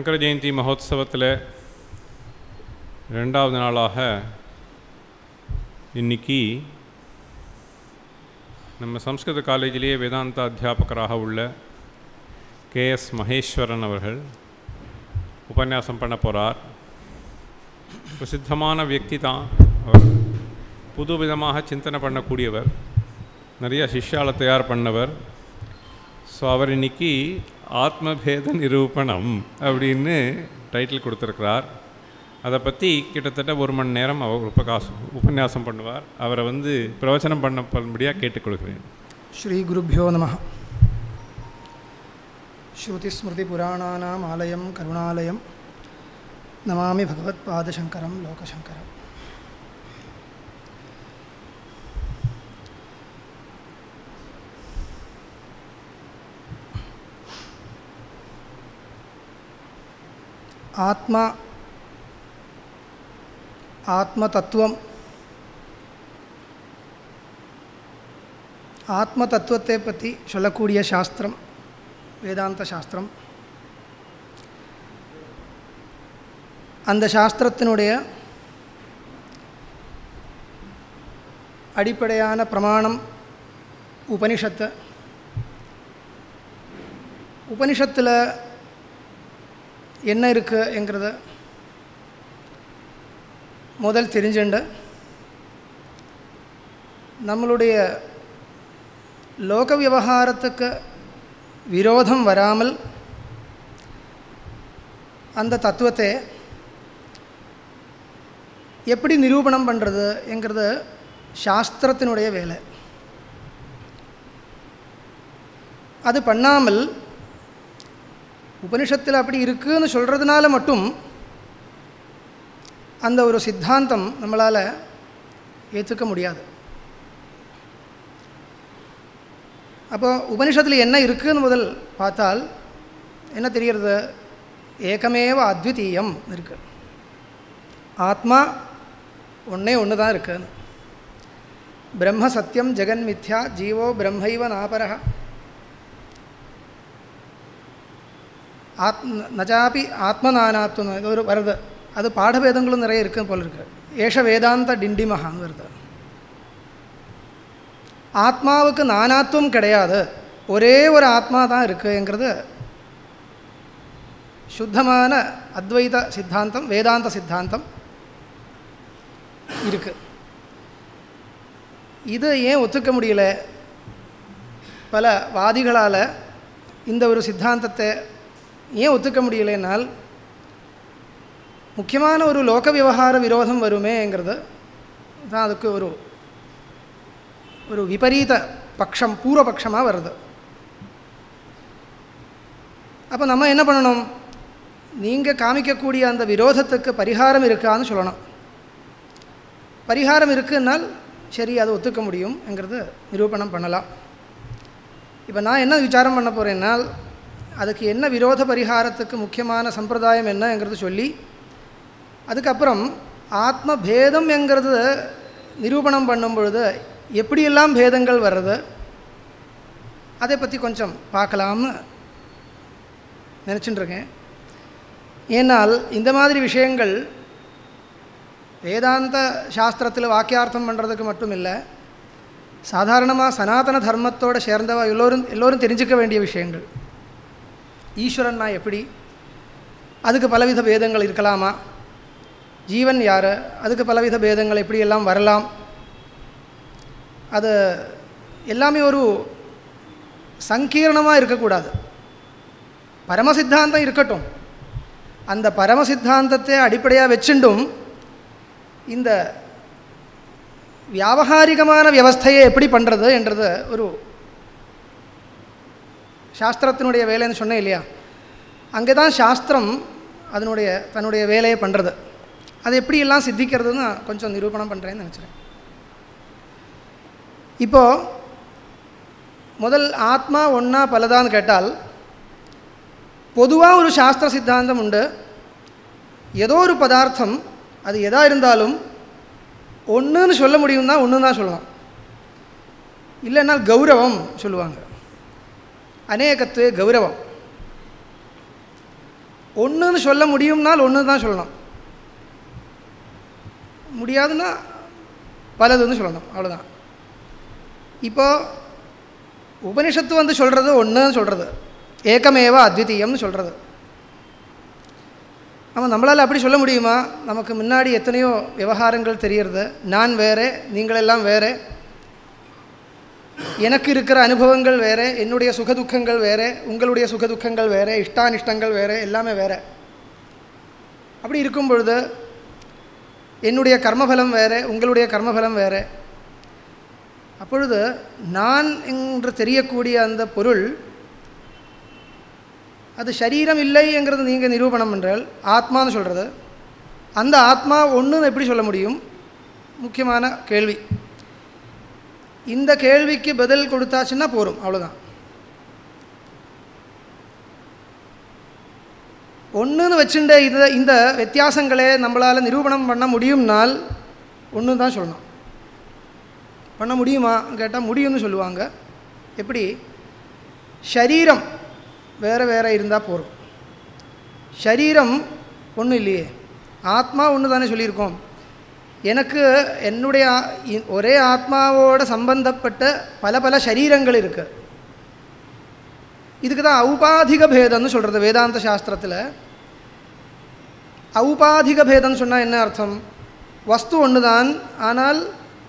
சங்கர ஜெயந்தி மகோத்சவத்தில் ரெண்டாவது நாளாக இன்றைக்கி நம்ம சம்ஸ்கிருத காலேஜிலேயே வேதாந்த அத்தியாபகராக உள்ள கேஎஸ் மகேஸ்வரன் அவர்கள் உபன்யாசம் பண்ண போகிறார். பிரசித்தமான வியக்தி தான் அவர். புது விதமாக சிந்தனை பண்ணக்கூடியவர், நிறைய சிஷ்யாலை தயார் பண்ணவர். ஸோ அவர் இன்றைக்கி ஆத்மபேத நிரூபணம் அப்படின்னு டைட்டில் கொடுத்துருக்கிறார். அதை பற்றி கிட்டத்தட்ட 1 மணி நேரம் அவர் உபன்யாசம் பண்ணுவார். அவரை பிரவச்சனம் பண்ணும்படியாக கேட்டுக்கொள்கிறேன். ஸ்ரீ குருப்யோ நமः. ஸ்ருதிஸ்மிருதிபுராணானாம் ஆலயம் கருணாலயம் நமாமி பகவத்பாதசங்கரம் லோகசங்கரம். ஆத்மதத்துவம், ஆத்மதத்துவத்தை பற்றி சொல்லக்கூடிய சாஸ்திரம் வேதாந்த சாஸ்திரம். அந்த சாஸ்திரத்தினுடைய அடிப்படையான பிரமாணம் உபனிஷத்து. உபனிஷத்தில் என்ன இருக்குங்கிறத முதல் தெரிஞ்சுண்டு நம்மளுடைய லோக விவகாரத்துக்கு விரோதம் வராமல் அந்த தத்துவத்தை எப்படி நிரூபணம் பண்ணுறதுங்கிறது சாஸ்திரத்தினுடைய வேலை. அது பண்ணாமல் உபனிஷத்தில் அப்படி இருக்குன்னு சொல்கிறதுனால மட்டும் அந்த ஒரு சித்தாந்தம் நம்மளால் ஏற்றுக்க முடியாது. அப்போ உபனிஷத்தில் என்ன இருக்குதுன்னு முதல் பார்த்தால் என்ன தெரிகிறது? ஏகமேவ அத்விதீயம் இருக்குது. ஆத்மா ஒன்றே ஒன்று தான் இருக்குதுன்னு. பிரம்ம சத்தியம் ஜெகன் மித்யா ஜீவோ பிரம்மைவ நாபரஹ நஜாபி ஆத்மநானாத்வம் இது ஒரு வருது. அது பாடபேதங்களும் நிறைய இருக்குது போல் இருக்குது. ஏஷ வேதாந்த டிண்டிமகான்னு வருது. ஆத்மாவுக்கு நானாத்வம் கிடையாது, ஒரே ஒரு ஆத்மா தான் இருக்குங்கிறது சுத்தமான அத்வைத சித்தாந்தம், வேதாந்த சித்தாந்தம் இருக்குது. இது ஏன் ஒத்துக்க முடியல? பல வாதிகளால் இந்த ஒரு சித்தாந்தத்தை ஏன் ஒத்துக்க முடியலைன்னால் முக்கியமான ஒரு லோக விவகார விரோதம் வருமேங்கிறது தான் அதுக்கு ஒரு விபரீத பட்சம், பூர்வபட்சமாக வருது. அப்போ நம்ம என்ன பண்ணணும்? நீங்கள் காமிக்கக்கூடிய அந்த விரோதத்துக்கு பரிகாரம் இருக்கான்னு சொல்லணும். பரிகாரம் இருக்குன்னால் சரி, அதை ஒத்துக்க முடியும்ங்கிறது நிரூபணம் பண்ணலாம். இப்போ நான் என்ன விசாரம் பண்ண போகிறேன்னால் அதுக்கு என்ன விரோத பரிகாரத்துக்கு முக்கியமான சம்பிரதாயம் என்னங்கிறது சொல்லி அதுக்கப்புறம் ஆத்ம பேதம் என்கிறது நிரூபணம் பண்ணும் பொழுது எப்படியெல்லாம் பேதங்கள் வர்றது அதை பற்றி கொஞ்சம் பார்க்கலாம்னு நினச்சிட்டுருக்கேன். ஏன்னால் இந்த மாதிரி விஷயங்கள் வேதாந்த சாஸ்திரத்தில் வாக்கியார்த்தம் பண்ணுறதுக்கு மட்டும் இல்லை, சாதாரணமாக சனாதன தர்மத்தோடு சேர்ந்தவா எல்லோரும் தெரிஞ்சிக்க வேண்டிய விஷயங்கள். ஈஸ்வரன்னா எப்படி, அதுக்கு பலவித பேதங்கள் இருக்கலாமா? ஜீவன் யார், அதுக்கு பலவித பேதங்கள் எப்படியெல்லாம் வரலாம்? அது எல்லாமே ஒரு சங்கீர்ணமாக இருக்கக்கூடாது. பரமசித்தாந்தம் இருக்கட்டும், அந்த பரமசித்தாந்தத்தை அடிப்படையாக வச்சுண்டும் இந்த வியாவகாரிகமான வியவஸ்தையை எப்படி பண்ணுறது என்றது ஒரு சாஸ்திரத்தினுடைய வேலைன்னு சொன்னேன் இல்லையா? அங்கே தான் சாஸ்திரம் தன்னுடைய வேலையை பண்ணுறது. அது எப்படியெல்லாம் சித்திக்கிறதுன்னு நான் கொஞ்சம் நிரூபணம் பண்ணுறேன்னு நினச்சிக்கிறேன். இப்போது முதல் ஆத்மா ஒன்றா பலதான்னு கேட்டால் பொதுவாக ஒரு சாஸ்திர சித்தாந்தம் உண்டு. ஏதோ ஒரு பதார்த்தம் அது எதாக இருந்தாலும் ஒன்றுன்னு சொல்ல முடியும்னா ஒன்று தான் சொல்லலாம். இல்லைன்னா கௌரவம் சொல்லுவாங்க. அநேகத்துவே கௌரவம். ஒன்றுன்னு சொல்ல முடியும்னால் ஒன்று தான் சொல்லணும், முடியாதுன்னா பலதுன்னு சொல்லணும், அவ்வளோதான். இப்போது உபனிஷத்து சொல்கிறது ஒன்றுன்னு சொல்கிறது, ஏகமேவ அத்விதீயம்னு சொல்கிறது. ஆமாம், நம்மளால் அப்படி சொல்ல முடியுமா? நமக்கு முன்னாடி எத்தனையோ விவகாரங்கள் தெரியறது, நான் வேறு, நீங்களெல்லாம் வேறு, எனக்கு இருக்கிற அனுபவங்கள் வேறு, என்னுடைய சுகதுக்கங்கள் வேறு, உங்களுடைய சுகதுக்கங்கள் வேறு, இஷ்டானிஷ்டங்கள் வேறு, எல்லாமே வேறு. அப்படி இருக்கும் பொழுது என்னுடைய கர்மபலம் வேறு, உங்களுடைய கர்மபலம் வேறு. அப்பொழுது நான் என்று தெரியக்கூடிய அந்த பொருள் அது சரீரம் இல்லைங்கிறது நீங்கள் நிரூபணம் என்றால் ஆத்மான்னு சொல்கிறது. அந்த ஆத்மா ஒன்றுன்னு எப்படி சொல்ல முடியும்? முக்கியமான கேள்வி. இந்த கேள்விக்கு பதில் கொடுத்தாச்சுன்னா போரும், அவ்வளோதான். ஒன்றுன்னு வச்சுட்டு இந்த வித்தியாசங்களே நம்மளால் நிரூபணம் பண்ண முடியும்னால் ஒன்று தான் சொல்லணும். பண்ண முடியுமா கேட்டால் முடியும்னு சொல்லுவாங்க. எப்படி? ஷரீரம் வேறு வேறு இருந்தால் போகும். ஷரீரம் ஒன்றும் இல்லையே, ஆத்மா ஒன்று தானே சொல்லியிருக்கோம். எனக்கு என்னுடைய ஒரே ஆத்மாவோடு சம்பந்தப்பட்ட பல பல சரீரங்கள் இருக்குது. இதுக்கு தான் ஔபாதிக பேதம்னு சொல்கிறது வேதாந்த சாஸ்திரத்தில். ஔபாதிக பேதம்னு சொன்னால் என்ன அர்த்தம்? வஸ்து ஒன்று தான், ஆனால்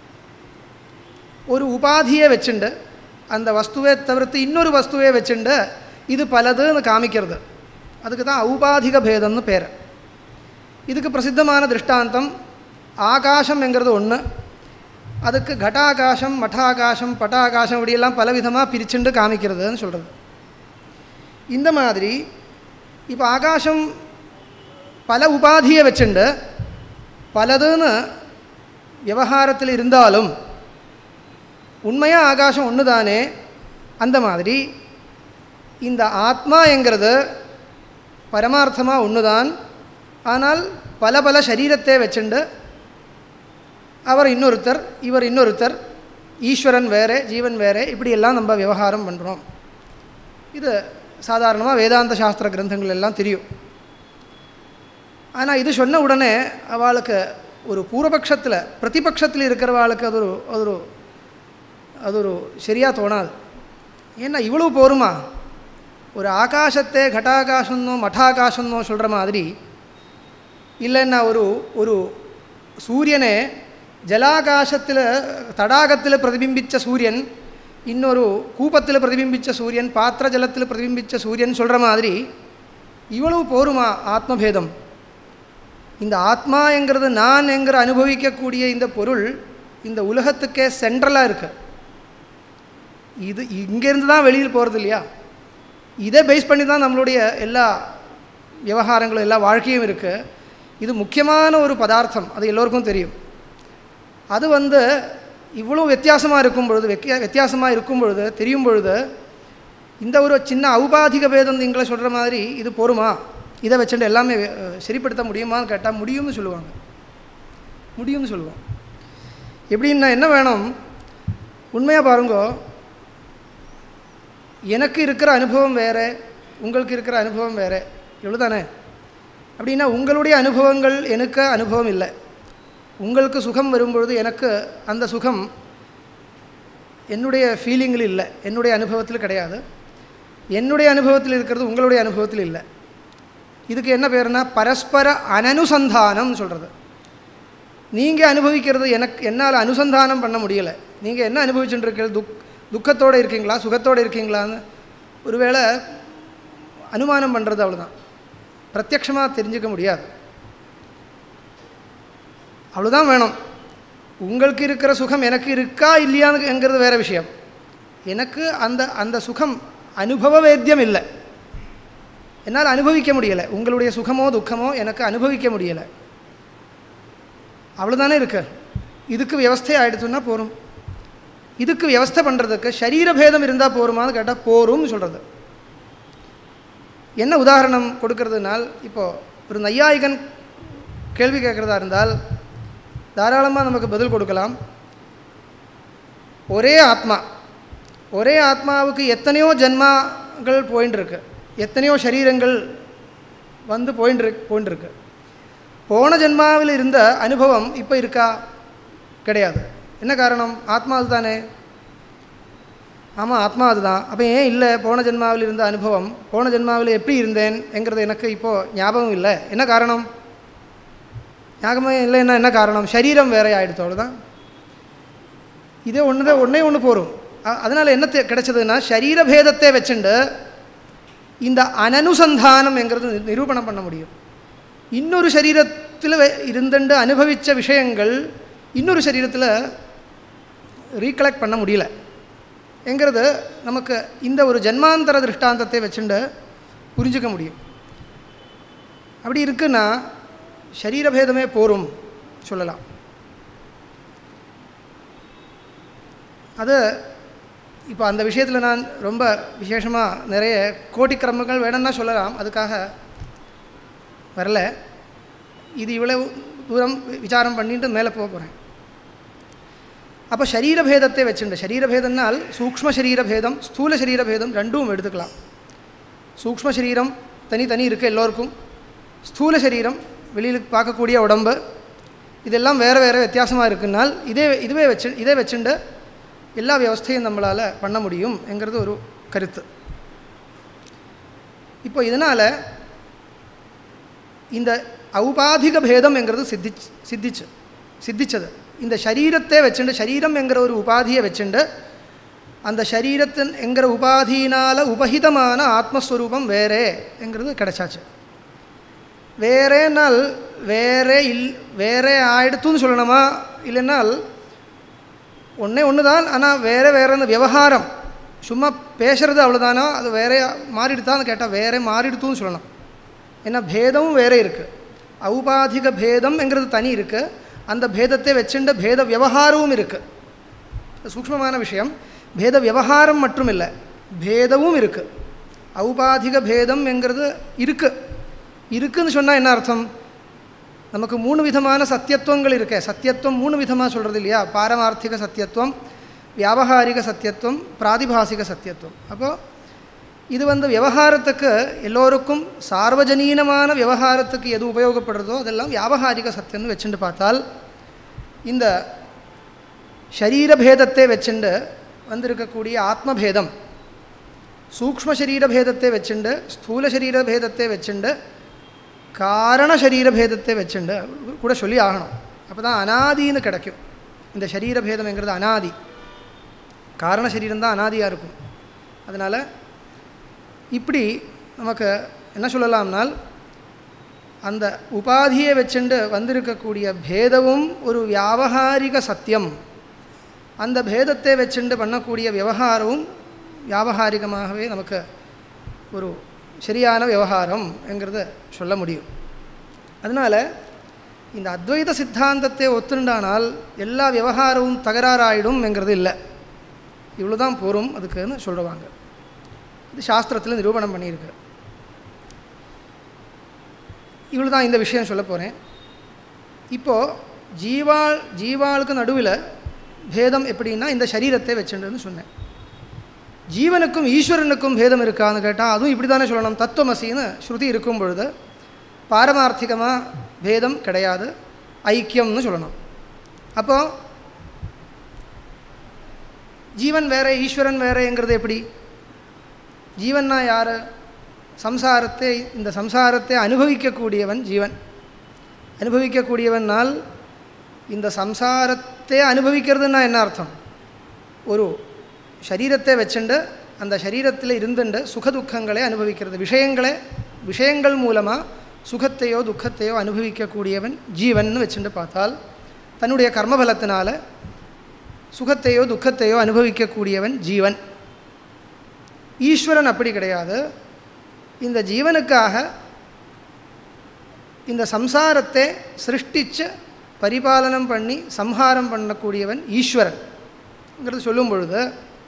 ஒரு உபாதியை வச்சுண்டு அந்த வஸ்துவை தவிர்த்து இன்னொரு வஸ்துவை வச்சுண்டு இது பலதுன்னு காமிக்கிறது. அதுக்கு தான் ஔபாதிக பேதம்னு பேர். இதுக்கு பிரசித்தமான திருஷ்டாந்தம் ஆகாசம் என்கிறது ஒன்று, அதுக்கு கட்டாகாசம், மட்டாகாசம், பட்டாகாசம் இப்படியெல்லாம் பலவிதமாக பிரிச்சுண்டு காமிக்கிறதுன்னு சொல்கிறது. இந்த மாதிரி இப்போ ஆகாசம் பல உபாதியை வச்சுண்டு பலதுன்னு விவகாரத்தில் இருந்தாலும் உண்மையாக ஆகாசம் ஒன்று தானே. அந்த மாதிரி இந்த ஆத்மா என்கிறது பரமார்த்தமாக ஒன்று தான், ஆனால் பல பல சரீரத்தை வச்சுண்டு அவர் இன்னொருத்தர், இவர் இன்னொருத்தர், ஈஸ்வரன் வேறு, ஜீவன் வேறு, இப்படியெல்லாம் நம்ம விவகாரம் பண்ணுறோம். இது சாதாரணமாக வேதாந்த சாஸ்திர கிரந்தங்கள் எல்லாம் தெரியும். ஆனால் இது சொன்ன உடனே அவளுக்கு ஒரு பூர்வபக்ஷத்தில் பிரதிபக்ஷத்தில் இருக்கிறவாளுக்கு அது ஒரு சரியாக தோணாது. ஏன்னா இவ்வளவு போருமா? ஒரு ஆகாசத்தை கட்டாகாசன்னோ மட்டாகாசன்னோ சொல்கிற மாதிரி, இல்லைன்னா ஒரு சூரியனே ஜலாகாசத்தில் தடாகத்தில் பிரதிபிம்பித்த சூரியன், இன்னொரு கூப்பத்தில் பிரதிபிம்பித்த சூரியன், பாத்திர ஜலத்தில் பிரதிபிம்பித்த சூரியன் சொல்கிற மாதிரி இவ்வளவு போருமா ஆத்மபேதம்? இந்த ஆத்மா என்கிறது நான் என்கிற அனுபவிக்கக்கூடிய இந்த பொருள் இந்த உலகத்துக்கே சென்ட்ரலாக இருக்குது. இது இங்கேருந்து தான் வெளியில் போகிறது இல்லையா? இதை பேஸ் பண்ணி தான் நம்மளுடைய எல்லா விவகாரங்களும் எல்லா வாழ்க்கையும் இருக்குது. இது முக்கியமான ஒரு பதார்த்தம், அது எல்லோருக்கும் தெரியும். அது இவ்வளோ வித்தியாசமாக இருக்கும் பொழுது தெரியும் பொழுது இந்த ஒரு சின்ன ஔபாதிக பேதம் நீங்களே சொல்கிற மாதிரி இது போருமா? இதை வச்சுட்டு எல்லாமே சரிப்படுத்த முடியுமான்னு கேட்டால் முடியும்னு சொல்லுவாங்க. முடியும்னு சொல்லுவோம். எப்படின்னா என்ன வேணும்? உண்மையாக பாருங்கோ, எனக்கு இருக்கிற அனுபவம் வேறு, உங்களுக்கு இருக்கிற அனுபவம் வேறு, இவ்வளோ தானே. அப்படின்னா உங்களுடைய அனுபவங்கள் எனக்கு அனுபவம் இல்லை. உங்களுக்கு சுகம் வரும்பொழுது எனக்கு அந்த சுகம் என்னுடைய ஃபீலிங்கில் இல்லை, என்னுடைய அனுபவத்தில் கிடையாது. என்னுடைய அனுபவத்தில் இருக்கிறது உங்களுடைய அனுபவத்தில் இல்லை. இதுக்கு என்ன பேருனா பரஸ்பர அனனுசந்தானம்னு சொல்கிறது. நீங்கள் அனுபவிக்கிறது என்னால் அனுசந்தானம் பண்ண முடியலை. நீங்கள் என்ன அனுபவிச்சுட்டு இருக்கீங்க? துக்கத்தோடு இருக்கீங்களா, சுகத்தோடு இருக்கீங்களான்னு ஒருவேளை அனுமானம் பண்ணுறது, அவ்வளோதான். பிரத்யக்ஷமாக தெரிஞ்சுக்க முடியாது. அவ்வளோதான் வேணும். உங்களுக்கு இருக்கிற சுகம் எனக்கு இருக்கா இல்லையாங்கிறது வேறு விஷயம். எனக்கு அந்த சுகம் அனுபவ வேத்தியம் இல்லை, என்னால் அனுபவிக்க முடியலை. உங்களுடைய சுகமோ துக்கமோ எனக்கு அனுபவிக்க முடியலை, அவ்வளோதானே இருக்கு. இதுக்கு வியவஸ்தை ஆகிடுச்சுன்னா போரும். இதுக்கு வியவஸ்தை பண்ணுறதுக்கு சரீரபேதம் இருந்தால் போருமான்னு கேட்டால் போரும்னு சொல்கிறது. என்ன உதாரணம் கொடுக்கறதுனால், இப்போது ஒரு நையாயிகன் கேள்வி கேட்குறதா இருந்தால் தாராளமாக நமக்கு பதில் கொடுக்கலாம். ஒரே ஆத்மாவுக்கு எத்தனையோ ஜன்மாக்கள் போயின்னு இருக்கு, எத்தனையோ சரீரங்கள் வந்து போயின்ட்டுருக்கு. போன ஜென்மாவில் இருந்த அனுபவம் இப்போ இருக்கா? கிடையாது. என்ன காரணம்? ஆத்மா அதுதானே. ஆமாம், ஆத்மா அதுதான். அப்போ ஏன் இல்லை போன ஜென்மாவில் இருந்த அனுபவம்? போன ஜென்மாவில் எப்படி இருந்தேன் என்கிறது எனக்கு இப்போது ஞாபகம் இல்லை. என்ன காரணம்? ஞாபகம் இல்லைன்னா என்ன காரணம்? சரீரம் வேற ஆகிடுத்து, அவ்வளோதான். இதே ஒன்றே ஒன்று போகும். அதனால் என்ன கிடைச்சதுன்னா, சரீரபேதத்தை வச்சுண்டு இந்த அனனுசந்தானம் என்கிறது நிரூபணம் பண்ண முடியும். இன்னொரு சரீரத்தில் இருந்துண்டு அனுபவித்த விஷயங்கள் இன்னொரு சரீரத்தில் ரீகலெக்ட் பண்ண முடியல என்கிறது நமக்கு இந்த ஒரு ஜன்மாந்தர திருஷ்டாந்தத்தை வச்சுண்டு புரிஞ்சிக்க முடியும். அப்படி இருக்குன்னா சரீரபேதமே போரும் சொல்லலாம். அது இப்போ அந்த விஷயத்தில் நான் ரொம்ப விசேஷமாக நிறைய கோட்டிக்கிரமங்கள் வேணும்னா சொல்லலாம், அதுக்காக வரல. இது இவ்வளவு தூரம் விசாரம் பண்ணிட்டு மேலே போகிறேன். அப்போ சரீரபேதத்தை வச்சுண்டு, சரீரபேதம்னால் சூக்ஷ்ம சரீரபேதம் ஸ்தூல சரீரபேதம் ரெண்டும் எடுத்துக்கலாம். சூக்ஷ்ம சரீரம் தனி இருக்குது எல்லோருக்கும். ஸ்தூல சரீரம் வெளியில் பார்க்கக்கூடிய உடம்பு, இதெல்லாம் வேறு வேறு வித்தியாசமாக இருக்குன்னால் இதை வச்சுண்டு எல்லா வியவஸ்தையும் நம்மளால் பண்ண முடியும் என்கிறது ஒரு கருத்து. இப்போ இதனால் இந்த ஔபாதிக பேதம் என்கிறது சித்திச்சது. இந்த சரீரத்தை வச்சுண்டு, சரீரம் என்கிற ஒரு உபாதியை வச்சுண்டு அந்த சரீரத்தின் என்கிற உபாதியினால் உபஹிதமான ஆத்மஸ்வரூபம் வேறே என்கிறது கிடைச்சாச்சு. வேறேனால் வேறே ஆயிடுத்துன்னு சொல்லணுமா? இல்லைன்னால் ஒன்று தான், ஆனால் வேறு அந்த விவகாரம் சும்மா பேசுகிறது அவ்வளோதானா? அது வேறே மாறிடுதான்னு கேட்டால் வேறே மாறிடுத்துன்னு சொல்லணும். ஏன்னா பேதமும் வேறே இருக்குது. ஔபாதிக பேதம் என்கிறது தனி இருக்குது. அந்த பேதத்தை வச்சுண்ட பேத விவகாரமும் இருக்குது. சூக்ஷ்மமான விஷயம். பேத விவகாரம் மட்டும் இல்லை, பேதமும் இருக்குது. ஔபாதிக பேதம் என்கிறது இருக்குன்னு சொன்னால் என்ன அர்த்தம்? நமக்கு 3 விதமான சத்தியத்துவங்கள் இருக்கே. சத்தியத்துவம் 3 விதமாக சொல்கிறது இல்லையா? பாரமார்த்திக சத்தியத்துவம், வியாபகாரிக சத்தியத்துவம், பிராதிபாசிக சத்தியத்துவம். அப்போது இது விவகாரத்துக்கு எல்லோருக்கும் சார்வஜனீனமான விவகாரத்துக்கு எது உபயோகப்படுறதோ அதெல்லாம் வியாபகாரிக சத்தியம்னு வச்சுட்டு பார்த்தால், இந்த சரீரபேதத்தை வச்சுண்டு வந்திருக்கக்கூடிய ஆத்மபேதம், சூக்ஷ்ம சரீரபேதத்தை வச்சுண்டு, ஸ்தூல சரீரபேதத்தை வச்சுண்டு, காரண சரீரபேதத்தை வச்சுண்டு கூட சொல்லி ஆகணும். அப்போ தான் அனாதின்னு கிடைக்கும். இந்த சரீரபேதம் என்கிறது அனாதி, காரண சரீரம்தான் அனாதியாக இருக்கும். அதனால் இப்படி நமக்கு என்ன சொல்லலாம்னால், அந்த உபாதியை வச்சுண்டு வந்திருக்கக்கூடிய பேதமும் ஒரு வியாபகாரிக சத்தியம், அந்த பேதத்தை வச்சுண்டு பண்ணக்கூடிய விவகாரமும் வியாபகாரிகமாகவே நமக்கு ஒரு சரியான விவகாரம் என்கிறத சொல்ல முடியும். அதனால் இந்த அத்வைத சித்தாந்தத்தை ஒத்துண்டானால் எல்லா விவகாரமும் தகராறாயிடும் என்கிறது இல்லை. இவ்வளோ தான் போரும் அதுக்குன்னு சொல்லுவாங்க. இது சாஸ்திரத்தில் நிரூபணம் பண்ணியிருக்கு. இவ்வளோ தான் இந்த விஷயம் சொல்ல போகிறேன். இப்போது ஜீவாளுக்கு நடுவில் பேதம் எப்படின்னா இந்த சரீரத்தை வச்சுட்டுன்னு சொன்னேன். ஜீவனுக்கும் ஈஸ்வரனுக்கும் பேதம் இருக்கான்னு கேட்டால் அதுவும் இப்படி தானே சொல்லணும். தத்துவமசின்னு ஸ்ருதி இருக்கும் பொழுது பாரமார்த்திகமாக பேதம் கிடையாது, ஐக்கியம்னு சொல்லணும். அப்போது ஜீவன் வேறு ஈஸ்வரன் வேறேங்கிறது எப்படி? ஜீவன்னா யார்? இந்த சம்சாரத்தை அனுபவிக்கக்கூடியவன் ஜீவன். அனுபவிக்கக்கூடியவனால் இந்த சம்சாரத்தை அனுபவிக்கிறதுன்னா என்ன அர்த்தம்? ஒரு சரீரத்தை வச்சுண்டு அந்த சரீரத்தில் இருந்துண்டு சுகதுக்கங்களை அனுபவிக்கிறது. விஷயங்கள் மூலமாக சுகத்தையோ துக்கத்தையோ அனுபவிக்கக்கூடியவன் ஜீவன் வச்சுட்டு பார்த்தால், தன்னுடைய கர்மபலத்தினால சுகத்தையோ துக்கத்தையோ அனுபவிக்கக்கூடியவன் ஜீவன். ஈஸ்வரன் அப்படி கிடையாது. இந்த ஜீவனுக்காக இந்த சம்சாரத்தை சிருஷ்டித்து பரிபாலனம் பண்ணி சம்ஹாரம் பண்ணக்கூடியவன் ஈஸ்வரன்ங்கிறது சொல்லும் பொழுது,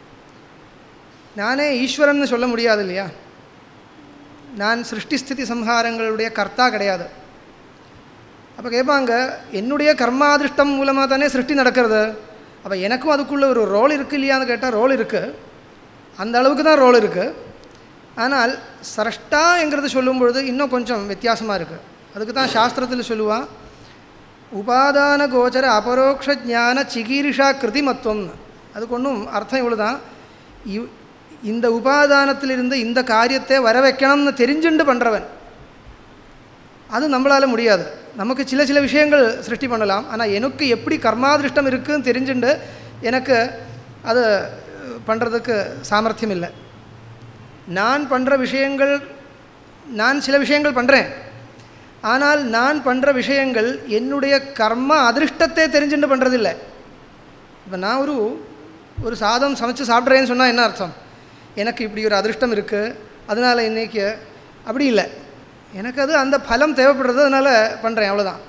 நானே ஈஸ்வரன் சொல்ல முடியாது இல்லையா? நான் சிருஷ்டி ஸ்திதி சம்ஹாரங்களுடைய கர்த்தா கிடையாது. அப்போ கேட்பாங்க, என்னுடைய கர்மாதிருஷ்டம் மூலமாக தானே சிருஷ்டி நடக்கிறது, அப்போ எனக்கும் அதுக்குள்ளே ஒரு ரோல் இருக்குது இல்லையான்னு கேட்டால் ரோல் இருக்குது. அந்த அளவுக்கு தான் ரோல் இருக்குது. ஆனால் சரஷ்டாங்கிறது சொல்லும் பொழுது இன்னும் கொஞ்சம் வித்தியாசமாக இருக்குது. அதுக்கு தான் சாஸ்திரத்தில் சொல்லுவான், உபாதான கோச்சர அபரோக்ஷ ஞான சிகீரிஷா கிருதிமத்துவம்னு. அதுக்கு ஒன்றும் அர்த்தம் இவ்வளோ தான். இந்த உபாதானத்திலிருந்து இந்த காரியத்தை வர வைக்கணும்னு தெரிஞ்சுண்டு பண்ணுறவன், அது நம்மளால் முடியாது. நமக்கு சில சில விஷயங்கள் சிருஷ்டி பண்ணலாம், ஆனால் எனக்கு எப்படி கர்மாதிருஷ்டம் இருக்குதுன்னு தெரிஞ்சுண்டு எனக்கு அது பண்ணுறதுக்கு சாமர்த்தியம் இல்லை. நான் பண்ணுற விஷயங்கள், நான் சில விஷயங்கள் பண்ணுறேன், ஆனால் நான் பண்ணுற விஷயங்கள் என்னுடைய கர்ம அதிருஷ்டத்தை தெரிஞ்சுட்டு பண்ணுறதில்லை. இப்போ நான் ஒரு சாதம் சமைச்சு சாப்பிட்றேன்னு சொன்னால் என்ன அர்த்தம்? எனக்கு இப்படி ஒரு அதிருஷ்டம் இருக்குது, அதனால் இன்றைக்கி அப்படி இல்லை, எனக்கு அது அந்த பலம் தேவைப்படுறது, அதனால் பண்ணுறேன், அவ்வளோதான்.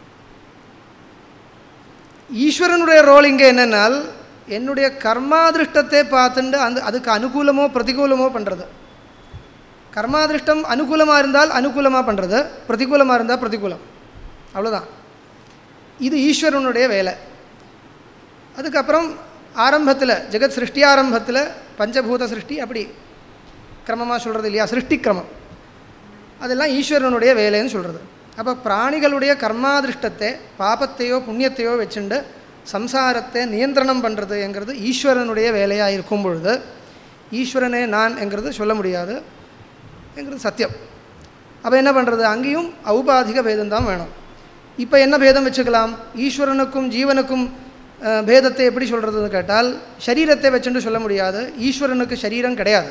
ஈஸ்வரனுடைய ரோல் இங்கே என்னென்னால் என்னுடைய கர்மாதிருஷ்டத்தை பார்த்துட்டு அதுக்கு அனுகூலமோ பிரதிகூலமோ பண்ணுறது. கர்மாதிருஷ்டம் அனுகூலமாக இருந்தால் அனுகூலமாக பண்ணுறது, பிரதிகூலமாக இருந்தால் பிரதிகூலம், அவ்வளோதான். இது ஈஸ்வரனுடைய வேலை. அதுக்கப்புறம் ஆரம்பத்தில் ஜெகத் சிருஷ்டி ஆரம்பத்தில் பஞ்சபூத சிருஷ்டி அப்படி கிரமமாக சொல்கிறது இல்லையா, சிருஷ்டி கிரமம், அதெல்லாம் ஈஸ்வரனுடைய வேலைன்னு சொல்கிறது. அப்போ பிராணிகளுடைய கர்மாதிருஷ்டத்தை பாபத்தையோ புண்ணியத்தையோ வச்சுண்டு சம்சாரத்தை நியந்திரணம் பண்ணுறதுங்கிறது ஈஸ்வரனுடைய வேலையாக இருக்கும் பொழுது ஈஸ்வரனே நான் என்கிறது சொல்ல முடியாது என்கிறது சத்தியம். அப்போ என்ன பண்ணுறது? அங்கேயும் ஔபாதிக பேதம்தான் வேணும். இப்போ என்ன பேதம் வச்சுக்கலாம்? ஈஸ்வரனுக்கும் ஜீவனுக்கும் பேதத்தை எப்படி சொல்கிறதுன்னு கேட்டால், சரீரத்தை வச்சுட்டு சொல்ல முடியாது. ஈஸ்வரனுக்கு சரீரம் கிடையாது.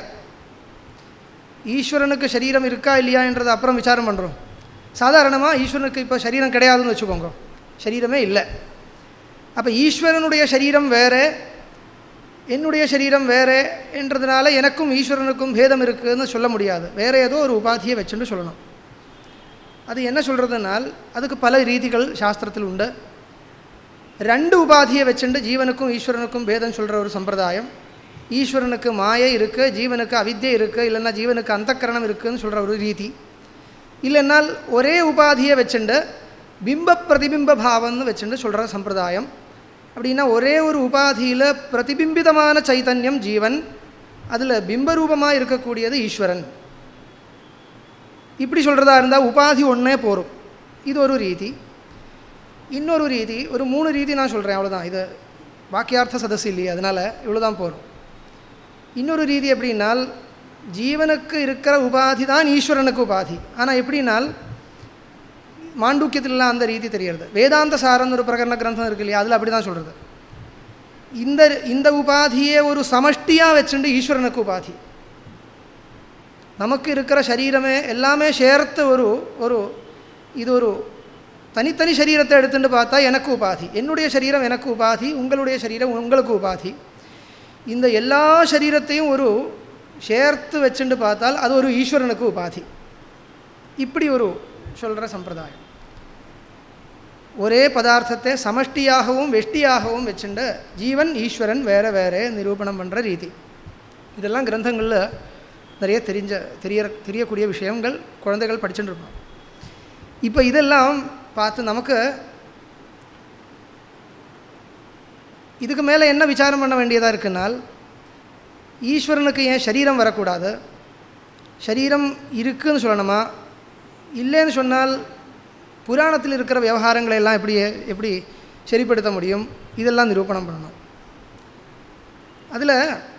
ஈஸ்வரனுக்கு சரீரம் இருக்கா இல்லையான்றதை அப்புறம் விசாரம் பண்ணுறோம். சாதாரணமாக ஈஸ்வரனுக்கு இப்போ சரீரம் கிடையாதுன்னு வச்சுக்கோங்க, சரீரமே இல்லை. அப்போ ஈஸ்வரனுடைய சரீரம் வேறு, என்னுடைய சரீரம் வேறு என்றதுனால எனக்கும் ஈஸ்வரனுக்கும் பேதம் இருக்குதுன்னு சொல்ல முடியாது. வேறு ஏதோ ஒரு உபாதியை வச்சுட்டு சொல்லணும். அது என்ன சொல்கிறதுனால் அதுக்கு பல ரீதிகள் சாஸ்திரத்தில் உண்டு. ரெண்டு உபாதியை வச்சுட்டு ஜீவனுக்கும் ஈஸ்வரனுக்கும் பேதம் சொல்கிற ஒரு சம்பிரதாயம். ஈஸ்வரனுக்கு மாயை இருக்குது, ஜீவனுக்கு அவித்யை இருக்குது, இல்லைன்னா ஜீவனுக்கு அந்தக்கரணம் இருக்குதுன்னு சொல்கிற ஒரு ரீதி. இல்லைன்னால் ஒரே உபாதியை வச்சுட்டு பிம்ப பிரதிபிம்ப பாவம்னு வச்சுட்டு சொல்கிற சம்பிரதாயம். அப்படின்னா ஒரே ஒரு உபாதியில் பிரதிபிம்பிதமான சைத்தன்யம் ஜீவன், அதில் பிம்பரூபமாக இருக்கக்கூடியது ஈஸ்வரன். இப்படி சொல்கிறதா இருந்தால் உபாதி ஒன்றே போகும். இது ஒரு ரீதி. இன்னொரு ரீதி, ஒரு 3 ரீதி நான் சொல்கிறேன், அவ்வளோதான். இது வாக்கியார்த்த சதஸ் இல்லையே, அதனால் இவ்வளோ தான் போகும். இன்னொரு ரீதி எப்படின்னால், ஜீவனுக்கு இருக்கிற உபாதி தான் ஈஸ்வரனுக்கு உபாதி. ஆனால் எப்படின்னால் மாண்டூக்கியத்திலாம் அந்த ரீதி தெரிகிறது. வேதாந்த சாரம்னு ஒரு பிரகரண கிரந்தம் இருக்கு இல்லையா, அதில் அப்படி தான் சொல்கிறது. இந்த உபாதியை ஒரு சமஷ்டியாக வச்சுட்டு ஈஸ்வரனுக்கு உபாதி. நமக்கு இருக்கிற சரீரமே எல்லாமே சேர்த்து ஒரு இது ஒரு தனித்தனி சரீரத்தை எடுத்துட்டு பார்த்தா எனக்கு உபாதி, என்னுடைய சரீரம் எனக்கு உபாதி, உங்களுடைய சரீரம் உங்களுக்கு உபாதி. இந்த எல்லா சரீரத்தையும் ஒரு சேர்த்து வச்சுட்டு பார்த்தால் அது ஒரு ஈஸ்வரனுக்கு உபாதி. இப்படி ஒரு சொல்கிற சம்பிரதாயம். ஒரே பதார்த்தத்தை சமஷ்டியாகவும் வெஷ்டியாகவும் வச்சுட்டு ஜீவன் ஈஸ்வரன் வேறு வேறு நிரூபணம் பண்ணுற ரீதி. இதெல்லாம் கிரந்தங்களில் நிறைய தெரியக்கூடிய விஷயங்கள் குழந்தைகள் படிச்சுட்டு இருப்பாங்க. இப்போ இதெல்லாம் பார்த்து நமக்கு இதுக்கு மேலே என்ன விசாரம் பண்ண வேண்டியதாக இருக்குன்னால், ஈஸ்வரனுக்கு ஏன் சரீரம் வரக்கூடாது? சரீரம் இருக்குதுன்னு சொல்லணுமா? இல்லைன்னு சொன்னால் புராணத்தில் இருக்கிற விவகாரங்களை எல்லாம் எப்படி சரிப்படுத்த முடியும்? இதெல்லாம் நிரூபணம் பண்ணணும். அதில்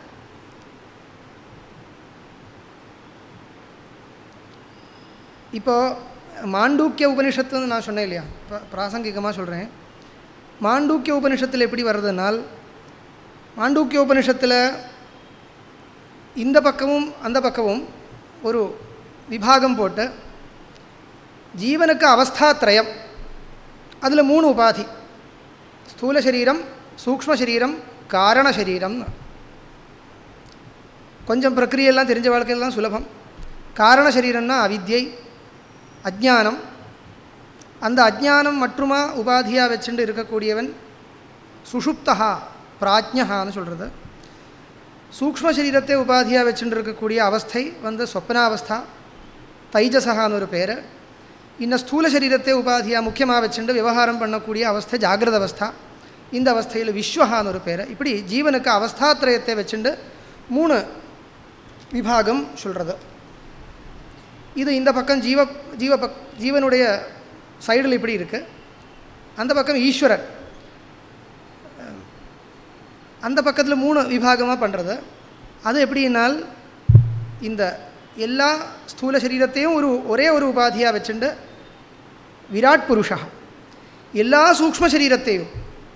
இப்போது மாண்டூக்கிய உபனிஷத்துன்னு நான் சொன்னேன் இல்லையா, பிராசங்கிகமாக சொல்கிறேன். மாண்டூக்கிய உபனிஷத்தில் எப்படி வர்றதுனால், மாண்டூக்கிய உபனிஷத்தில் இந்த பக்கமும் அந்த பக்கமும் ஒரு விபாகம் போட்டு ஜீவனுக்கு அவஸ்தாத்ரயம், அதில் 3 உபாதி: ஸ்தூல சரீரம், சூக்ஷ்ம சரீரம், காரண சரீரம். கொஞ்சம் பிரக்கிரியெல்லாம் தெரிஞ்ச வாழ்க்கையெல்லாம் சுலபம். காரண சரீரம்னா அவித்யை, அஜ்ஞானம். அந்த அஜ்ஞானம் மற்றுமா உபாதியாக வச்சுட்டு இருக்கக்கூடியவன் சுஷுப்தா பிராஜ்ஞகான்னு சொல்கிறது. சூக்ஷ்ம சரீரத்தை உபாதியாக வச்சுட்டு இருக்கக்கூடிய அவஸ்தை சொப்னாவஸ்தா, தைஜசகான்னு ஒரு பேர். இன்னும் ஸ்தூல சரீரத்தை உபாதியாக முக்கியமாக வச்சுட்டு விவகாரம் பண்ணக்கூடிய அவஸ்தை ஜாகிரத அவஸ்தா. இந்த அவஸ்தையில் விஸ்வகான்னு ஒரு பேர். இப்படி ஜீவனுக்கு அவஸ்தாத்ரயத்தை வச்சுட்டு 3 விபாகம் சொல்கிறது. இது இந்த பக்கம் ஜீவனுடைய சைடில் இப்படி இருக்குது, அந்த பக்கம் ஈஸ்வரன், அந்த பக்கத்தில் 3 விபாகமாக பண்ணுறது. அது எப்படின்னால் இந்த எல்லா ஸ்தூல சரீரத்தையும் ஒரே ஒரு உபாதியாக வச்சுண்டு விராட் புருஷா எல்லா சூக்ஷ்ம சரீரத்தையும்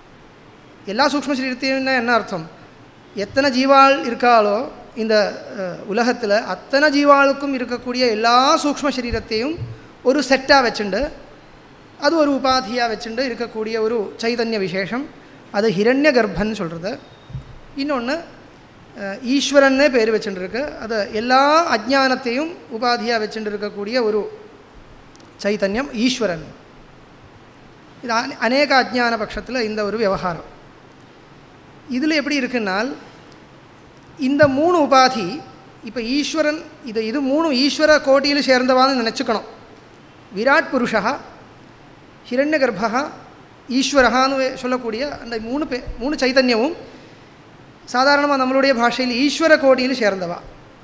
என்ன அர்த்தம், எத்தனை ஜீவாள் இருக்காளோ இந்த உலகத்தில் அத்தனை ஜீவாளுக்கும் இருக்கக்கூடிய எல்லா சூக்ஷ்ம சரீரத்தையும் ஒரு செட்டாக வச்சுண்டு அது ஒரு உபாதியாக வச்சுண்டு இருக்கக்கூடிய ஒரு சைதன்ய விசேஷம், அது ஹிரண்ய கர்ப்பன்னு சொல்கிறது. இன்னொன்று ஈஸ்வரன்னே பேர் வச்சுட்டுருக்கு, அது எல்லா அஜ்ஞானத்தையும் உபாதியாக வச்சுட்டு இருக்கக்கூடிய ஒரு சைத்தன்யம் ஈஸ்வரன். இது அநேக அஜ்ஞான பட்சத்தில் இந்த ஒரு விவகாரம். இதில் எப்படி இருக்குன்னால் இந்த 3 உபாதி இப்போ ஈஸ்வரன் இது 3 ஈஸ்வர கோட்டியில் சேர்ந்தவான்னு நினச்சிக்கணும். விராட் புருஷா, ஹிரண்ய கர்ப்பா, ஈஸ்வரகான்னு சொல்லக்கூடிய அந்த 3 சைத்தன்யமும் சாதாரணமாக நம்மளுடைய பாஷையில் ஈஸ்வர கோட்டியில் சேர்ந்தவா.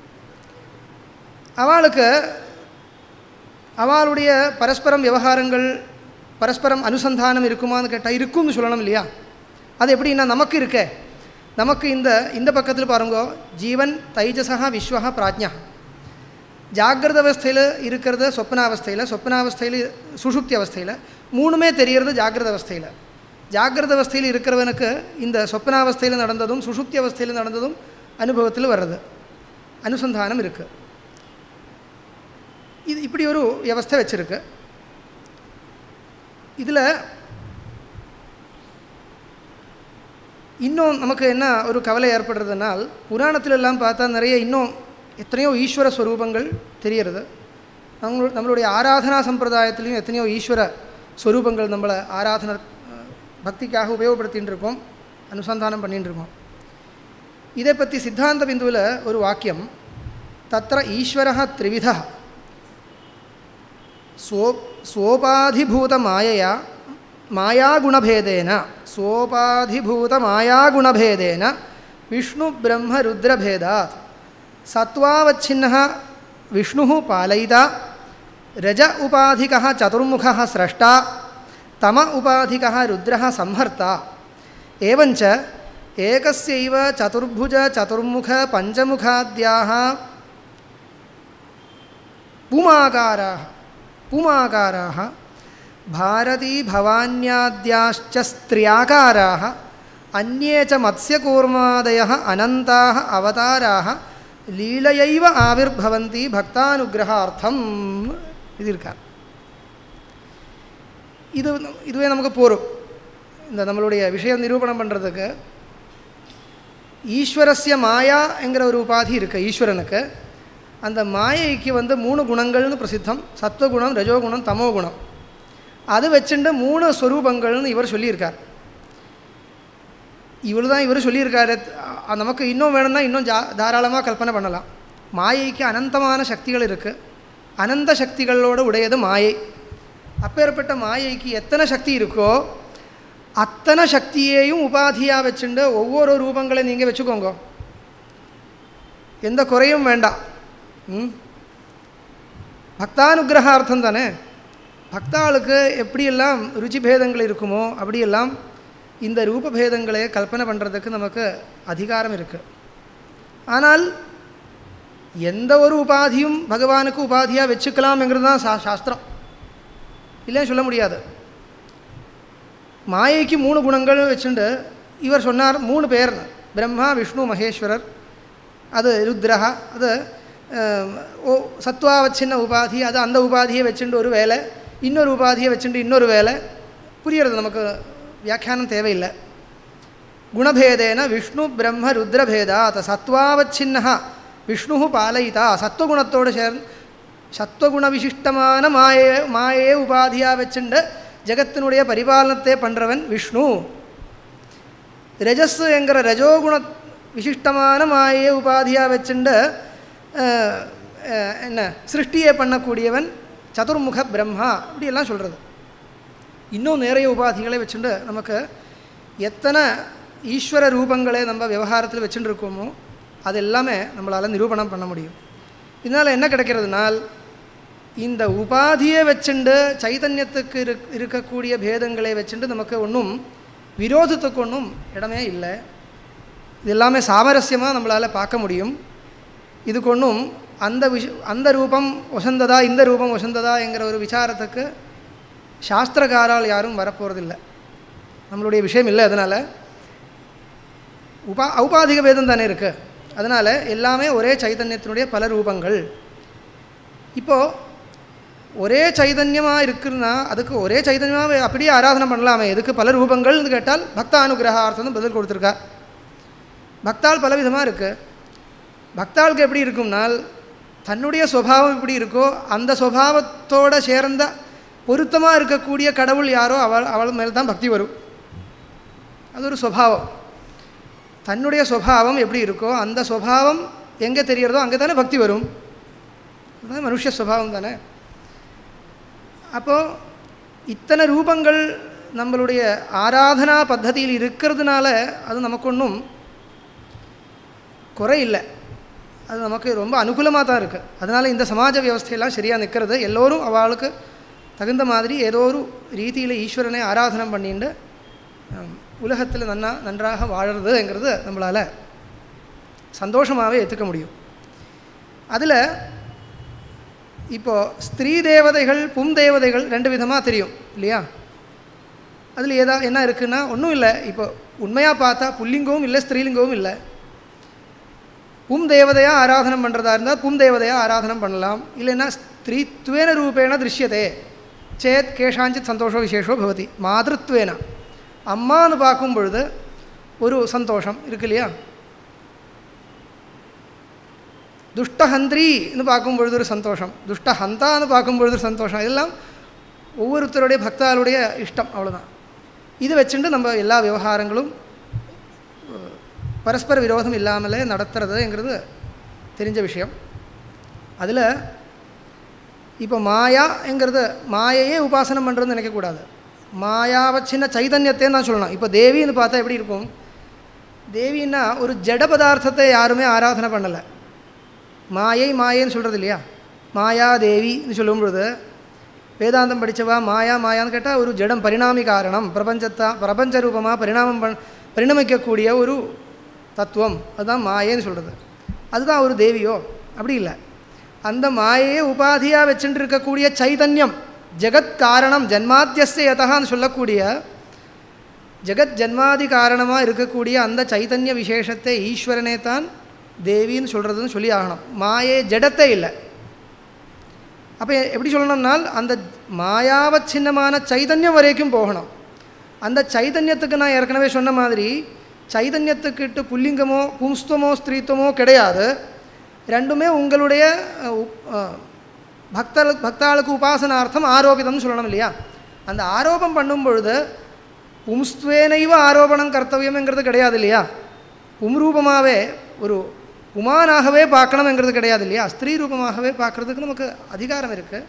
அவளுடைய பரஸ்பரம் விவகாரங்கள் பரஸ்பரம் அனுசந்தானம் இருக்குமான்னு கேட்டால் இருக்கும்னு சொல்லணும் இல்லையா. அது எப்படின்னா நமக்கு இந்த பக்கத்தில் பாருங்கோ, ஜீவன் தைஜசா விஸ்வா பிராஜ்ஞா. ஜாகிரத அவஸ்தையில் இருக்கிறது சொப்னாவஸ்தையில் சுஷுப்தி அவஸ்தையில், 3மே தெரிகிறது ஜாகிரத அவஸ்தையில். ஜாகிரத அவஸ்தையில் இருக்கிறவனுக்கு இந்த சொப்னாவஸ்தையில் நடந்ததும் சுஷுப்தி அவஸ்தையில் நடந்ததும் அனுபவத்தில் வர்றது, அனுசந்தானம் இருக்குது. இது இப்படி ஒரு வியவஸ்தை வச்சுருக்கு. இதில் இன்னும் நமக்கு என்ன ஒரு கவலை ஏற்படுறதுனால், புராணத்திலெல்லாம் பார்த்தா நிறைய இன்னும் எத்தனையோ ஈஸ்வர ஸ்வரூபங்கள் தெரிகிறது. நம்மளுடைய ஆராதனா சம்பிரதாயத்திலையும் எத்தனையோ ஈஸ்வர ஸ்வரூபங்கள் நம்மளை ஆராதனை பக்திக்காக உபயோகப்படுத்தின்னு இருக்கோம், அனுசந்தானம் பண்ணின்னு இருக்கோம். இதை பற்றி சித்தாந்த பிந்துவில் ஒரு வாக்கியம், தத்ர ஈஸ்வரः த்ரிவிதः ஸ்வோபாதிபூத மாயாகுணபேதேன விஷ்ணு பிரம்ம ருத்ரபேதாத் சத்வாவச்சின்னः விஷ்ணுः பாலயிதா ரஜ உபாதிகः சதுர்முகः ஸ்ரஷ்டா தம உபாதிகः ருத்ரः சம்ஹர்த்தா ஏவஞ்ச ஏகஸ்யைவ சதுர்புஜ சதுர்முக பஞ்சமுகாத்யாः புமாகாராः பாரதி பவான்யாத்யாश्च ஸ்த்ரியாகாராः அன்யே ச மத்ஸ்யகூர்மாதயः அனந்தாः அவதாராः லீலையைவ ஆவிர்பவந்தி பக்தானுகிரகார்த்தம். இது இருக்கார். இதுவே நமக்கு போரும். இந்த நம்மளுடைய விஷயம் நிரூபணம் பண்ணுறதுக்கு ஈஸ்வரஸ்ய மாயா என்கிற ஒரு உபாதி இருக்குது ஈஸ்வரனுக்கு. அந்த மாயைக்கு 3 குணங்கள்னு பிரசித்தம், சத்வகுணம், ரஜோகுணம், தமோகுணம். அது வச்சுட்டு 3 ஸ்வரூபங்கள்னு இவர் சொல்லியிருக்கார். இவர் சொல்லியிருக்காரு. நமக்கு இன்னும் வேணும்னா இன்னும் தாராளமாக கல்பனை பண்ணலாம். மாயைக்கு அனந்தமான சக்திகள் இருக்குது, அனந்த சக்திகளோடு உடையது மாயை. அப்பேற்பட்ட மாயைக்கு எத்தனை சக்தி இருக்கோ அத்தனை சக்தியையும் உபாதியாக வச்சுட்டு ஒவ்வொரு ரூபங்களை நீங்கள் வச்சுக்கோங்க, எந்த குறையும் வேண்டாம். பக்தானுகிரகார்த்தம் தானே. பக்தாளுக்கு எப்படியெல்லாம் ருச்சி பேதங்கள் இருக்குமோ அப்படியெல்லாம் இந்த ரூபபேதங்களை கல்பனை பண்ணுறதுக்கு நமக்கு அதிகாரம் இருக்குது. ஆனால் எந்த ஒரு உபாதியும் பகவானுக்கு உபாதியாக வச்சுக்கலாம்ங்கிறது தான் சாஸ்திரம், இல்லைன்னு சொல்ல முடியாது. மாயைக்கு 3 குணங்கள் வச்சுட்டு இவர் சொன்னார் 3 பேர், பிரம்மா விஷ்ணு மகேஸ்வரர், அது ருத்ரஹா, அது சத்வாவச்சின்ன உபாதி, அது அந்த உபாதியை வச்சுட்டு ஒரு வேலை, இன்னொரு உபாதியை வச்சுட்டு இன்னொரு வேலை. புரிகிறது, நமக்கு வியாக்கியானம் தேவையில்லை. குணபேதேன விஷ்ணு பிரம்ம ருத்ரபேதாத் சத்வாவச்சின்ன விஷ்ணு பாலயிதா, சத்வகுணத்தோடு சேர்ந்து சத்வகுண விசிஷ்டமான மாயே உபாதியாக வச்சுண்டு ஜகத்தினுடைய பரிபாலனத்தை பண்ணுறவன் விஷ்ணு. ரஜஸ் என்கிற ரஜோகுண விசிஷ்டமான மாயை உபாதியாக வச்சுண்டு என்ன சிருஷ்டியை பண்ணக்கூடியவன் சதுர்முக பிரம்மா, இப்படியெல்லாம் சொல்கிறது. இன்னும் நிறைய உபாதிகளை வச்சுட்டு நமக்கு எத்தனை ஈஸ்வர ரூபங்களை நம்ம விவகாரத்தில் வச்சுட்டு இருக்கோமோ அது எல்லாமே நம்மளால் நிரூபணம் பண்ண முடியும். இதனால் என்ன கிடைக்கிறதுனால் இந்த உபாதியை வச்சுண்டு சைதன்யத்துக்கு இருக்கக்கூடிய பேதங்களை வச்சுண்டு நமக்கு ஒன்றும் விரோதத்துக்கு ஒன்றும் இடமே இல்லை. இது எல்லாமே சாமரஸ்யமாக நம்மளால் பார்க்க முடியும். இதுக்கு ஒன்றும் அந்த ரூபம் வசந்ததா இந்த ரூபம் வசந்ததா என்கிற ஒரு விசாரத்துக்கு சாஸ்திரகாரால் யாரும் வரப்போகிறதில்லை. நம்மளுடைய விஷயம் இல்லை. அதனால் ஔபாதிக பேதம் தானே இருக்குது. அதனால் எல்லாமே ஒரே சைதன்யத்தினுடைய பல ரூபங்கள். இப்போது ஒரே சைதன்யமாக இருக்குன்னா அதுக்கு ஒரே சைதன்யமாக அப்படியே ஆராதனை பண்ணலாமே, எதுக்கு பல ரூபங்கள்னு கேட்டால் பக்தானுகிரகார்த்தம் பதில் கொடுத்துருக்கார். பக்தாள் பலவிதமாக இருக்குது. பக்தாளுக்கு எப்படி இருக்கும்னால் தன்னுடைய சுபாவம் எப்படி இருக்கோ அந்த சுபாவத்தோடு சேர்ந்த பொருத்தமாக இருக்கக்கூடிய கடவுள் யாரோ அவள் மேல் தான் பக்தி வரும். அது ஒரு சுபாவம். தன்னுடைய சுபாவம் எப்படி இருக்கோ அந்த சுபாவம் எங்கே தெரிகிறதோ அங்கே தானே பக்தி வரும். அதுதான் மனுஷ சுபாவம் தானே. அப்போது இத்தனை ரூபங்கள் நம்மளுடைய ஆராதனா பத்ததியில் இருக்கிறதுனால அது நமக்கு ஒன்றும் குறை இல்லை. அது நமக்கு ரொம்ப அனுகூலமாக தான் இருக்குது. அதனால் இந்த சமாஜ வியவஸ்தையெல்லாம் சரியாக நிற்கிறது. எல்லோரும் அவளுக்கு தகுந்த மாதிரி ஏதோ ஒரு ரீதியில் ஈஸ்வரனை ஆராதனை பண்ணிட்டு உலகத்தில் நன்றாக வாழறதுங்கிறது நம்மளால் சந்தோஷமாகவே ஏற்றுக்க முடியும். அதில் இப்போது ஸ்திரீ தேவதைகள் பும் தேவதைகள் ரெண்டு விதமாக தெரியும் இல்லையா. அதில் என்ன இருக்குன்னா ஒன்றும் இல்லை. இப்போ உண்மையாக பார்த்தா புல்லிங்கமும் இல்லை ஸ்திரீலிங்கமும் இல்லை. பும் தேவதையாக ஆராதனம் பண்ணுறதா இருந்தால் பும் தேவதையாக ஆராதனம் பண்ணலாம். இல்லைன்னா ஸ்திரீத்வேன ரூபேண திருஷ்யத்தே சேத் கேஷாஞ்சித் சந்தோஷோ விசேஷோ பவதி. மாதృத்வேன அம்மான்னு பார்க்கும் பொழுது ஒரு சந்தோஷம் இருக்கு இல்லையா. துஷ்டஹந்திரின்னு பார்க்கும் பொழுது ஒரு சந்தோஷம், துஷ்டஹந்தான்னு பார்க்கும் பொழுது ஒரு சந்தோஷம். இதெல்லாம் ஒவ்வொருத்தருடைய பக்தாளுடைய இஷ்டம், அவ்வளோதான். இது வச்சுட்டு நம்ம எல்லா விவகாரங்களும் பரஸ்பர விரோதம் இல்லாமலே நடத்துறதுங்கிறது தெரிஞ்ச விஷயம். அதில் இப்போ மாயாங்கிறது மாயையே உபாசனம் பண்ணுறதுன்னு நினைக்கக்கூடாது. மாயாவை சின்ன சைதன்யத்தையும் தான் சொல்லணும். இப்போ தேவின்னு பார்த்தா எப்படி இருக்கும்? தேவின்னா ஒரு ஜட பதார்த்தத்தை யாருமே ஆராதனை பண்ணலை. மாயைன்னு சொல்கிறது இல்லையா. மாயா தேவின்னு சொல்லும் பொழுது வேதாந்தம் படித்தவா மாயான்னு கேட்டால் ஒரு ஜடம் பரிணாமி காரணம், பிரபஞ்ச ரூபமாக பரிணமிக்கக்கூடிய ஒரு தத்துவம், அதுதான் மாயேன்னு சொல்கிறது. அதுதான் ஒரு தேவியோ? அப்படி இல்லை. அந்த மாயையே உபாதியாக வச்சுட்டு இருக்கக்கூடிய சைதன்யம், ஜெகத் காரணம் ஜன்மாத்தியஸ்ய யதஹான்னு சொல்லக்கூடிய ஜெகத் ஜன்மாதி காரணமாக இருக்கக்கூடிய அந்த சைதன்ய விசேஷத்தை ஈஸ்வரனே தான் தேவின்னு சொல்கிறதுன்னு சொல்லி ஆகணும். மாயே ஜடத்தே இல்லை. அப்போ எப்படி சொல்லணும்னால் அந்த மாயாவ சின்னமான சைதன்யம் வரைக்கும் போகணும். அந்த சைதன்யத்துக்கு நான் ஏற்கனவே சொன்ன மாதிரி சைதன்யத்துக்கிட்டு புல்லிங்கமோ பும்ஸ்துவமோ ஸ்திரீத்துவமோ கிடையாது. ரெண்டுமே உங்களுடைய பக்தாளுக்கு உபாசனார்த்தம் ஆரோபிதம்னு சொல்லணும் இல்லையா. அந்த ஆரோபம் பண்ணும் பொழுது பும்ஸ்துவேனைவ ஆரோபணம் கர்த்தவியம்ங்கிறது கிடையாது இல்லையா. பும்ரூபமாகவே ஒரு புமானாகவே பார்க்கணுங்கிறது கிடையாது இல்லையா. ஸ்திரீ ரூபமாகவே பார்க்குறதுக்கு நமக்கு அதிகாரம் இருக்குது.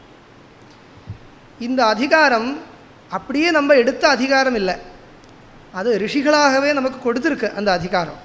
இந்த அதிகாரம் அப்படியே நம்ம எடுத்த அதிகாரம் இல்லை, அது ரிஷிகளாகவே நமக்கு கொடுத்துருக்கு அந்த அதிகாரம்.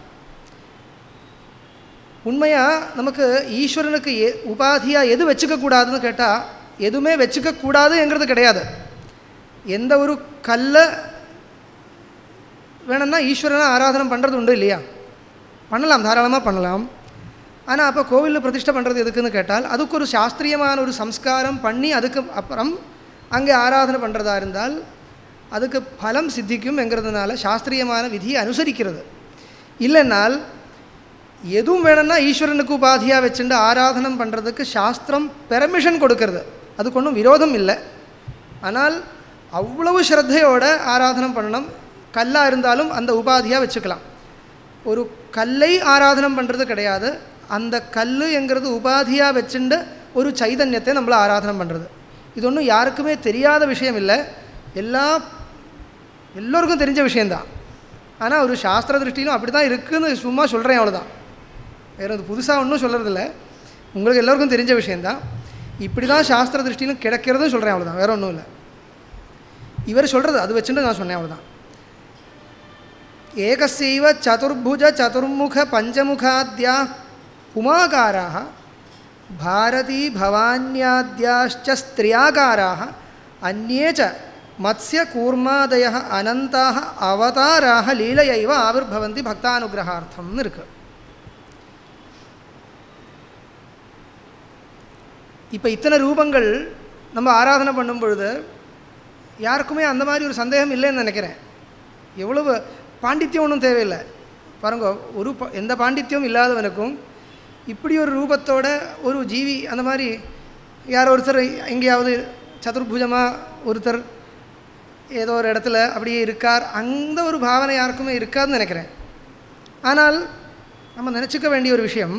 உண்மையாக நமக்கு ஈஸ்வரனுக்கு உபாதியாக எது வச்சுக்கக்கூடாதுன்னு கேட்டால் எதுவுமே வச்சுக்கக்கூடாதுங்கிறது கிடையாது. எந்த ஒரு கல்லை வேணும்னா ஈஸ்வரனை ஆராதனை பண்ணுறது உண்டு இல்லையா. பண்ணலாம், தாராளமாக பண்ணலாம். ஆனால் அப்போ கோவிலில் பிரதிஷ்டை பண்ணுறது எதுக்குன்னு கேட்டால் அதுக்கு ஒரு சாஸ்திரியமான ஒரு சம்ஸ்காரம் பண்ணி அதுக்கு அப்புறம் அங்கே ஆராதனை பண்ணுறதா இருந்தால் அதுக்கு பலம் சித்திக்கும்ங்கிறதுனால சாஸ்திரியமான விதியை அனுசரிக்கிறது. இல்லைன்னால் எதுவும் வேணும்னா ஈஸ்வரனுக்கு உபாதியாக வச்சுட்டு ஆராதனம் பண்ணுறதுக்கு சாஸ்திரம் பெர்மிஷன் கொடுக்கறது, அதுக்கு ஒன்றும் விரோதம் இல்லை. ஆனால் அவ்வளவு ஸ்ரத்தையோடு ஆராதனம் பண்ணணும். கல்லாக இருந்தாலும் அந்த உபாதியாக வச்சுக்கலாம். ஒரு கல்லை ஆராதனம் பண்ணுறது கிடையாது, அந்த கல்லுங்கிறது உபாதியாக வச்சுட்டு ஒரு சைதன்யத்தை நம்மளை ஆராதனை பண்ணுறது. இது ஒன்றும் யாருக்குமே தெரியாத விஷயம் இல்லை, எல்லோருக்கும் தெரிஞ்ச விஷயந்தான். ஆனால் ஒரு சாஸ்திர திருஷ்டிலும் அப்படி தான் இருக்குதுன்னு சும்மா சொல்கிறேன், அவ்வளோதான். வேறு அது புதுசாக ஒன்றும் சொல்கிறதில்ல, உங்களுக்கு எல்லோருக்கும் தெரிஞ்ச விஷயந்தான். இப்படி தான் சாஸ்திர திருஷ்டிலும் கிடைக்கிறதும் சொல்கிறேன், அவ்வளோதான். வேறு ஒன்றும் இல்லை. இவர் சொல்கிறது அது வச்சுட்டு நான் சொன்னேன், அவ்வளோதான். ஏகசைவ சதுர்புஜ சதுர்முக பஞ்சமுகாத்யா புமாகாராக பாரதி பவான்யாத்யாश्च ஸ்திரியாகாராः அந்யே ச மத்ஸ்ய கூர்மாதயः அனந்தாः அவதாராः லீலையைவ ஆவிர்பவந்தி பக்தானுகிரகார்த்தம்னு இருக்கு. இப்போ இத்தனை ரூபங்கள் நம்ம ஆராதனை பண்ணும் பொழுது யாருக்குமே அந்த மாதிரி ஒரு சந்தேகம் இல்லைன்னு நினைக்கிறேன். எவ்வளவு பாண்டித்யம் ஒன்றும் தேவையில்லை பாருங்க. எந்த பாண்டித்யம் இல்லாதவனுக்கும் இப்படி ஒரு ரூபத்தோட ஒரு ஜீவி அந்த மாதிரி யார் ஒருத்தர் எங்கேயாவது சதுர்புஜமாக ஒருத்தர் ஏதோ ஒரு இடத்துல அப்படியே இருக்கார், அந்த ஒரு பாவனை யாருக்குமே இருக்காதுன்னு நினைக்கிறேன். ஆனால் நம்ம நினச்சிக்க வேண்டிய ஒரு விஷயம்,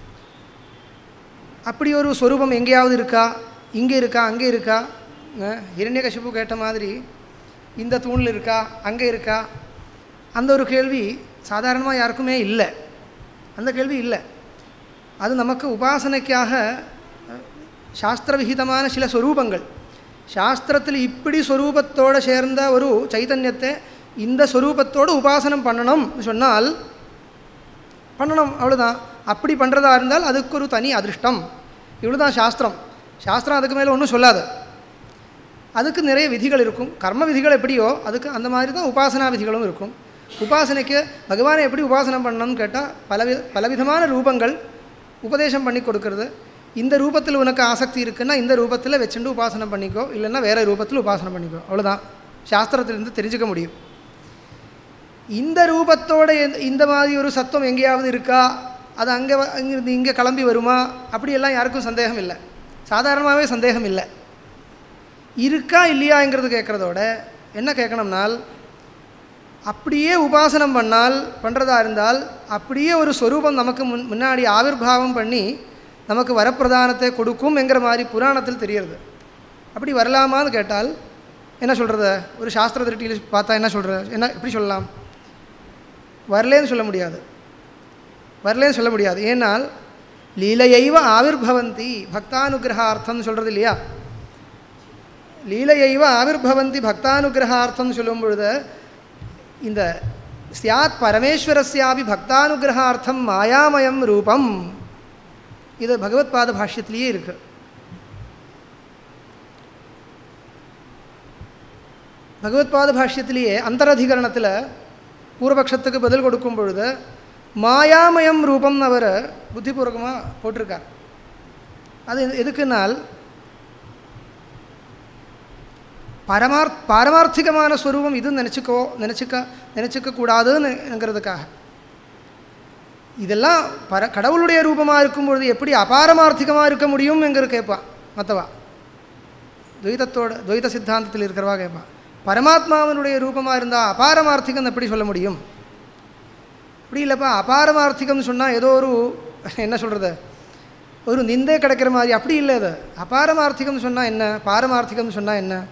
அப்படி ஒரு ஸ்வரூபம் எங்கேயாவது இருக்கா, இங்கே இருக்கா, அங்கே இருக்கா? ஹிரண்யகசிபு கேட்ட மாதிரி இந்த தூணில் இருக்கா, அங்கே இருக்கா, அந்த ஒரு கேள்வி சாதாரணமாக யாருக்குமே இல்லை. அந்த கேள்வி இல்லை. அது நமக்கு உபாசனைக்காக சாஸ்திர விகிதமான சில ஸ்வரூபங்கள். சாஸ்திரத்தில் இப்படி ஸ்வரூபத்தோடு சேர்ந்த ஒரு சைத்தன்யத்தை இந்த ஸ்வரூபத்தோடு உபாசனம் பண்ணணும் சொன்னால் பண்ணணும், அவ்வளோதான். அப்படி பண்ணுறதா இருந்தால் அதுக்கு ஒரு தனி அதிருஷ்டம். இவ்வளோதான் சாஸ்திரம். சாஸ்திரம் அதுக்கு மேலே ஒன்றும் சொல்லாது. அதுக்கு நிறைய விதிகள் இருக்கும். கர்ம விதிகள் எப்படியோ அதுக்கு அந்த மாதிரி தான் உபாசனா விதிகளும் இருக்கும். உபாசனைக்கு பகவானை எப்படி உபாசனம் பண்ணணும்னு கேட்டால் பலவிதமான ரூபங்கள் உபதேசம் பண்ணி கொடுக்கறது. இந்த ரூபத்தில் உனக்கு ஆசக்தி இருக்குன்னா இந்த ரூபத்தில் வச்சுட்டு உபாசனம் பண்ணிக்கோ, இல்லைன்னா வேறு ரூபத்தில் உபாசனம் பண்ணிக்கோ, அவ்வளோதான் சாஸ்திரத்திலிருந்து தெரிஞ்சுக்க முடியும். இந்த ரூபத்தோடு இந்த மாதிரி ஒரு சத்துவம் எங்கேயாவது இருக்கா, அது அங்கேருந்து இங்கே கிளம்பி வருமா, அப்படியெல்லாம் யாருக்கும் சந்தேகம் இல்லை. சாதாரணமாகவே சந்தேகம் இல்லை. இருக்கா இல்லையாங்கிறது கேட்குறதோட என்ன கேட்கணும்னால், அப்படியே உபாசனம் பண்ணுறதா இருந்தால் அப்படியே ஒரு ஸ்வரூபம் நமக்கு முன்னாடி ஆவிர்பாவம் பண்ணி நமக்கு வரப்பிரதானத்தை கொடுக்கும் என்கிற மாதிரி புராணத்தில் தெரிகிறது. அப்படி வரலாமான்னு கேட்டால் என்ன சொல்கிறது? ஒரு சாஸ்திர திருட்டியில் பார்த்தா என்ன சொல்கிறது? என்ன எப்படி சொல்லலாம்? வரலேன்னு சொல்ல முடியாது. வரலேன்னு சொல்ல முடியாது. ஏன்னால் லீலையைவ ஆவிர்பவந்தி பக்தானுகிரகார்த்தம்னு சொல்கிறது இல்லையா? லீலையைவ ஆவிர்பவந்தி பக்தானுகிரகார்த்தம்னு சொல்லும் பொழுது இந்த ஸ்யாத் பரமேஸ்வரஸ்யாபி பக்தானுகிரகார்த்தம் மாயாமயம் ரூபம், இது பகவத்பாத பாஷ்யத்திலேயே இருக்குது. பகவத்பாத பாஷ்யத்திலேயே அந்தரதிகரணத்தில் பூர்வபக்ஷத்துக்கு பதில் கொடுக்கும் பொழுது மாயாமயம் ரூபம்னு அவர் புத்திபூர்வகமாக போட்டிருக்கார். அது எதுக்குன்னால் பாரமார்த்திகமான ஸ்வரூபம் இது நினச்சிக்க கூடாதுங்கிறதுக்காக. இதெல்லாம் கடவுளுடைய ரூபமாக இருக்கும்பொழுது எப்படி அபாரமார்த்திகமாக இருக்க முடியும் என்கிற கேட்பான் மற்றவா. துவைத சித்தாந்தத்தில் இருக்கிறவா கேட்பான், பரமாத்மாவனுடைய ரூபமாக இருந்தால் அபாரமார்த்திகம் எப்படி சொல்ல முடியும்? அப்படி இல்லைப்பா, அபாரமார்த்திகம்னு சொன்னால் ஏதோ ஒரு என்ன சொல்கிறது, ஒரு நிந்தே கிடைக்கிற மாதிரி. அப்படி இல்லை. அது அபாரமார்த்திகம்னு சொன்னால் என்ன, பாரமார்த்திகம்னு சொன்னால் என்ன?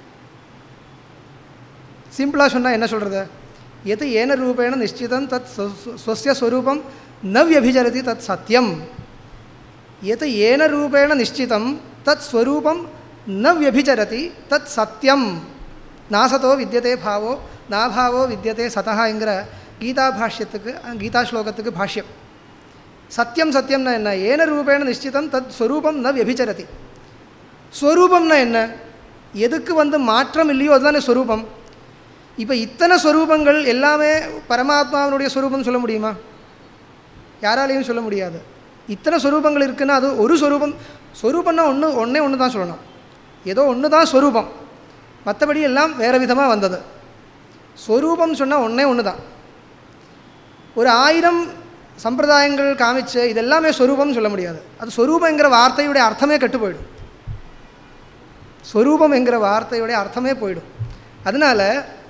சிம்பிளாக சொன்னால் என்ன சொல்கிறது? எது ஏன ரூபேண நிச்சிதம் தத் ஸ்வஸ்ய ஸ்வரூபம் ந வியபிச்சரதி தத் சத்தியம். எது ஏன ரூபேண நிச்சிதம் தத் ஸ்வரூபம் ந வியபிச்சரதி தத் சத்தியம். நாசதோ வித்தியதே பாவோ நாபாவோ வித்தியதே சதஹாங்கிற கீதா பாஷ்யத்துக்கு, கீதா ஸ்லோகத்துக்கு பாஷ்யம். சத்தியம் சத்தியம்னா என்ன? ஏன ரூபேண நிச்சிதம் தத் ஸ்வரூபம் ந வியபிச்சரதி. ஸ்வரூபம்னா என்ன? எதுக்கு மாற்றம் இல்லையோ அதுதானே ஸ்வரூபம். இப்போ இத்தனை ஸ்வரூபங்கள் எல்லாமே பரமாத்மாவனுடைய ஸ்வரூபம் சொல்ல முடியுமா? யாராலையும் சொல்ல முடியாது. இத்தனை ஸ்வரூபங்கள் இருக்குன்னா அது ஒரு ஸ்வரூபம்னா ஒன்று தான் சொல்லணும். ஏதோ ஒன்று தான் ஸ்வரூபம், மற்றபடி எல்லாம் வேறு விதமாக வந்தது. ஸ்வரூபம் சொன்னால் ஒன்று தான். ஒரு 1000 சம்பிரதாயங்கள் காமிச்சு இதெல்லாமே ஸ்வரூபம் சொல்ல முடியாது. அது ஸ்வரூபங்கிற வார்த்தையுடைய அர்த்தமே கெட்டு போயிடும். ஸ்வரூபம் என்கிற வார்த்தையுடைய அர்த்தமே போயிடும். அதனால்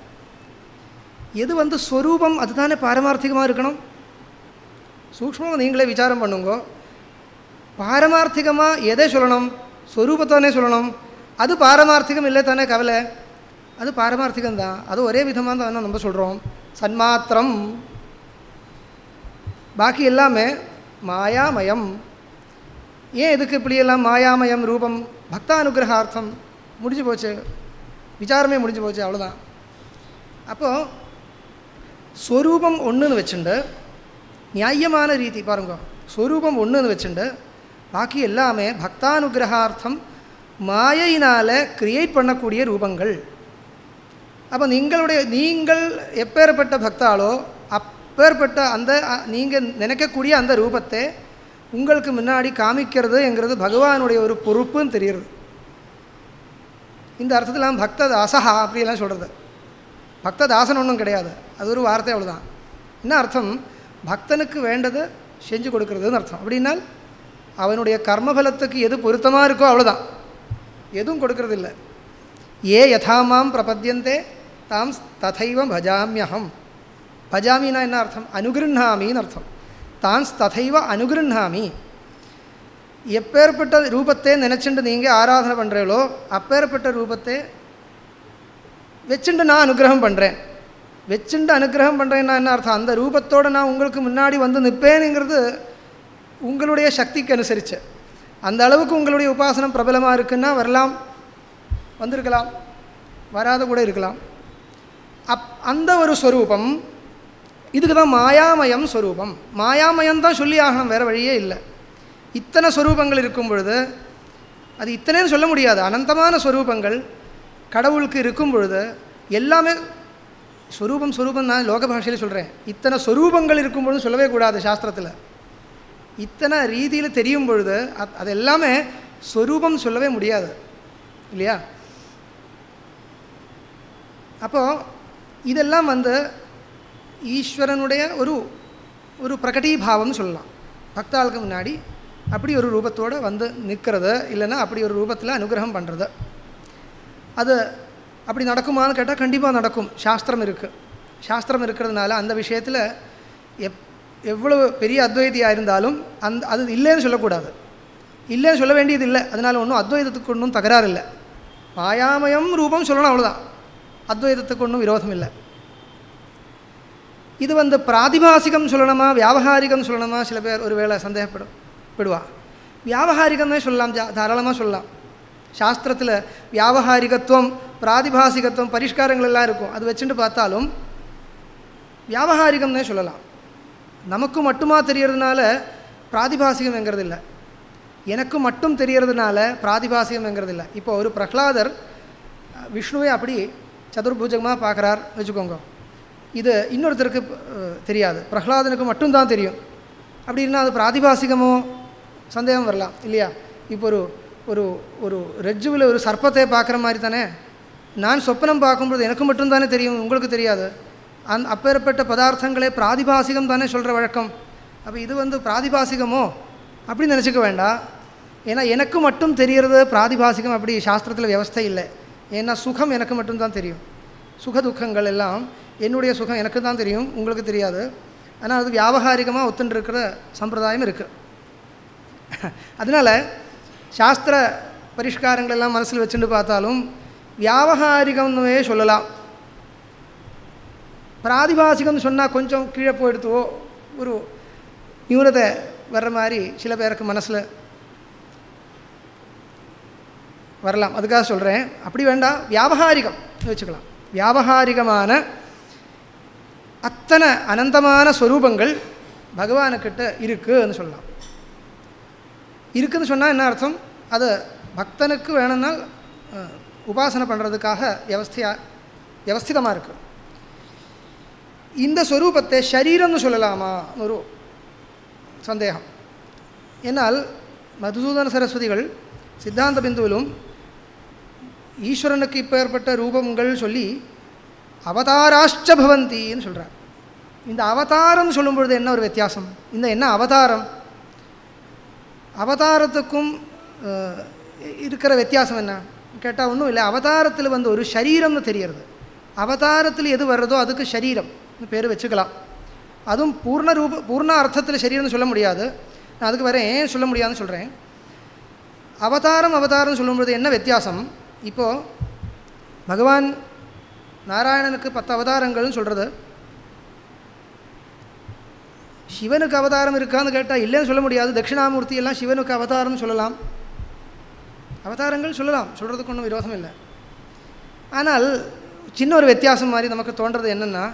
எது ஸ்வரூபம் அதுதானே பாரமார்த்திகமாக இருக்கணும். சூக்ஷ்மமாக நீங்களே விசாரம் பண்ணுங்க. பாரமார்த்திகமாக எதை சொல்லணும்? ஸ்வரூபத்தானே சொல்லணும். அது பாரமார்த்திகம் இல்லை தானே கவலை. அது பாரமார்த்திகம்தான். அது ஒரே விதமாக தான் நம்ம சொல்கிறோம். சன்மாத்திரம், பாக்கி எல்லாமே மாயாமயம். ஏன் எதுக்கு இப்படியெல்லாம் மாயாமயம் ரூபம்? பக்தானுகிரகார்த்தம். முடிஞ்சு போச்சு, விசாரமே முடிஞ்சு போச்சு, அவ்வளோதான். அப்போது ஸ்வரூபம் ஒன்றுன்னு வச்சுண்டு நியாயமான ரீதி பாருங்க. ஸ்வரூபம் ஒன்றுன்னு வச்சுண்டு பாக்கி எல்லாமே பக்தானுகிரகார்த்தம் மாயையினால் கிரியேட் பண்ணக்கூடிய ரூபங்கள். அப்போ நீங்கள் எப்பேற்பட்ட பக்தாலோ அப்பேற்பட்ட அந்த நீங்கள் நினைக்கக்கூடிய அந்த ரூபத்தை உங்களுக்கு முன்னாடி காமிக்கிறதுங்கிறது பகவானுடைய ஒரு பொறுப்புன்னு தெரியுது. இந்த அர்த்தத்தில் பக்ததாசகா அப்படியெல்லாம் சொல்கிறது. பக்ததாசன் ஒன்றும் கிடையாது, அது ஒரு வார்த்தை, அவ்வளோதான். என்ன அர்த்தம்? பக்தனுக்கு வேண்டது செஞ்சு கொடுக்கறதுன்னு அர்த்தம். அப்படின்னால் அவனுடைய கர்மபலத்துக்கு எது பொருத்தமாக இருக்கோ அவ்வளோதான், எதுவும் கொடுக்கறது இல்லை. ஏ யதாமாம் பிரபத்யந்தே தாம் ததைவ பஜாமியகம். பஜாமின்னா என்ன அர்த்தம்? அனுகிருண்ணாமின்னு அர்த்தம். தான் ததைவ அனுகிருண்ணாமி. எப்பேற்பட்ட ரூபத்தை நினச்சிட்டு நீங்கள் ஆராதனை பண்ணுறீங்களோ அப்பேற்பட்ட ரூபத்தை வச்சுட்டு நான் அனுகிரகம் பண்ணுறேன். வச்சுட்டு அனுகிரகம் பண்ணுறேன்னா என்ன அர்த்தம்? அந்த ரூபத்தோடு நான் உங்களுக்கு முன்னாடி வந்து நிற்பேனுங்கிறது உங்களுடைய சக்திக்கு அனுசரித்து. அந்த அளவுக்கு உங்களுடைய உபாசனம் பிரபலமாக இருக்குன்னா வரலாம், வந்திருக்கலாம், வராத கூட இருக்கலாம். அந்த ஒரு ஸ்வரூபம் இதுக்கு தான் மாயாமயம் ஸ்வரூபம். மாயாமயம் தான் சொல்லி ஆகணும், வேறு வழியே இல்லை. இத்தனை ஸ்வரூபங்கள் இருக்கும் பொழுது அது இத்தனைன்னு சொல்ல முடியாது. அனந்தமான ஸ்வரூபங்கள் கடவுளுக்கு இருக்கும் பொழுது எல்லாமே ஸ்வரூபம் நான் லோக பாஷையில் சொல்கிறேன். இத்தனை ஸ்வரூபங்கள் இருக்கும் பொழுது சொல்லவே கூடாது சாஸ்திரத்தில். இத்தனை ரீதியில் தெரியும் பொழுது அது எல்லாமே ஸ்வரூபம் சொல்லவே முடியாது இல்லையா? அப்போது இதெல்லாம் ஈஸ்வரனுடைய ஒரு பிரகடீபாவம்னு சொல்லலாம். பக்தாளுக்கு முன்னாடி அப்படி ஒரு ரூபத்தோடு நிற்கிறது, இல்லைன்னா அப்படி ஒரு ரூபத்தில் அனுகிரகம் பண்ணுறது. அது அப்படி நடக்குமான்னு கேட்டால் கண்டிப்பாக நடக்கும். சாஸ்திரம் இருக்குது. சாஸ்திரம் இருக்கிறதுனால அந்த விஷயத்தில் எவ்வளவு பெரிய அத்வைதியாக இருந்தாலும் அது இல்லைன்னு சொல்லக்கூடாது, இல்லைன்னு சொல்ல வேண்டியது இல்லை. அதனால் ஒன்றும் அத்வைதத்துக்கு ஒன்றும் தகராறு இல்லை. மாயாமயம் ரூபம் சொல்லணும், அவ்வளோதான். அத்வைதத்துக்கு ஒன்றும் விரோதம் இல்லை. இது பிராதிபாசிகம் சொல்லணுமா வியாபகாரிகம் சொல்லணுமா சில பேர் ஒரு வேளை சந்தேகப்படுவா. வியாபகாரிகமே சொல்லலாம், தாராளமாக சொல்லலாம். சாஸ்திரத்தில் வியாபகாரிகத்துவம் பிராதிபாசிகத்துவம் பரிஷ்காரங்கள் எல்லாம் இருக்கும். அது வச்சுட்டு பார்த்தாலும் வியாபகாரிகம்னே சொல்லலாம். நமக்கு மட்டுமா தெரியறதுனால பிராதிபாசிகம்ங்கிறது இல்லை, எனக்கு மட்டும் தெரியறதுனால பிராதிபாசிகம்ங்கிறது இல்லை. இப்போ ஒரு பிரகலாதர் விஷ்ணுவை அப்படி சதுர்பூஜகமாக பார்க்குறார் வச்சுக்கோங்க. இது இன்னொருத்தருக்கு தெரியாது, பிரகலாதனுக்கு மட்டும்தான் தெரியும். அப்படின்னா அது பிராதிபாசிகமோ சந்தேகம் வரலாம் இல்லையா? இப்போ ஒரு ஒரு ரஜ்ஜுவில் ஒரு சர்ப்பத்தை பார்க்குற மாதிரி தானே நான் சொப்பனம் பார்க்கும்போது எனக்கு மட்டும்தானே தெரியும், உங்களுக்கு தெரியாது. அப்பேற்பட்ட பதார்த்தங்களே பிராதிபாசிகம் தானே சொல்கிற வழக்கம். அப்போ இது பிராதிபாசிகமோ அப்படின்னு நினச்சிக்க வேண்டாம். ஏன்னா எனக்கு மட்டும் தெரியறது பிராதிபாசிகம் அப்படி சாஸ்திரத்தில் வியவஸ்தை இல்லை. ஏன்னா சுகம் எனக்கு மட்டும்தான் தெரியும், சுக துக்கங்கள் எல்லாம் என்னுடைய சுகம் எனக்கு தான் தெரியும், உங்களுக்கு தெரியாது. ஆனால் அது வியாபகாரிகமாக ஒத்துண்டிருக்கிற சம்பிரதாயம் இருக்குது. அதனால் சாஸ்திர பரிஷ்காரங்கள் எல்லாம் மனசில் வச்சுட்டு பார்த்தாலும் வியாபகாரிகம்னே சொல்லலாம். பிராதிபாசிகம் சொன்னால் கொஞ்சம் கீழே போயிடுத்துவோ ஒரு நியூனதை வர்ற மாதிரி சில பேருக்கு மனசில் வரலாம். அதுக்காக சொல்கிறேன், அப்படி வேண்டாம், வியாபகாரிகம் வச்சுக்கலாம். வியாபகாரிகமான அத்தனை அனந்தமான ஸ்வரூபங்கள் பகவானுக்கிட்ட இருக்குன்னு சொல்லலாம். இருக்குதுன்னு சொன்னால் என்ன அர்த்தம்? அது பக்தனுக்கு வேணும்னால் உபாசனை பண்ணுறதுக்காக வியவஸ்திதமாக இருக்குது. இந்த ஸ்வரூபத்தை ஷரீரம்னு சொல்லலாமான்னு ஒரு சந்தேகம். என்னால் மதுசூதன சரஸ்வதிகள் சித்தாந்த பிந்துவிலும் ஈஸ்வரனுக்கு இப்போ ஏற்பட்ட ரூபங்கள் சொல்லி அவதாராஷ்ச பவந்தின்னு சொல்கிறார். இந்த அவதாரம் சொல்லும் பொழுது என்ன ஒரு வித்தியாசம்? என்ன அவதாரம், அவதாரத்துக்கும் இருக்கிற வித்தியாசம் என்ன கேட்டால் ஒன்றும் இல்லை. அவதாரத்தில் ஒரு சரீரம்னு தெரியறது. அவதாரத்தில் எது வர்றதோ அதுக்கு சரீரம் பேர் வச்சுக்கலாம். அதுவும் பூர்ண அர்த்தத்தில் சரீரம்னு சொல்ல முடியாது. நான் அதுக்கு வேறு ஏன் சொல்ல முடியாதுன்னு சொல்கிறேன். அவதாரம் சொல்லும்போது என்ன வித்தியாசம்? இப்போது பகவான் நாராயணனுக்கு 10 அவதாரங்கள்னு சொல்கிறது. சிவனுக்கு அவதாரம் இருக்கான்னு கேட்டால் இல்லைன்னு சொல்ல முடியாது. தட்சிணாமூர்த்தி எல்லாம் சிவனுக்கு அவதாரம்னு சொல்லலாம், அவதாரங்கள் சொல்லலாம், சொல்கிறதுக்கு ஒன்றும் விரோதம் இல்லை. ஆனால் சின்ன ஒரு வித்தியாசம் மாதிரி நமக்கு தோன்றது என்னென்னா,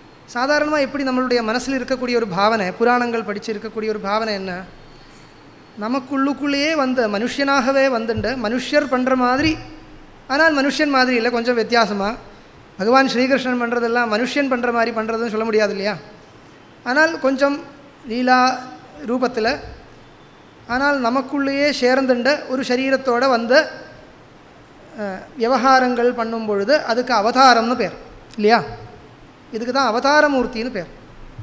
சாதாரணமாக எப்படி நம்மளுடைய மனசில் இருக்கக்கூடிய ஒரு பாவனை, புராணங்கள் படித்து இருக்கக்கூடிய ஒரு பாவனை என்ன, நமக்குள்ளுக்குள்ளேயே வந்து மனுஷனாகவே வந்துண்டு மனுஷர் பண்ணுற மாதிரி, ஆனால் மனுஷன் மாதிரி இல்லை, கொஞ்சம் வித்தியாசமாக. பகவான் ஸ்ரீகிருஷ்ணன் பண்ணுறதெல்லாம் மனுஷன் பண்ணுற மாதிரி பண்ணுறதுன்னு சொல்ல முடியாது இல்லையா? ஆனால் கொஞ்சம் லீலா ரூபத்தில், ஆனால் நமக்குள்ளேயே சேர்ந்துண்ட ஒரு சரீரத்தோடு வந்து விவகாரங்கள் பண்ணும் பொழுது அதுக்கு அவதாரம்னு பேர் இல்லையா? இதுக்கு தான் அவதாரமூர்த்தின்னு பேர்.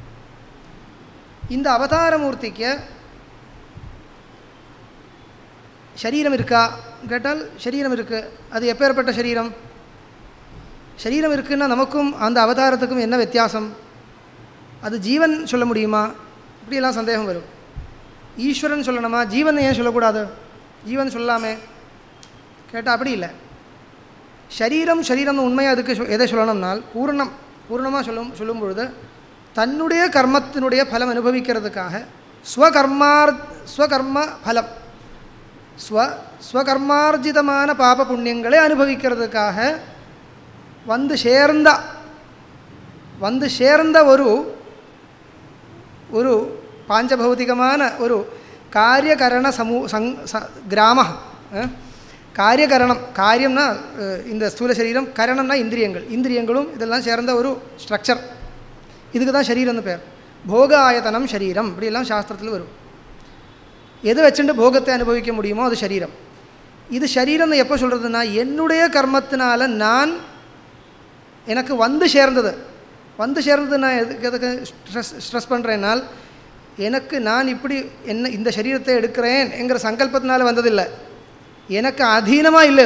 இந்த அவதாரமூர்த்திக்கு சரீரம் இருக்கா கேட்டால் சரீரம் இருக்குது. அது எப்பேற்பட்ட சரீரம்? சரீரம் இருக்குன்னா நமக்கும் அந்த அவதாரத்துக்கும் என்ன வித்தியாசம்? அது ஜீவன் சொல்ல முடியுமா? இப்படியெல்லாம் சந்தேகம் வரும். ஈஸ்வரன் சொல்லணுமா? ஜீவன் ஏன் சொல்லக்கூடாது? ஜீவன் சொல்லாமே கேட்டால் அப்படி இல்லை. சரீரம்னு உண்மையாக அதுக்கு எதை சொல்லணும்னால் பூர்ணமாக சொல்லும் பொழுது தன்னுடைய கர்மத்தினுடைய பலம் அனுபவிக்கிறதுக்காக ஸ்வகர்ம பலம் ஸ்வகர்மார்ஜிதமான பாப புண்ணியங்களை அனுபவிக்கிறதுக்காக வந்து சேர்ந்த ஒரு பாஞ்சபௌதிகமான ஒரு காரியகரண கிராம காரியகரணம். காரியம்னா இந்த ஸ்தூல சரீரம், கரணம்னா இந்திரியங்களும் இதெல்லாம் சேர்ந்த ஒரு ஸ்ட்ரக்சர். இதுக்கு தான் சரீரம்னு பேர். போக ஆயத்தனம் சரீரம் இப்படியெல்லாம் சாஸ்திரத்தில் வரும். எது வச்சுட்டு போகத்தை அனுபவிக்க முடியுமோ அது சரீரம். இது சரீரம்னு எப்போ சொல்கிறதுனா, என்னுடைய கர்மத்தினால எனக்கு வந்து சேர்ந்தது நான் எதுக்கு ஸ்ட்ரெஸ் பண்ணுறேன்னால், நான் இப்படி இந்த சரீரத்தை எடுக்கிறேன் என்கிற சங்கல்பத்தினால வந்ததில்லை, எனக்கு அதீனமாக இல்லை.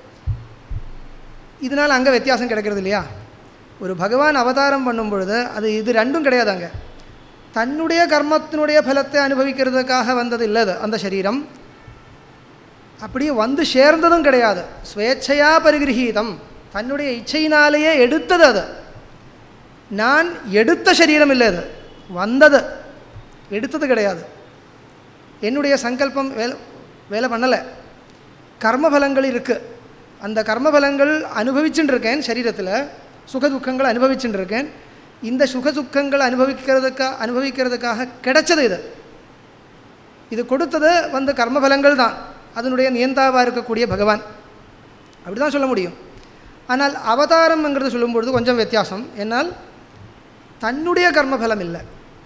இதனால் அங்கே வித்தியாசம் கிடைக்கிறது இல்லையா? ஒரு பகவான் அவதாரம் பண்ணும் பொழுது இது ரெண்டும் கிடையாது. அங்கே தன்னுடைய கர்மத்தினுடைய பலத்தை அனுபவிக்கிறதுக்காக வந்தது இல்லை அந்த சரீரம். அப்படியே வந்து சேர்ந்ததும் கிடையாது. ஸ்வேச்சையா பரிகிரகீதம், தன்னுடைய இச்சையினாலேயே எடுத்தது. அது நான் எடுத்த சரீரம் இல்லை, அது வந்தது, எடுத்தது கிடையாது. என்னுடைய சங்கல்பம் வேலை பண்ணலை. கர்மபலங்கள் இருக்குது. அந்த கர்மபலங்கள் அனுபவிச்சுட்டு இருக்கேன். சரீரத்தில் சுகதுக்கங்கள் அனுபவிச்சுட்டு இருக்கேன். இந்த சுகதுக்கங்கள் அனுபவிக்கிறதுக்காக கிடைச்சது இது கொடுத்தது கர்மபலங்கள் தான். அதனுடைய நியந்தாவாக இருக்கக்கூடிய பகவான், அப்படி தான் சொல்ல முடியும். ஆனால் அவதாரம்ங்கிறது சொல்லும்பொழுது கொஞ்சம் வித்தியாசம். என்னால் தன்னுடைய கர்மபலம் இல்லை.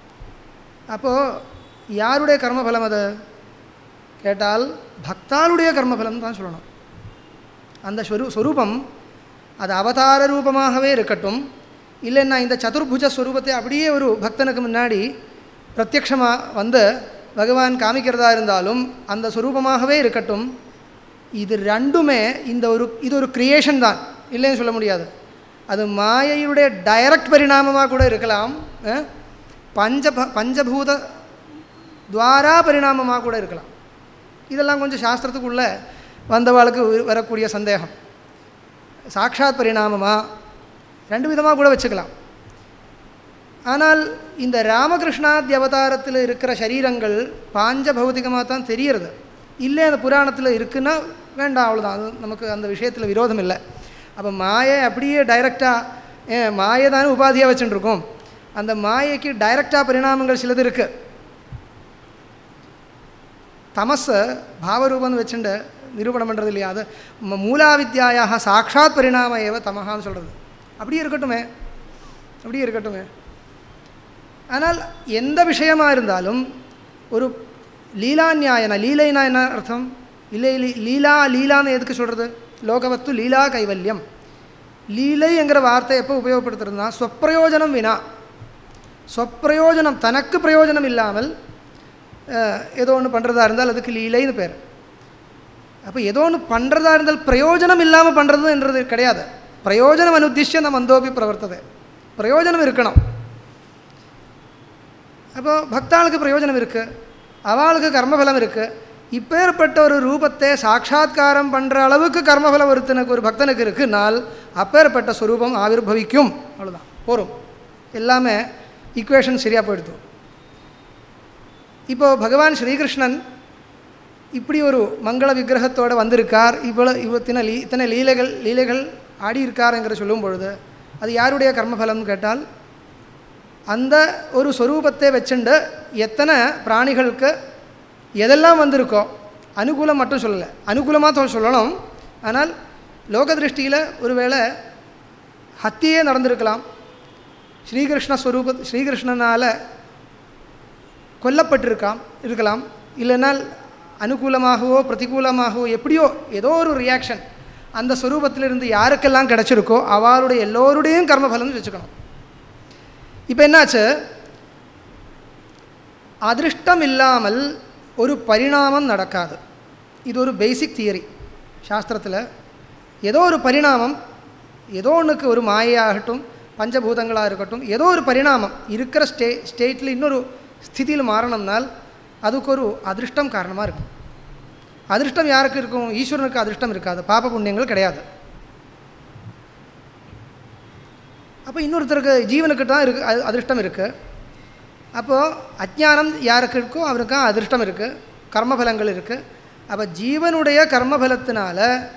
அப்போது யாருடைய கர்மபலம் அது கேட்டால் பக்தாளுடைய கர்மபலம் தான் சொல்லணும். அந்த ஸ்வரூபம் அது அவதார ரூபமாகவே இருக்கட்டும், இல்லைன்னா இந்த சதுர்புஜ ஸ்வரூபத்தை அப்படியே ஒரு பக்தனுக்கு முன்னாடி பிரத்யக்ஷமாக பகவான் காமிக்கிறதா இருந்தாலும் அந்த ஸ்வரூபமாகவே இருக்கட்டும். இது ரெண்டுமே இது ஒரு கிரியேஷன் தான், இல்லைன்னு சொல்ல முடியாது. அது மாயையுடைய டைரக்ட் பரிணாமமாக கூட இருக்கலாம், பஞ்சபூத துவாரா பரிணாமமாக கூட இருக்கலாம். இதெல்லாம் கொஞ்சம் சாஸ்திரத்துக்குள்ளே வந்தவாளுக்கு வரக்கூடிய சந்தேகம். சாட்சாத் பரிணாமமாக ரெண்டு விதமாக கூட வச்சுக்கலாம். ஆனால் இந்த ராமகிருஷ்ணாதி அவதாரத்தில் இருக்கிற சரீரங்கள் பாஞ்ச பௌதிகமாக தான் தெரிகிறது. இல்லை அந்த புராணத்தில் இருக்குன்னா வேண்டாம், அவ்வளோதான். அது நமக்கு அந்த விஷயத்தில் விரோதம் இல்லை. அப்போ மாயை அப்படியே டைரெக்டாக மாயை தானே உபாதியாக வச்சுட்டுருக்கோம். அந்த மாயைக்கு டைரெக்டாக பரிணாமங்கள் சிலது இருக்குது. தமஸை பாவரூபம்னு வச்சுட்டு நிரூபணம் பண்ணுறது இல்லையா? அது மூலாவித்யாயாக சாட்சாத் பரிணாம ஏவ தமஹான்னு சொல்கிறது. அப்படியே இருக்கட்டுமே. ஆனால் எந்த விஷயமாக இருந்தாலும் ஒரு லீலாநியாயனா, லீலைனா என்ன அர்த்தம்? லீலான்னு எதுக்கு சொல்கிறது? லோகவத்து லீலா கைவல்யம். லீலைங்கிற வார்த்தை எப்போ உபயோகப்படுத்துறதுனா ஸ்வப்பிரயோஜனம் வினா, ஸ்வப்பிரயோஜனம் தனக்கு பிரயோஜனம் இல்லாமல் ஏதோ ஒன்று பண்ணுறதா இருந்தால் அதுக்கு லீலைன்னு பேர். அப்போ ஏதோ ஒன்று பண்ணுறதா இருந்தால் பிரயோஜனம் இல்லாமல் பண்ணுறதுன்றது கிடையாது. பிரயோஜனம் அனுத்திஷ்ய நம் மந்தோபி பிரவர்த்ததை, பிரயோஜனம் இருக்கணும். அப்போது பக்தாளுக்கு பிரயோஜனம் இருக்குது, அவளுக்கு கர்மபலம் இருக்குது. இப்பேற்பட்ட ஒரு ரூபத்தை சாட்சாத்காரம் பண்ணுற அளவுக்கு கர்மபலம் ஒரு பக்தனுக்கு இருக்குன்னால் அப்பேற்பட்ட ஸ்வரூபம் ஆவிர்பவிக்கும். அவ்வளோதான், போகும். எல்லாமே ஈக்குவேஷன் சரியாக போயிடுது. இப்போது பகவான் ஸ்ரீகிருஷ்ணன் இப்படி ஒரு மங்கள விக்கிரகத்தோடு வந்திருக்கார், இத்தனை லீலைகள் ஆடியிருக்காருங்கிற சொல்லும் பொழுது அது யாருடைய கர்மபலம்னு கேட்டால் அந்த ஒரு ஸ்வரூபத்தை வச்சுண்டு எத்தனை பிராணிகளுக்கு எதெல்லாம் வந்திருக்கோ அனுகூலம் மட்டும் சொல்லலை, அனுகூலமாக சொல்லணும். ஆனால் லோக திருஷ்டியில் ஒருவேளை ஹத்தியே நடந்திருக்கலாம், ஸ்ரீகிருஷ்ணனால் இருக்கலாம், இல்லைனால் அனுகூலமாகவோ பிரதிகூலமாகவோ எப்படியோ ஏதோ ஒரு ரியாக்ஷன் அந்த ஸ்வரூபத்திலிருந்து யாருக்கெல்லாம் கிடச்சிருக்கோ அவளுடைய எல்லோருடையும் கர்மபலம்னு வச்சுக்கணும். இப்போ என்னாச்சு, அதிருஷ்டம் இல்லாமல் ஒரு பரிணாமம் நடக்காது. இது ஒரு பேசிக் தியரி சாஸ்திரத்தில். ஏதோ ஒரு பரிணாமம், ஏதோ ஒன்றுக்கு ஒரு மாயையாகட்டும் பஞ்சபூதங்களாக இருக்கட்டும், ஏதோ ஒரு பரிணாமம் இருக்கிற ஸ்டேட்டில் இன்னொரு ஸ்திதியில் மாறணும்னால் அதுக்கு ஒரு அதிருஷ்டம் காரணமாக இருக்கும். அதிருஷ்டம் யாருக்கு இருக்கும்? ஈஸ்வரனுக்கு அதிருஷ்டம் இருக்காது, பாப புண்ணியங்கள் கிடையாது. அப்போ இன்னொருத்தருக்கு ஜீவனுக்கு தான் இருக்குது அதிருஷ்டம் இருக்குது. அப்போது அஜ்ஞானம் யாருக்கு இருக்கோ அவருக்கு அதிருஷ்டம் இருக்குது, கர்மபலங்கள் இருக்குது. அப்போ ஜீவனுடைய கர்மபலத்தினால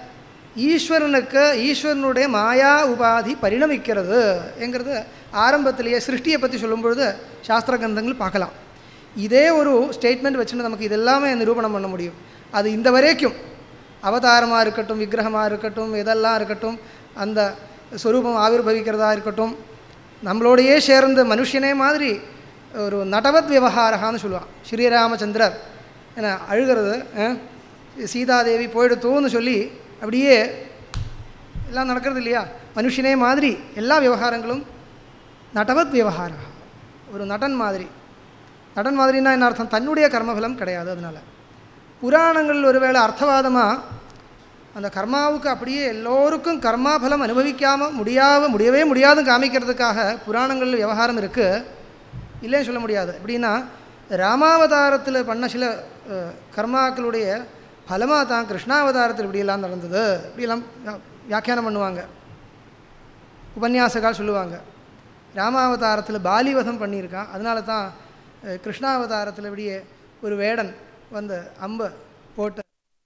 ஈஸ்வரனுடைய மாயா உபாதி பரிணமிக்கிறது என்கிறது ஆரம்பத்திலேயே சிருஷ்டியை பற்றி சொல்லும்பொழுது சாஸ்திர கிரந்தங்கள் பார்க்கலாம். இதே ஒரு ஸ்டேட்மெண்ட் வச்சுன்னு நமக்கு இதெல்லாமே நிரூபணம் பண்ண முடியும். அது இந்த வரைக்கும் அவதாரமாக இருக்கட்டும், விக்கிரகமாக இருக்கட்டும், இதெல்லாம் இருக்கட்டும், அந்த ஸ்வரூபம் ஆவிர்பவிக்கிறதா இருக்கட்டும், நம்மளோடையே சேர்ந்து மனுஷனே மாதிரி ஒரு நடவத் விவகாரகான்னு சொல்லுவான். ஸ்ரீராமச்சந்திரர் என்ன அழுகிறது, சீதாதேவி போயிடுத்தோன்னு சொல்லி அப்படியே எல்லாம் நடக்கிறது இல்லையா? மனுஷனே மாதிரி எல்லா விவகாரங்களும் நடவத் விவகாரம், ஒரு நடன் மாதிரி. நடன் மாதிரின்னா என்ன அர்த்தம்? தன்னுடைய கர்மபலம் கிடையாது. அதனால் புராணங்கள் ஒருவேளை அர்த்தவாதமாக அந்த கர்மாவுக்கு அப்படியே எல்லோருக்கும் கர்மாபலம் முடியவே முடியாதுன்னு காமிக்கிறதுக்காக புராணங்கள் விவகாரம் இருக்குது, இல்லைன்னு சொல்ல முடியாது. எப்படின்னா ராமாவதாரத்தில் பண்ண சில கர்மாக்களுடைய பலமாக தான் கிருஷ்ணாவதாரத்தில் இப்படியெல்லாம் நடந்தது, இப்படியெல்லாம் வியாக்கியானம் பண்ணுவாங்க, உபன்யாசகால் சொல்லுவாங்க. ராமாவதாரத்தில் பாலிவதம் பண்ணியிருக்கான், அதனால தான் கிருஷ்ணாவதாரத்தில் இப்படியே ஒரு வேடன் வந்து அம்பை போட்டு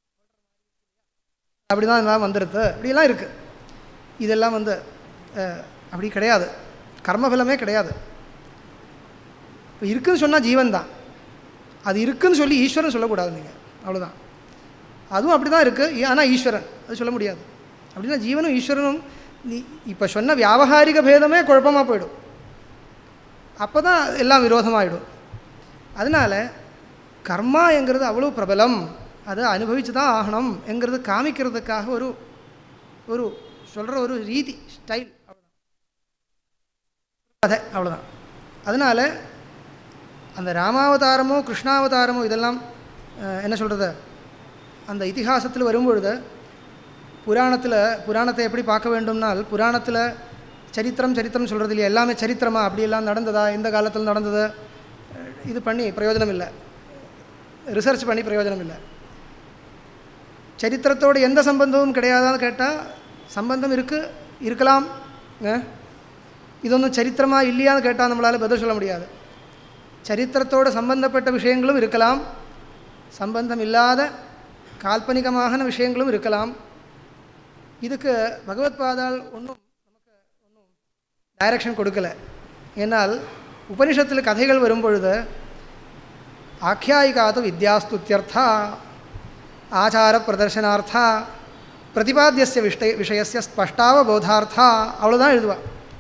அப்படி தான் இதெல்லாம் வந்துடுது, இப்படியெல்லாம் இருக்குது. இதெல்லாம் வந்து அப்படி கிடையாது, கர்மபலமே கிடையாது. இப்போ இருக்குதுன்னு சொன்னால் ஜீவன் தான், அது இருக்குதுன்னு சொல்லி ஈஸ்வரன் சொல்லக்கூடாது நீங்கள், அவ்வளோதான். அதுவும் அப்படி தான் இருக்குது, ஆனால் ஈஸ்வரன் அது சொல்ல முடியாது. அப்படின்னா ஜீவனும் ஈஸ்வரனும் நீ இப்போ சொன்ன வியாபகாரிக பேதமே குழப்பமாக போயிடும், அப்போ தான் எல்லாம் விரோதமாகிடும். அதனால் கர்மா என்கிறது அவ்வளோ பிரபலம், அதை அனுபவித்து தான் ஆகணும் என்கிறது காமிக்கிறதுக்காக ஒரு சொல்கிற ஒரு ரீதி ஸ்டைல், அவ்வளோதான். அவ்வளோதான். அதனால் அந்த ராமாவதாரமோ கிருஷ்ணாவதாரமோ இதெல்லாம் என்ன சொல்கிறது, அந்த இதிகாசத்தில் வரும்பொழுது புராணத்தை எப்படி பார்க்க வேண்டும்னால், புராணத்தில் சரித்திரம் சொல்கிறது இல்லையா, எல்லாமே சரித்திரமா அப்படியெல்லாம் நடந்ததா, எந்த காலத்தில் நடந்தது, இது பண்ணி பிரயோஜனம் இல்லை, ரிசர்ச் பண்ணி பிரயோஜனம் இல்லை. சரித்திரத்தோடு எந்த சம்பந்தமும் கிடையாதான்னு கேட்டால் சம்பந்தம் இருக்கலாம். இதொன்றும் சரித்திரமாக இல்லையான்னு கேட்டால் நம்மளால் பதில் சொல்ல முடியாது. சரித்திரத்தோடு சம்பந்தப்பட்ட விஷயங்களும் இருக்கலாம், சம்பந்தம் இல்லாத கால்பனிகமான விஷயங்களும் இருக்கலாம். இதுக்கு பகவத்பாதால் ஒன்றும் டைரக்ஷன் கொடுக்கலை. ஏன்னால் உபனிஷத்தில் கதைகள் வரும்பொழுது ஆख्यायिकातु வித்யாஸ்துத்யர்த்தா ஆச்சார பிரதர்சனார்த்தா பிரதிபாத்தியஸ்ய விஷயஸ்ய ஸ்பஷ்டாவபோதார்த்தா, அவ்வளோதான் எழுதுவா.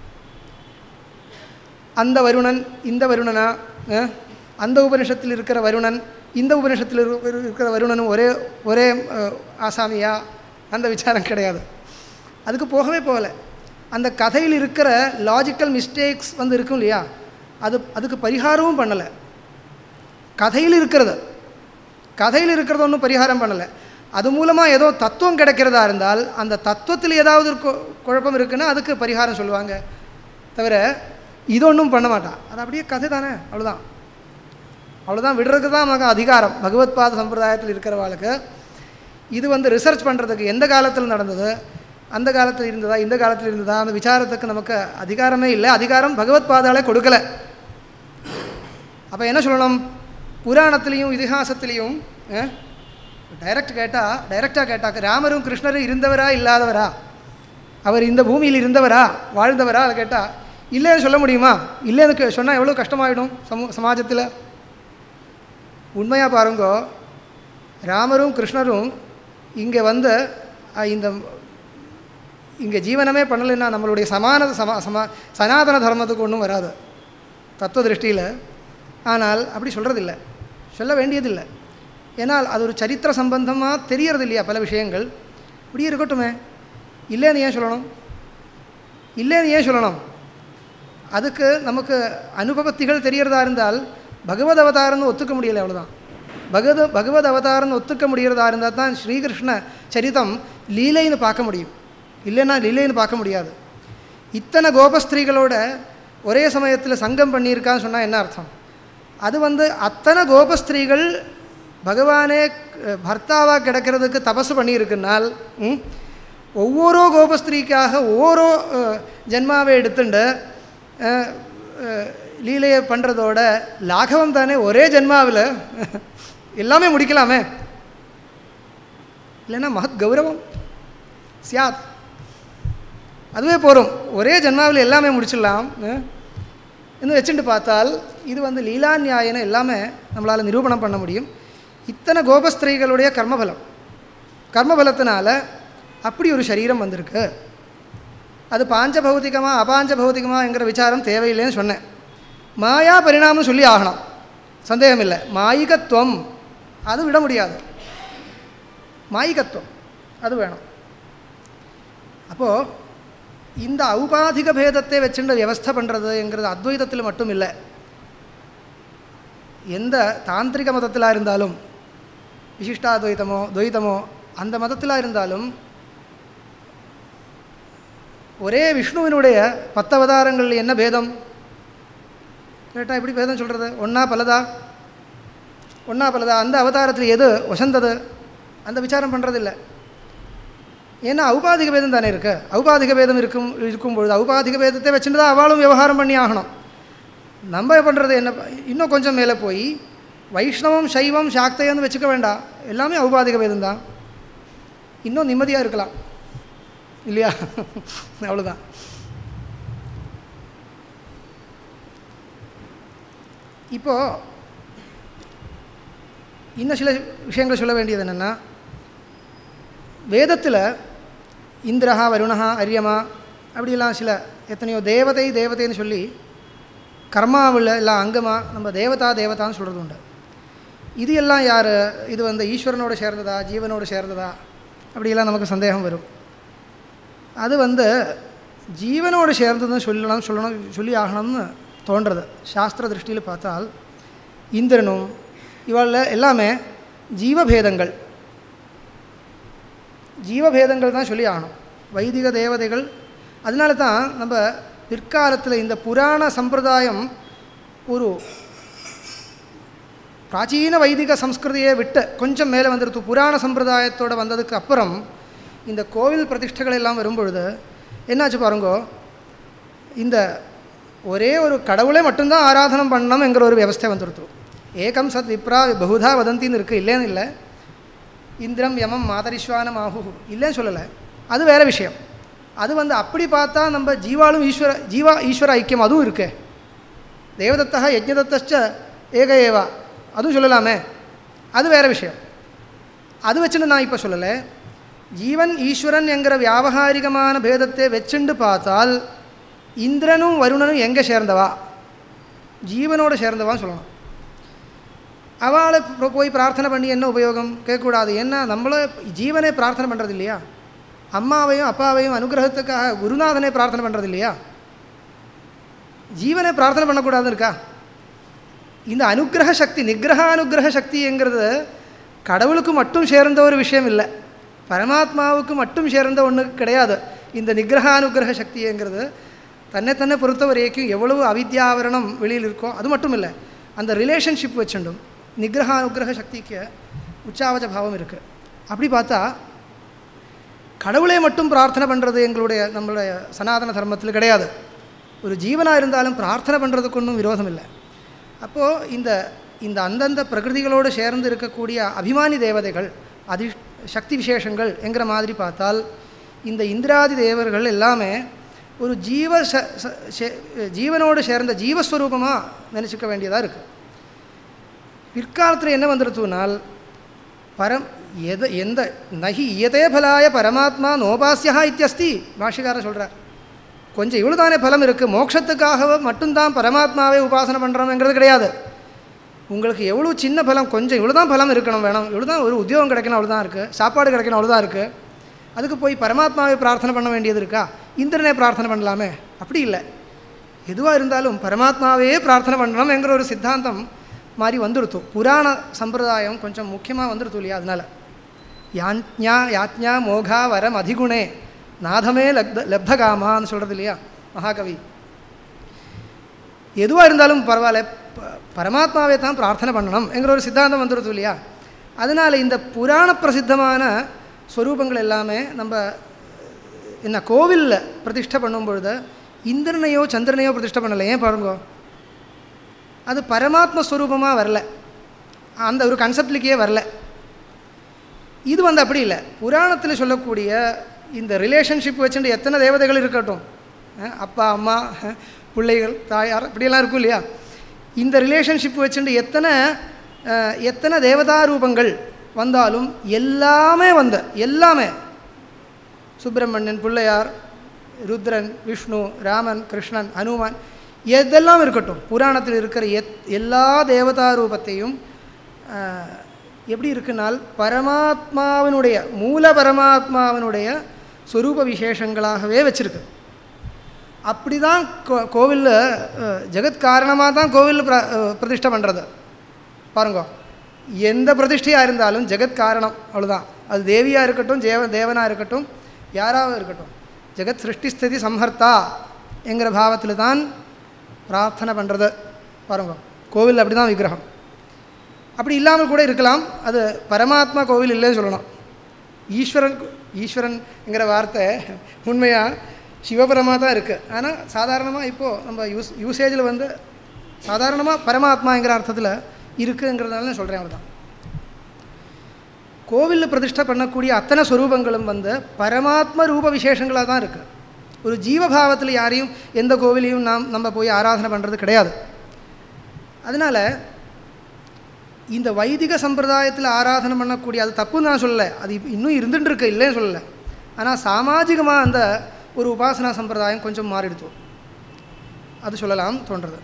அந்த வருணன் இந்த வருணனா, அந்த உபனிஷத்தில் இருக்கிற வருணன் இந்த உபனிஷத்தில் இருக்கிற வருணனும் ஒரே ஆசாமியா, அந்த விசாரம் கிடையாது. அதுக்கு போகவே போகலை. அந்த கதையில் இருக்கிற லாஜிக்கல் மிஸ்டேக்ஸ் வந்து இருக்கும் இல்லையா, அதுக்கு பரிகாரமும் பண்ணலை. கதையில் இருக்கிறது ஒன்றும் பரிகாரம் பண்ணலை. அது மூலமாக ஏதோ தத்துவம் கிடைக்கிறதா இருந்தால் அந்த தத்துவத்தில் ஏதாவது குழப்பம் இருக்குன்னா அதுக்கு பரிகாரம் சொல்லுவாங்க, தவிர இது ஒன்றும் பண்ண மாட்டான். அது அப்படியே கதை தானே, அவ்வளோதான் விடுறதுக்கு தான் நமக்கு அதிகாரம். பகவத்பாத சம்பிரதாயத்தில் இருக்கிறவாளுக்கு இது வந்து ரிசர்ச் பண்ணுறதுக்கு எந்த காலத்தில் நடந்தது, அந்த காலத்தில் இருந்ததா இந்த காலத்தில் இருந்ததா, அந்த விசாரத்துக்கு நமக்கு அதிகாரமே இல்லை. அதிகாரம் பகவத்பாதாலே கொடுக்கலை. அப்போ என்ன சொல்லணும், புராணத்துலேயும் இதிகாசத்துலேயும் டைரெக்டாக கேட்டாக்க ராமரும் கிருஷ்ணரும் இருந்தவரா இல்லாதவரா, அவர் இந்த பூமியில் இருந்தவரா வாழ்ந்தவரா, அதை கேட்டால் இல்லைன்னு சொல்ல முடியுமா? இல்லைன்னு சொன்னால் எவ்வளோ கஷ்டமாயிடும் சமாஜத்தில். உண்மையாக பாருங்கோ, ராமரும் கிருஷ்ணரும் இங்கே வந்து இந்த இங்கே ஜீவனமே பண்ணலைன்னா நம்மளுடைய சனாதன தர்மத்துக்கு ஒன்றும் வராது தத்துவ திருஷ்டியில். ஆனால் அப்படி சொல்கிறதில்லை, சொல்ல வேண்டியதில்லை. ஏன்னால் அது ஒரு சரித்திர சம்பந்தமாக தெரியறது இல்லையா பல விஷயங்கள். இப்படி இருக்கட்டுமே, இல்லைன்னு ஏன் சொல்லணும்? இல்லைன்னு ஏன் சொல்லணும்? அதுக்கு நமக்கு அனுபவத்திகள் தெரியறதா இருந்தால் பகவத் அவதாரம்னு ஒத்துக்க முடியலை, அவ்வளோதான். பகவத் அவதாரம்னு ஒத்துக்க முடிகிறதா இருந்தால் தான் ஸ்ரீகிருஷ்ண சரிதம் லீலைன்னு பார்க்க முடியும். இல்லைன்னா லீலைன்னு பார்க்க முடியாது. இத்தனை கோபஸ்திரீகளோட ஒரே சமயத்தில் சங்கம் பண்ணியிருக்கான்னு சொன்னால் என்ன அர்த்தம்? அது வந்து அத்தனை கோபஸ்திரீகள் பகவானே பர்த்தாவாக கிடக்கிறதுக்கு தபசு பண்ணியிருக்குனால் ஒவ்வொரு கோபஸ்திரீக்காக ஒவ்வொரு ஜென்மாவை எடுத்துட்டு லீலையை பண்ணுறதோட லாகவம் தானே. ஒரே ஜென்மாவில் எல்லாமே முடிக்கலாமே, இல்லைன்னா மகத் கௌரவம் சியாத். அதுவே போகிறோம், ஒரே ஜென்மாவில் எல்லாமே முடிச்சிடலாம். இன்னும் வச்சுட்டு பார்த்தால் இது வந்து லீலா நியாயன எல்லாமே நம்மளால் நிரூபணம் பண்ண முடியும். இத்தனை கோபஸ்திரீகளுடைய கர்மபலத்தினால அப்படி ஒரு சரீரம் வந்திருக்கு. அது பாஞ்ச பௌத்திகமாக அபாஞ்ச பௌத்திகமாங்கிற விசாரம் தேவையில்லைன்னு சொன்னேன். மாயா பரிணாமம் சொல்லி ஆகணும், சந்தேகம் இல்லை. மாயிகத்துவம் அது விட முடியாது, மாயிகத்துவம் அது வேணும். அப்போது இந்த ஔபாதிக பேதத்தை வச்சுட்டு வியவஸ்தை பண்ணுறதுங்கிறது அத்வைதத்தில் மட்டும் இல்லை, எந்த தாந்திரிக மதத்தில் இருந்தாலும், விசிஷ்டாத்வைத்தமோ துவைத்தமோ அந்த மதத்தில் இருந்தாலும் ஒரே விஷ்ணுவினுடைய 10 அவதாரங்கள் என்ன பேதம் கேட்டால் எப்படி பேதம் சொல்கிறது? ஒன்றா பலதா? அந்த அவதாரத்தில் எது வசந்தது அந்த விசாரம் பண்ணுறதில்லை. ஏன்னா ஔபாதிக பேதம் தானே இருக்குது. ஔபாதிக பேதம் இருக்கும்பொழுது ஔபாதிக பேதத்தை வச்சுட்டு தான் அவளும் விவகாரம் பண்ணி ஆகணும். நம்ம பண்ணுறது என்ன? இன்னும் கொஞ்சம் மேலே போய் வைஷ்ணவம் சைவம் சாக்தையன்னு வச்சுக்க வேண்டாம், எல்லாமே ஔபாதிக பேதம் தான். இன்னும் நிம்மதியாக இருக்கலாம் இல்லையா? அவ்வளோதான். இப்போது இன்னும் சில விஷயங்கள் சொல்ல வேண்டியது என்னென்னா, வேதத்தில் இந்திரஹா வருணஹா அரியமா அப்படிலாம் சில எத்தனையோ தேவதைன்னு சொல்லி கர்மாவில் எல்லாம் அங்கமாக நம்ம தேவதான்னு சொல்கிறது உண்டு. இது எல்லாம் யார்? இது வந்து ஈஸ்வரனோடு சேர்ந்ததா ஜீவனோடு சேர்ந்ததா அப்படிலாம் நமக்கு சந்தேகம் வரும். அது வந்து ஜீவனோடு சேர்ந்ததுன்னு சொல்லி ஆகணும்னு தோன்றது. சாஸ்திர திருஷ்டியில் பார்த்தால் இந்திரனும் இவளில் எல்லாமே ஜீவபேதங்கள் தான் சொல்லி ஆகணும், வைதிக தேவதைகள். அதனால தான் நம்ம பிற்காலத்தில் இந்த புராண சம்பிரதாயம் ஒரு பிராச்சீன வைதிக சம்ஸ்கிருதியை விட்டு கொஞ்சம் மேலே வந்துடுத்து. புராண சம்பிரதாயத்தோடு வந்ததுக்கு அப்புறம் இந்த கோவில் பிரதிஷ்டைகள் எல்லாம் வரும்பொழுது என்னாச்சு பாருங்கோ, இந்த ஒரே ஒரு கடவுளை மட்டும்தான் ஆராதனம் பண்ணணும்ங்கிற ஒரு வியவஸ்தை வந்துடுத்து. ஏகம் சத் விப்ரா பகுதா வதந்தின்னு இருக்குது, இல்லைன்னு இல்லை. இந்திரம் யமம் மாதரிஸ்வானம் ஆஹு இல்லைன்னு சொல்லலை, அது வேறு விஷயம். அது வந்து அப்படி பார்த்தா நம்ம ஜீவாலும் ஈஸ்வர ஐக்கியம் அதுவும் இருக்கே. தேவதத்தா யஜ்ஞதத்தச்ச ஏக ஏவா அதுவும் சொல்லலாமே, அது வேறு விஷயம். அது வச்சுன்னு நான் இப்போ சொல்லலை. ஜீவன் ஈஸ்வரன் என்கிற வியாபகாரிகமான பேதத்தை வச்சுண்டு பார்த்தால் இந்திரனும் வருணனும் எங்கே சேர்ந்தவா? ஜீவனோடு சேர்ந்தவான்னு சொல்லணும். அவளை போய் பிரார்த்தனை பண்ணி என்ன உபயோகம்? கேட்கக்கூடாது. ஏன்னா நம்மளை ஜீவனே பிரார்த்தனை பண்ணுறது இல்லையா? அம்மாவையும் அப்பாவையும் அனுகிரகத்துக்காக குருநாதனே பிரார்த்தனை பண்ணுறது இல்லையா? ஜீவனே பிரார்த்தனை பண்ணக்கூடாதுன்னு இருக்கா? இந்த அனுகிரக சக்தி, நிகிரகானுகிரக சக்திங்கிறது கடவுளுக்கு மட்டும் சேர்ந்த ஒரு விஷயம் இல்லை, பரமாத்மாவுக்கு மட்டும் சேர்ந்த ஒன்று கிடையாது. இந்த நிகிரகானுகிரக சக்திங்கிறது தன்னை பொறுத்த வரைக்கும் எவ்வளவு அவித்யாவரணம் வெளியில் இருக்கோ அது மட்டும் இல்லை, அந்த ரிலேஷன்ஷிப் வச்சுண்டும் நிகிரகானுகிரக சக்திக்கு உச்சாவச்ச பாவம் இருக்குது. அப்படி பார்த்தா கடவுளை மட்டும் பிரார்த்தனை பண்ணுறது நம்மளுடைய சனாதன தர்மத்தில் கிடையாது. ஒரு ஜீவனாக இருந்தாலும் பிரார்த்தனை பண்ணுறதுக்கு ஒன்றும் விரோதம் இல்லை. அப்போது இந்த அந்தந்த பிரகிருதிகளோடு சேர்ந்து இருக்கக்கூடிய அபிமானி தேவதைகள் சக்தி விசேஷங்கள் என்கிற மாதிரி பார்த்தால் இந்த இந்திராதி தேவர்கள் எல்லாமே ஒரு ஜீவனோடு சேர்ந்த ஜீவஸ்வரூபமாக நினச்சிக்க வேண்டியதாக இருக்குது. பிற்காலத்தில் என்ன வந்துடுத்துனால் பரம் எந்த நகி இயதே பலாய பரமாத்மா நோபாசியா இத்தியஸ்தி பாஷ்யக்காரர் சொல்கிறார். கொஞ்சம் இவ்வளோ தானே பலம் இருக்குது, மோட்சத்துக்காக மட்டும்தான் பரமாத்மாவே உபாசனை பண்ணுறோம்ங்கிறது கிடையாது. உங்களுக்கு எவ்வளோ சின்ன பலம், கொஞ்சம் இவ்வளோ தான் பலம் இருக்கணும், வேணும், இவ்வளோ தான் ஒரு உத்தியோகம் கிடைக்கணும், அவ்வளோதான் இருக்குது, சாப்பாடு கிடைக்கணும், அவ்வளோதான் இருக்குது. அதுக்கு போய் பரமாத்மாவை பிரார்த்தனை பண்ண வேண்டியது இருக்கா? இந்திரனே பிரார்த்தனை பண்ணலாமே? அப்படி இல்லை. எதுவாக இருந்தாலும் பரமாத்மாவே பிரார்த்தனை பண்ணணும் என்கிற ஒரு சித்தாந்தம் மாதிரி வந்துடுத்து. புராண சம்பிரதாயம் கொஞ்சம் முக்கியமாக வந்துடுத்து இல்லையா? அதனால் யாத்ஞா மோகா வரம் அதிகுணே நாதமே லப்தகாமான்னு சொல்கிறது இல்லையா மகாகவி. எதுவாக இருந்தாலும் பரவாயில்ல, பரமாத்மாவே தான் பிரார்த்தனை பண்ணணும் என்கிற ஒரு சித்தாந்தம் வந்துடுது இல்லையா? அதனால் இந்த புராண பிரசித்தமான ஸ்வரூபங்கள் எல்லாமே நம்ம என்ன கோவிலில் பிரதிஷ்டை பண்ணும் பொழுது இந்திரனையோ சந்திரனையோ பிரதிஷ்டை பண்ணலை. ஏன் பாருங்கோ, அது பரமாத்ம ஸ்வரூபமாக வரல, அந்த ஒரு கன்செப்ட்லிக்கே வரல. இது அப்படி இல்லை. புராணத்தில் சொல்லக்கூடிய இந்த ரிலேஷன்ஷிப் வச்சுட்டு எத்தனை தேவதைகள் இருக்கட்டும், அப்பா அம்மா பிள்ளைகள் தாயார் இப்படியெல்லாம் இருக்கும் இல்லையா? இந்த ரிலேஷன்ஷிப் வச்சுட்டு எத்தனை தேவதா ரூபங்கள் வந்தாலும் எல்லாமே சுப்பிரமணியன், பிள்ளையார், ருத்ரன், விஷ்ணு, ராமன், கிருஷ்ணன், ஹனுமான் எதெல்லாம் இருக்கட்டும், புராணத்தில் இருக்கிற எல்லா தேவதா ரூபத்தையும் எப்படி இருக்குனால் பரமாத்மாவினுடைய மூல பரமாத்மாவினுடைய ஸ்வரூப விசேஷங்களாகவே வச்சுருக்கு. அப்படி தான் கோவிலில் ஜெகத் காரணமாக தான் கோவிலில் பிரதிஷ்டை பண்ணுறது. பாருங்க, எந்த பிரதிஷ்டையாக இருந்தாலும் ஜெகத் காரணம், அவ்வளோதான். அது தேவியாக இருக்கட்டும், தேவனாக இருக்கட்டும், யாராவது இருக்கட்டும், ஜெகத் சிருஷ்டி ஸ்திதி சம்ஹர்த்தா என்கிற பாவத்தில் தான் பிரார்த்தனை பண்ணுறது. பாருங்க, கோவில் அப்படி தான் விக்கிரகம். அப்படி இல்லாமல் கூட இருக்கலாம், அது பரமாத்மா கோவில் இல்லைன்னு சொல்லணும். ஈஸ்வரன் என்கிற வார்த்தை உண்மையாக சிவபரமாக தான் இருக்குது. ஆனால் சாதாரணமாக இப்போது நம்ம யூசேஜில் சாதாரணமாக பரமாத்மாங்கிற அர்த்தத்தில் இருக்குங்கிறதுனால நான் சொல்கிறேன். அவ்வளோதான். கோவிலில் பிரதிஷ்டை பண்ணக்கூடிய அத்தனை ஸ்வரூபங்களும் பரமாத்ம ரூப விசேஷங்களாக தான் இருக்குது. ஒரு ஜீவபாவத்தில் யாரையும் எந்த கோவிலையும் நம்ம போய் ஆராதனை பண்ணுறது கிடையாது. அதனால் இந்த வைதிக சம்பிரதாயத்தில் ஆராதனை பண்ணக்கூடிய அது தப்புன்னு நான் சொல்லலை, அது இன்னும் இருந்துட்டு இருக்கு, இல்லைன்னு சொல்லலை. ஆனால் சாமாஜிகமாக அந்த ஒரு உபாசனா சம்பிரதாயம் கொஞ்சம் மாறிடுத்தோம், அது சொல்லலாம் தோன்றது.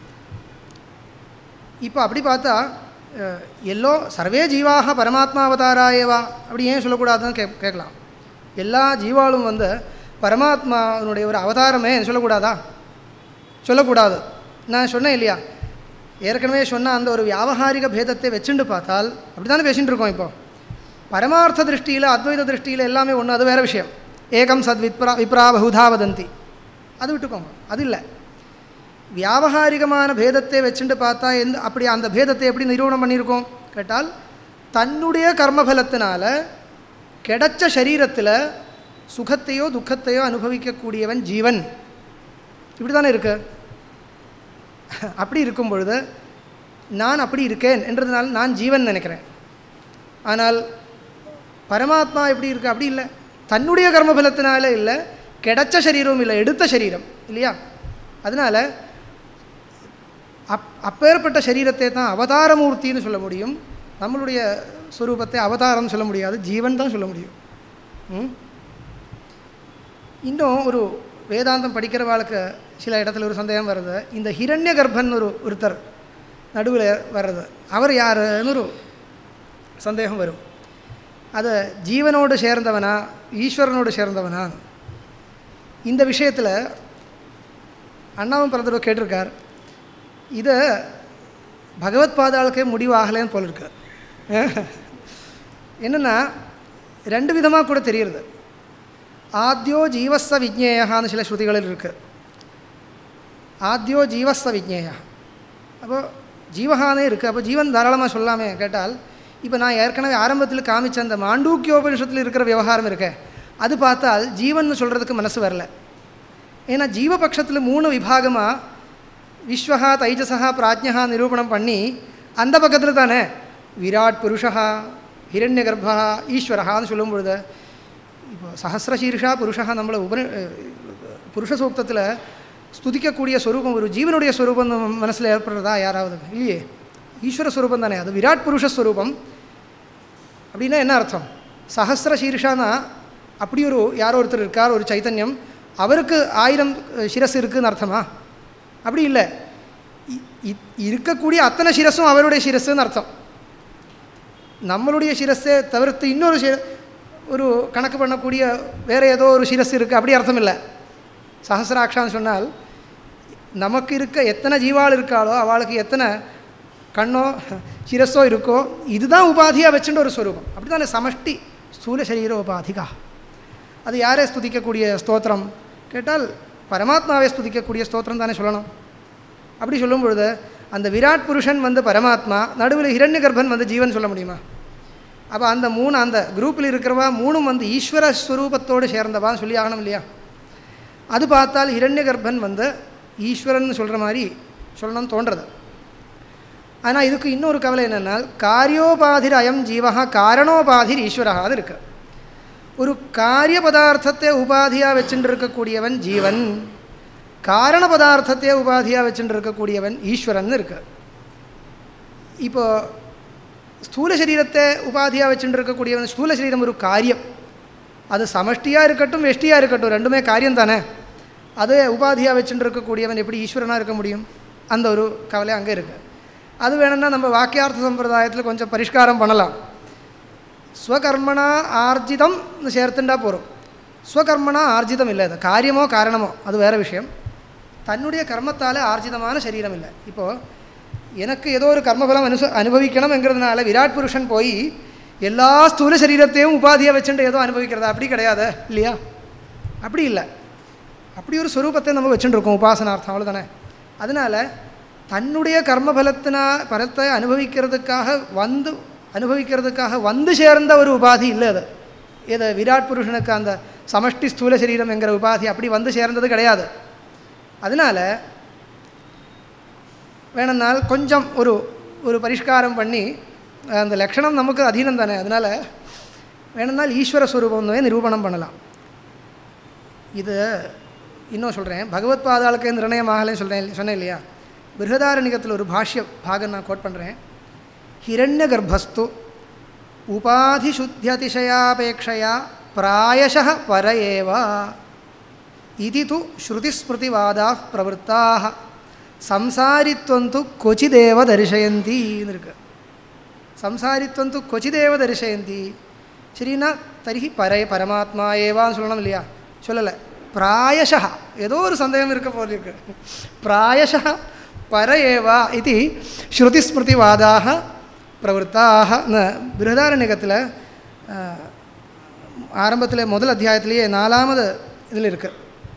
இப்போ அப்படி பார்த்தா சர்வே ஜீவாக பரமாத்மா அவதாராயவா அப்படி ஏன் சொல்லக்கூடாதுன்னு கேட்கலாம். எல்லா ஜீவாலும் பரமாத்மாவினுடைய ஒரு அவதாரமே சொல்லக்கூடாதா? சொல்லக்கூடாது. நான் சொன்னேன் இல்லையா, ஏற்கனவே சொன்ன அந்த ஒரு வியாவகாரிக பேதத்தை வச்சுட்டு பார்த்தால் அப்படி தானே பேசிகிட்டு இருக்கோம். இப்போ பரமார்த்த திருஷ்டியில் அத்வைத திருஷ்டியில் எல்லாமே ஒன்று, அது வேறு விஷயம். ஏகம் சத் விப்ரா பகுதா வதந்தி, அது விட்டுக்கோங்க, அது இல்லை. வியாவகாரிகமான பேதத்தை வச்சுட்டு பார்த்தா அப்படி அந்த பேதத்தை எப்படி நிரூபணம் பண்ணியிருக்கோம் கேட்டால், தன்னுடைய கர்மபலத்தினால கிடைச்ச சரீரத்தில் சுகத்தையோ துக்கத்தையோ அனுபவிக்கக்கூடியவன் ஜீவன், இப்படி தானே இருக்கு. அப்படி இருக்கும் பொழுது நான் அப்படி இருக்கேன் என்றதுனால நான் ஜீவன் நினைக்கிறேன். ஆனால் பரமாத்மா எப்படி இருக்கு? அப்படி இல்லை. தன்னுடைய கர்மபலத்தினால இல்லை, கிடைச்ச சரீரமும் இல்லை, எடுத்த சரீரம் இல்லையா? அதனால் அப்பேற்பட்ட சரீரத்தை தான் அவதாரமூர்த்தின்னு சொல்ல முடியும். நம்மளுடைய ஸ்வரூபத்தை அவதாரம் சொல்ல முடியாது, ஜீவன் தான் சொல்ல முடியும். இன்னும் ஒரு வேதாந்தம் படிக்கிறவாளுக்கு சில இடத்துல ஒரு சந்தேகம் வருது. இந்த ஹிரண்ய கர்ப்பன் ஒருத்தர் நடுவில் வர்றது, அவர் யாருன்னு ஒரு சந்தேகம் வரும். அது ஜீவனோடு சேர்ந்தவனா ஈஸ்வரனோடு சேர்ந்தவனா? இந்த விஷயத்தில் அண்ணாவும் பிறந்தவ கேட்டிருக்கார். இதை பகவத் பாதாளுக்கே முடிவாகலேன்னு போல இருக்கு. என்னென்னா ரெண்டு விதமாக கூட தெரியுது. ஆத்யோ ஜீவஸ்ஸ விஜ்ஞேயான்னு சில ஸ்ருதிகளில் இருக்குது. ஆத்யோ ஜீவஸ்ஸ விஜ்ஞேயா, அப்போது ஜீவகானே இருக்குது. அப்போ ஜீவன் தாராளமாக சொல்லாமே கேட்டால், இப்போ நான் ஏற்கனவே ஆரம்பத்தில் காமிச்ச அந்த மாண்டூக்கியோபனிஷத்தில் இருக்கிற விவகாரம் இருக்கே, அது பார்த்தால் ஜீவன் சொல்கிறதுக்கு மனசு வரல. ஏன்னா ஜீவபக்ஷத்தில் 3 விபாகமாக விஸ்வஹா தைஜசா பிராஜ்ஞா நிரூபணம் பண்ணி அந்த பக்கத்தில் தானே விராட் புருஷா ஹிரண்ய கர்ப்பா ஈஸ்வரஹான்னு சொல்லும் பொழுது, இப்போ சஹசிரசீர்ஷா புருஷா நம்மளை புருஷ சூக்தத்தில் ஸ்துதிக்கக்கூடிய ஸ்வரூபம் ஒரு ஜீவனுடைய ஸ்வரூபம் மனசில் ஏற்படுறதா யாராவது? இல்லையே, ஈஸ்வர ஸ்வரூபம் தானே அது. விராட் புருஷஸ்வரூபம் அப்படின்னா என்ன அர்த்தம்? சஹஸ்ர சீர்ஷானா அப்படி ஒரு யாரோ ஒருத்தர் இருக்கார், ஒரு சைத்தன்யம், அவருக்கு 1000 சிரஸ் இருக்குதுன்னு அர்த்தமா? அப்படி இல்லை. இருக்கக்கூடிய அத்தனை சிரஸும் அவருடைய சிரஸ்ன்னு அர்த்தம். நம்மளுடைய சிரஸை தவிர்த்து இன்னொரு ஒரு கணக்கு பண்ணக்கூடிய வேறு ஏதோ ஒரு சிரஸ் இருக்குது, அப்படி அர்த்தம் இல்லை. சஹஸ்ராட்சான்னு சொன்னால் நமக்கு இருக்க எத்தனை ஜீவாள் இருக்காளோ அவளுக்கு எத்தனை கண்ணோ சிரஸோ இருக்கோ, இதுதான் உபாதியாக வச்சுட்டு ஒரு ஸ்வரூபம். அப்படி தானே சமஷ்டி ஸ்தூல சரீர உபாதிகா. அது யாரே ஸ்துதிக்கக்கூடிய ஸ்தோத்திரம் கேட்டால் பரமாத்மாவே ஸ்துதிக்கக்கூடிய ஸ்தோத்திரம் தானே சொல்லணும். அப்படி சொல்லும் பொழுது அந்த விராட் புருஷன் பரமாத்மா, நடுவில் ஹிரண்ய கர்ப்பன் ஜீவன் சொல்ல முடியுமா? அப்போ அந்த 3 அந்த குரூப்பில் இருக்கிறவா 3ம் ஈஸ்வர ஸ்வரூபத்தோடு சேர்ந்தவான்னு சொல்லி ஆகணும் இல்லையா? அது பார்த்தால் ஹிரண்ய கர்ப்பன் ஈஸ்வரன் சொல்கிற மாதிரி சொல்லணும்னு தோன்றது. ஆனால் இதுக்கு இன்னொரு கவலை என்னென்னால், காரியோபாதிர் அயம் ஜீவா காரணோபாதிர் ஈஸ்வரா. அது இருக்குது. ஒரு காரிய பதார்த்தத்தை உபாதியாக வச்சுட்டு இருக்கக்கூடியவன் ஜீவன், காரண பதார்த்தத்தை உபாதியாக வச்சுட்டு இருக்கக்கூடியவன் ஈஸ்வரன் இருக்கு. இப்போது ஸ்தூல சரீரத்தை உபாதியாக வச்சுட்டு இருக்கக்கூடியவன், ஸ்தூல சரீரம் ஒரு காரியம், அது சமஷ்டியாக இருக்கட்டும் வெஷ்டியாக இருக்கட்டும் ரெண்டுமே காரியம் தானே. அதே உபாதியாக வச்சுட்டு இருக்கக்கூடியவன் எப்படி ஈஸ்வரனாக இருக்க முடியும்? அந்த ஒரு கவலை அங்கே இருக்குது. அது வேணும்னா நம்ம வாக்கியார்த்த சம்பிரதாயத்தில் கொஞ்சம் பரிஷ்காரம் பண்ணலாம். ஸ்வகர்மனா ஆர்ஜிதம் சேர்த்துண்டா போகிறோம். ஸ்வகர்மனா ஆர்ஜிதம் இல்லை, அது காரியமோ காரணமோ அது வேறு விஷயம். தன்னுடைய கர்மத்தால் ஆர்ஜிதமான சரீரம் இல்லை. இப்போது எனக்கு ஏதோ ஒரு கர்மபலம் அனுபவிக்கணும்ங்கிறதுனால விராட் புருஷன் போய் எல்லா ஸ்தூல சரீரத்தையும் உபாதியாக வச்சுட்டு ஏதோ அனுபவிக்கிறதா? அப்படி கிடையாது இல்லையா? அப்படி இல்லை. அப்படி ஒரு ஸ்வரூபத்தை நம்ம வச்சுட்டுருக்கோம் உபாசனார்த்தம், அவ்வளோதானே. அதனால் தன்னுடைய பலத்தை அனுபவிக்கிறதுக்காக வந்து சேர்ந்த ஒரு உபாதி இல்லை அது. இது விராட் புருஷனுக்கு அந்த சமஷ்டி ஸ்தூல சரீரம் என்கிற உபாதி அப்படி வந்து சேர்ந்தது கிடையாது. அதனால் வேணும்னால் கொஞ்சம் ஒரு பரிஷ்காரம் பண்ணி, அந்த லக்ஷணம் நமக்கு அதீனம் தானே, அதனால் வேணும்னால் ஈஸ்வர ஸ்வரூபமே நிரூபணம் பண்ணலாம். இது இன்னும் சொல்கிறேன், பகவத் பாதாளுக்கு நிர்ணயமாகலேன்னு சொன்னேன் இல்லையா? பிருஹதாரண்யகத்தில் ஒரு பாஷ்ய பாகம் நான் கோட் பண்ணுறேன். ஹிரண்ய கர்ப்பஸ்து உபாதி சுத்தியதிசயாபேட்சையா பிராயசः பர ஏவ இதி து ஸ்ருதிஸ்மிருதிவாதா பிரவருத்தாக சம்சாரித்வந்து கொச்சிதேவ தரிசயந்தின்னு இருக்கு. சம்சாரித்வந்து கொச்சிதேவ தரிசயந்தி. சரின்னா தரிஹி பரமாத்மா ஏவான்னு சொல்லணும் இல்லையா? சொல்லலை. பிராயசா ஏதோ ஒரு சந்தேகம் இருக்க போல இருக்கு. பிராயசः பர ஏவா இது ஸ்ருதிஸ்மிருதிவாதாக பிரவருத்தாக. பிருஹதாரண்யகத்தில் ஆரம்பத்தில் முதல் அத்தியாயத்திலேயே 4வது இதில் இருக்குது.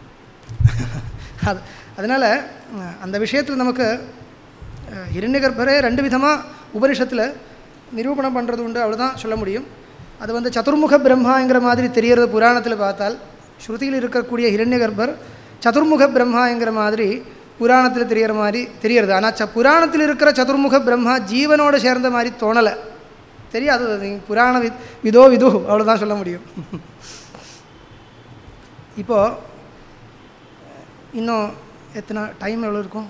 அதனால் அந்த விஷயத்தில் நமக்கு ஹிரண்ய கர்ப்பரே 2 விதமாக உபனிஷத்தில் நிரூபணம் பண்ணுறது உண்டு, அவ்வளோதான் சொல்ல முடியும். அது சதுர்முக பிரம்மாங்கிற மாதிரி தெரியறது புராணத்தில் பார்த்தால். ஸ்ருதியில் இருக்கக்கூடிய ஹிரண்ய கர்ப்பர் சதுர்முக பிரம்மாங்கிற மாதிரி புராணத்தில் தெரியற மாதிரி தெரியறது. ஆனால் புராணத்தில் இருக்கிற சதுர்முக பிரம்மா ஜீவனோடு சேர்ந்த மாதிரி தோணலை, தெரியாது. புராண விதோ விது அவ்வளோதான் சொல்ல முடியும். இப்போது இன்னும் எத்தனை டைம் எவ்வளோ இருக்கும்?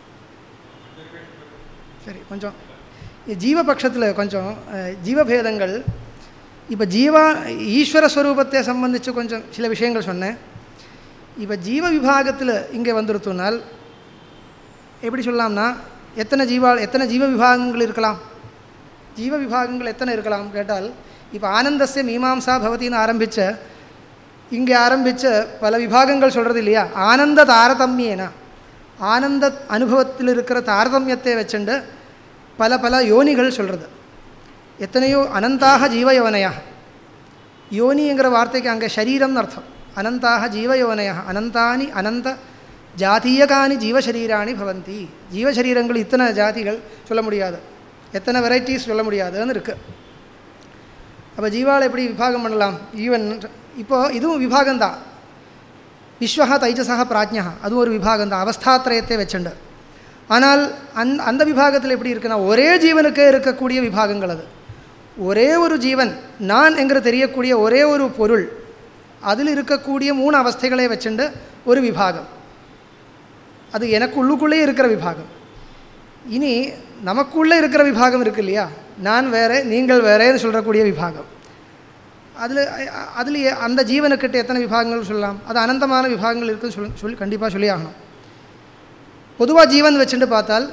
சரி, கொஞ்சம் ஜீவபக்ஷத்தில் கொஞ்சம் ஜீவபேதங்கள். இப்போ ஈஸ்வர ஸ்வரூபத்தை சம்பந்தித்து கொஞ்சம் சில விஷயங்கள் சொன்னேன். இப்போ ஜீவ விபாகத்தில் இங்கே வந்துருத்துனால் எப்படி சொல்லலாம்னா, எத்தனை ஜீவ விபாகங்கள் இருக்கலாம்? ஜீவ விபாகங்கள் எத்தனை இருக்கலாம் கேட்டால், இப்போ ஆனந்தஸ்ய மீமாம்சா பவதின்னு இங்கே ஆரம்பித்த பல விபாகங்கள் சொல்கிறது இல்லையா? ஆனந்த தாரதமியேனா, ஆனந்த அனுபவத்தில் இருக்கிற தாரதமியத்தை வச்சுண்டு பல யோனிகள் சொல்கிறது. எத்தனையோ அனந்தாக ஜீவயோனையா. யோனிங்கிற வார்த்தைக்கு அங்கே சரீரம்னு அர்த்தம். அனந்தாக ஜீவயோனையா அனந்தானி அனந்த ஜாத்தீயகானி ஜீவசரீராணி பவந்தி. ஜீவசரீரங்கள் இத்தனை ஜாதிகள் சொல்ல முடியாது, எத்தனை வெரைட்டிஸ் சொல்ல முடியாதுன்னு இருக்குது. அப்போ ஜீவால் எப்படி விபாகம் பண்ணலாம்? ஈவன் இப்போது இதுவும் விபாகம்தான். விஸ்வஹா தைஜசா பிராஜ்யா அதுவும் ஒரு விபாகம்தான், அவஸ்தாத்ரயத்தை வச்சுண்டு. ஆனால் அந்த விபாகத்தில் எப்படி இருக்குன்னா, ஒரே ஜீவனுக்கே இருக்கக்கூடிய விபாகங்கள். அது ஒரே ஒரு ஜீவன், நான் என்கிற தெரியக்கூடிய ஒரே ஒரு பொருள், அதில் இருக்கக்கூடிய 3 அவஸ்தைகளை வச்சுண்டு ஒரு விபாகம். அது எனக்கு உள்ளுக்குள்ளே இருக்கிற விபாகம். இனி நமக்குள்ளே இருக்கிற விபாகம் இருக்கு இல்லையா, நான் வேறு நீங்கள் வேறேன்னு சொல்லக்கூடிய விபாகம், அதில் அந்த ஜீவனுக்கிட்ட எத்தனை விபாகங்கள் சொல்லலாம்? அது அனந்தமான விபாகங்கள் இருக்குதுன்னு சொல்லி கண்டிப்பாக சொல்லி ஆகணும். பொதுவாக ஜீவன் வச்சுட்டு பார்த்தால்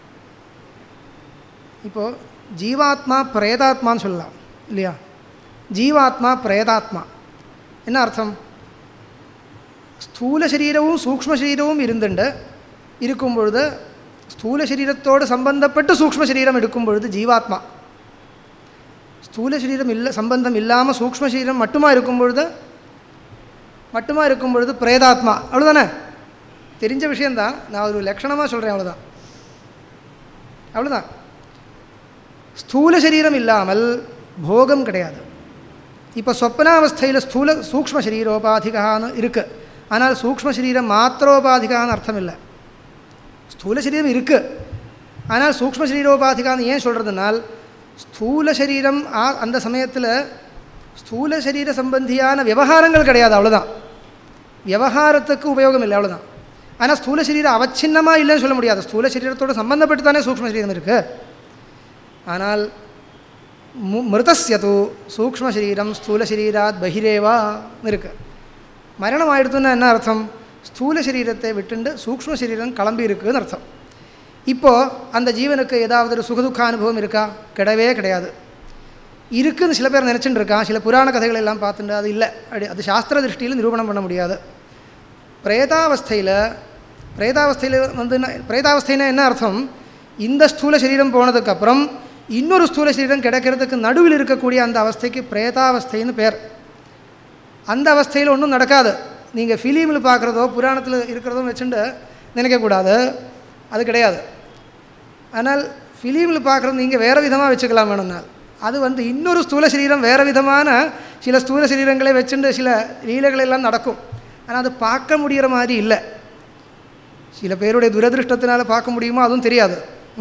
இப்போது ஜீவாத்மா பிரேதாத்மான்னு சொல்லலாம் இல்லையா? ஜீவாத்மா பிரேதாத்மா என்ன அர்த்தம்? ஸ்தூல சரீரமும் சூக்ஷ்ம சரீரமும் இருக்கும் பொழுது, ஸ்தூல சரீரத்தோடு சம்பந்தப்பட்டு சூக்ஷ்ம சரீரம் எடுக்கும் பொழுது ஜீவாத்மா, ஸ்தூல சரீரம் சம்பந்தம் இல்லாமல் சூக்ஷ்ம சரீரம் மட்டுமா இருக்கும் பொழுது பிரேதாத்மா. அவ்வளோதானே? தெரிஞ்ச விஷயந்தான், நான் ஒரு லட்சணமாக சொல்கிறேன், அவ்வளோதான். ஸ்தூல சரீரம் இல்லாமல் போகம் கிடையாது. இப்போ சொப்பனாவஸ்தையில் சூக்ஷ்ம சரீரோபாதிகான்னு இருக்குது, ஆனால் சூக்ஷ்ம சரீரம் மாத்திரோபாதிகான்னு அர்த்தம் இல்லை. ஸ்தூல சரீரம் இருக்குது, ஆனால் சூக்ஷ்ம சரீரோபாதிகான்னு ஏன் சொல்கிறதுனால், ஸ்தூல சரீரம் அந்த சமயத்தில் ஸ்தூல சரீர சம்பந்தியான விவகாரங்கள் கிடையாது, அவ்வளோதான். விவகாரத்துக்கு உபயோகம் இல்லை, அவ்வளோதான். ஆனால் ஸ்தூல சரீரம் அவச்சின்னமாக இல்லைன்னு சொல்ல முடியாது, ஸ்தூல சரீரத்தோடு சம்பந்தப்பட்டு தானே சூக்ஷ்ம சரீரம் இருக்குது. ஆனால் மிருதஸ்யது சூக்ஷ்ம சரீரம் ஸ்தூல சரீராத் பகிரேவா இருக்குது. மரணம் ஆயிடுத்துன்னா என்ன அர்த்தம்? ஸ்தூல சரீரத்தை விட்டுண்டு சூக்ஷ்ம சரீரம் கிளம்பி இருக்குதுன்னு அர்த்தம். இப்போது அந்த ஜீவனுக்கு ஏதாவது ஒரு சுகதுக்க அனுபவம் இருக்கா? கிடையவே கிடையாது. இருக்குதுன்னு சில பேர் நினச்சிட்டு இருக்கான். சில புராண கதைகள் எல்லாம் பார்த்துட்டு அது இல்லை, அது சாஸ்திர திருஷ்டியில் நிரூபணம் பண்ண முடியாது. பிரேதாவஸ்தையில் பிரேதாவஸ்தைனா என்ன அர்த்தம்? இந்த ஸ்தூல சரீரம் போனதுக்கப்புறம் இன்னொரு ஸ்தூல சரீரம் கிடைக்கிறதுக்கு நடுவில் இருக்கக்கூடிய அந்த அவஸ்தைக்கு பிரேதாவஸ்தைன்னு பேர். அந்த அவஸ்தையில் ஒன்றும் நடக்காது. நீங்கள் ஃபிலிமில் பார்க்குறதோ புராணத்தில் இருக்கிறதோ வச்சுட்டு நினைக்கக்கூடாது, அது கிடையாது. ஆனால் ஃபிலிமில் பார்க்குறது நீங்கள் வேறு விதமாக வச்சுக்கலாம் வேணும்னால். அது இன்னொரு ஸ்தூல சரீரம் வேறு விதமான சில ஸ்தூல சரீரங்களை வச்சுட்டு சில லீலைகள் எல்லாம் நடக்கும். ஆனால் அது பார்க்க முடிகிற மாதிரி இல்லை. சில பேருடைய துரதிருஷ்டத்தினால் பார்க்க முடியுமோ அதுவும் தெரியாது.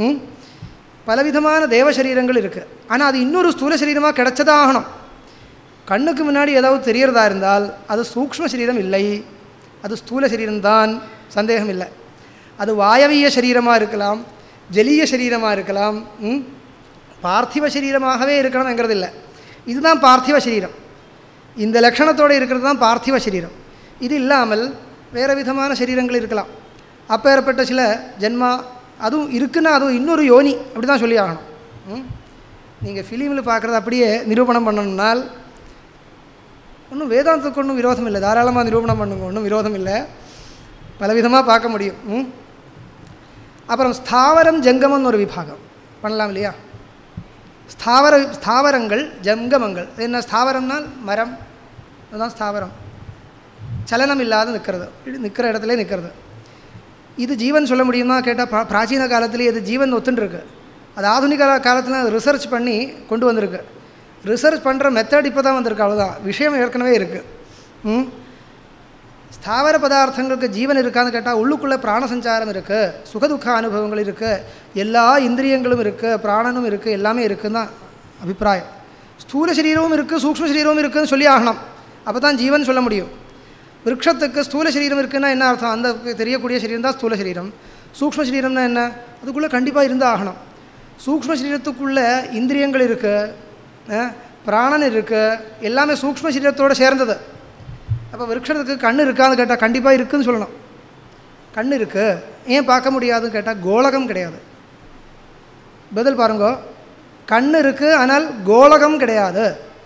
பலவிதமான தேவ சரீரங்கள் இருக்குது, ஆனால் அது இன்னொரு ஸ்தூல சரீரமாக கிடைச்சதான் ஆகணும். கண்ணுக்கு முன்னாடி ஏதாவது தெரியறதா இருந்தால் அது சூக்ஷ்ம சரீரம் இல்லை, அது ஸ்தூல சரீரம்தான், சந்தேகம் இல்லை. அது வாயவீய சரீரமாக இருக்கலாம், ஜலீய சரீரமாக இருக்கலாம், பார்த்திவ சரீரமாகவே இருக்கணும்ங்கிறது இல்லை. இதுதான் பார்த்திவ சரீரம், இந்த லட்சணத்தோடு இருக்கிறது தான் பார்த்திவ சரீரம். இது இல்லாமல் வேறு விதமான சரீரங்கள் இருக்கலாம். அப்பேற்பட்ட சில ஜென்மா அதுவும் இருக்குன்னா அதுவும் இன்னொரு யோனி, அப்படி தான் சொல்லி ஆகணும். நீங்கள் ஃபிலிமில் பார்க்குறது அப்படியே நிரூபணம் பண்ணணும்னால் ஒன்றும் வேதாந்தத்துக்கு ஒன்றும் விரோதம் இல்லை, தாராளமாக நிரூபணம் பண்ணுங்க, ஒன்றும் விரோதம் இல்லை, பலவிதமாக பார்க்க முடியும். அப்புறம் ஸ்தாவரம் ஜங்கமம்னு ஒரு விபாகம் பண்ணலாம் இல்லையா? ஸ்தாவரங்கள் ஜங்கமங்கள் என்ன? ஸ்தாவரம்னால் மரம், அதுதான் ஸ்தாவரம், சலனம் இல்லாத நிற்கிற இடத்துல நிற்கிறது. இது ஜீவன் சொல்ல முடியுமா கேட்டால் பிராச்சீன காலத்துலேயே இது ஜீவன் ஒத்துன்ருக்கு. அது ஆதுனிக காலத்தில் ரிசர்ச் பண்ணி கொண்டு வந்திருக்கு. ரிசர்ச் பண்ணுற மெத்தட் இப்போ தான் வந்திருக்கு, அவ்வளோதான். விஷயம் ஏற்கனவே இருக்குது. ஸ்தாவர பதார்த்தங்களுக்கு ஜீவன் இருக்கான்னு கேட்டால் உள்ளுக்குள்ளே பிராண சஞ்சாரம் இருக்குது, சுகதுக்க அனுபவங்கள் இருக்குது, எல்லா இந்திரியங்களும் இருக்குது, பிராணனும் இருக்குது, எல்லாமே இருக்குன்னு தான் அபிப்பிராயம். ஸ்தூல சரீரமும் இருக்குது, சூக்ஷ்ம சரீரமும் இருக்குதுன்னு சொல்லி ஆகணும், அப்போ தான் ஜீவன் சொல்ல முடியும். விருட்சத்துக்கு ஸ்தூல சரீரம் இருக்குன்னா என்ன அர்த்தம்? அந்த தெரியக்கூடிய சரீரம் தான் ஸ்தூல சரீரம். சூக்ஷ்ம சரீரம்னா என்ன? அதுக்குள்ளே கண்டிப்பாக இருந்தால் ஆகணும். சூக்ஷ்ம சரீரத்துக்குள்ளே இந்திரியங்கள் இருக்குது, பிராணன் இருக்குது, எல்லாமே சூக்ஷ்ம சரீரத்தோடு சேர்ந்தது. அப்போ விருட்சத்துக்கு கண் இருக்கான்னு கேட்டால் கண்டிப்பாக இருக்குதுன்னு சொல்லணும். கண் இருக்குது, ஏன் பார்க்க முடியாதுன்னு கேட்டால் கோலகம் கிடையாது. பதில் பாருங்கோ, கண் இருக்குது ஆனால் கோலகம் கிடையாது.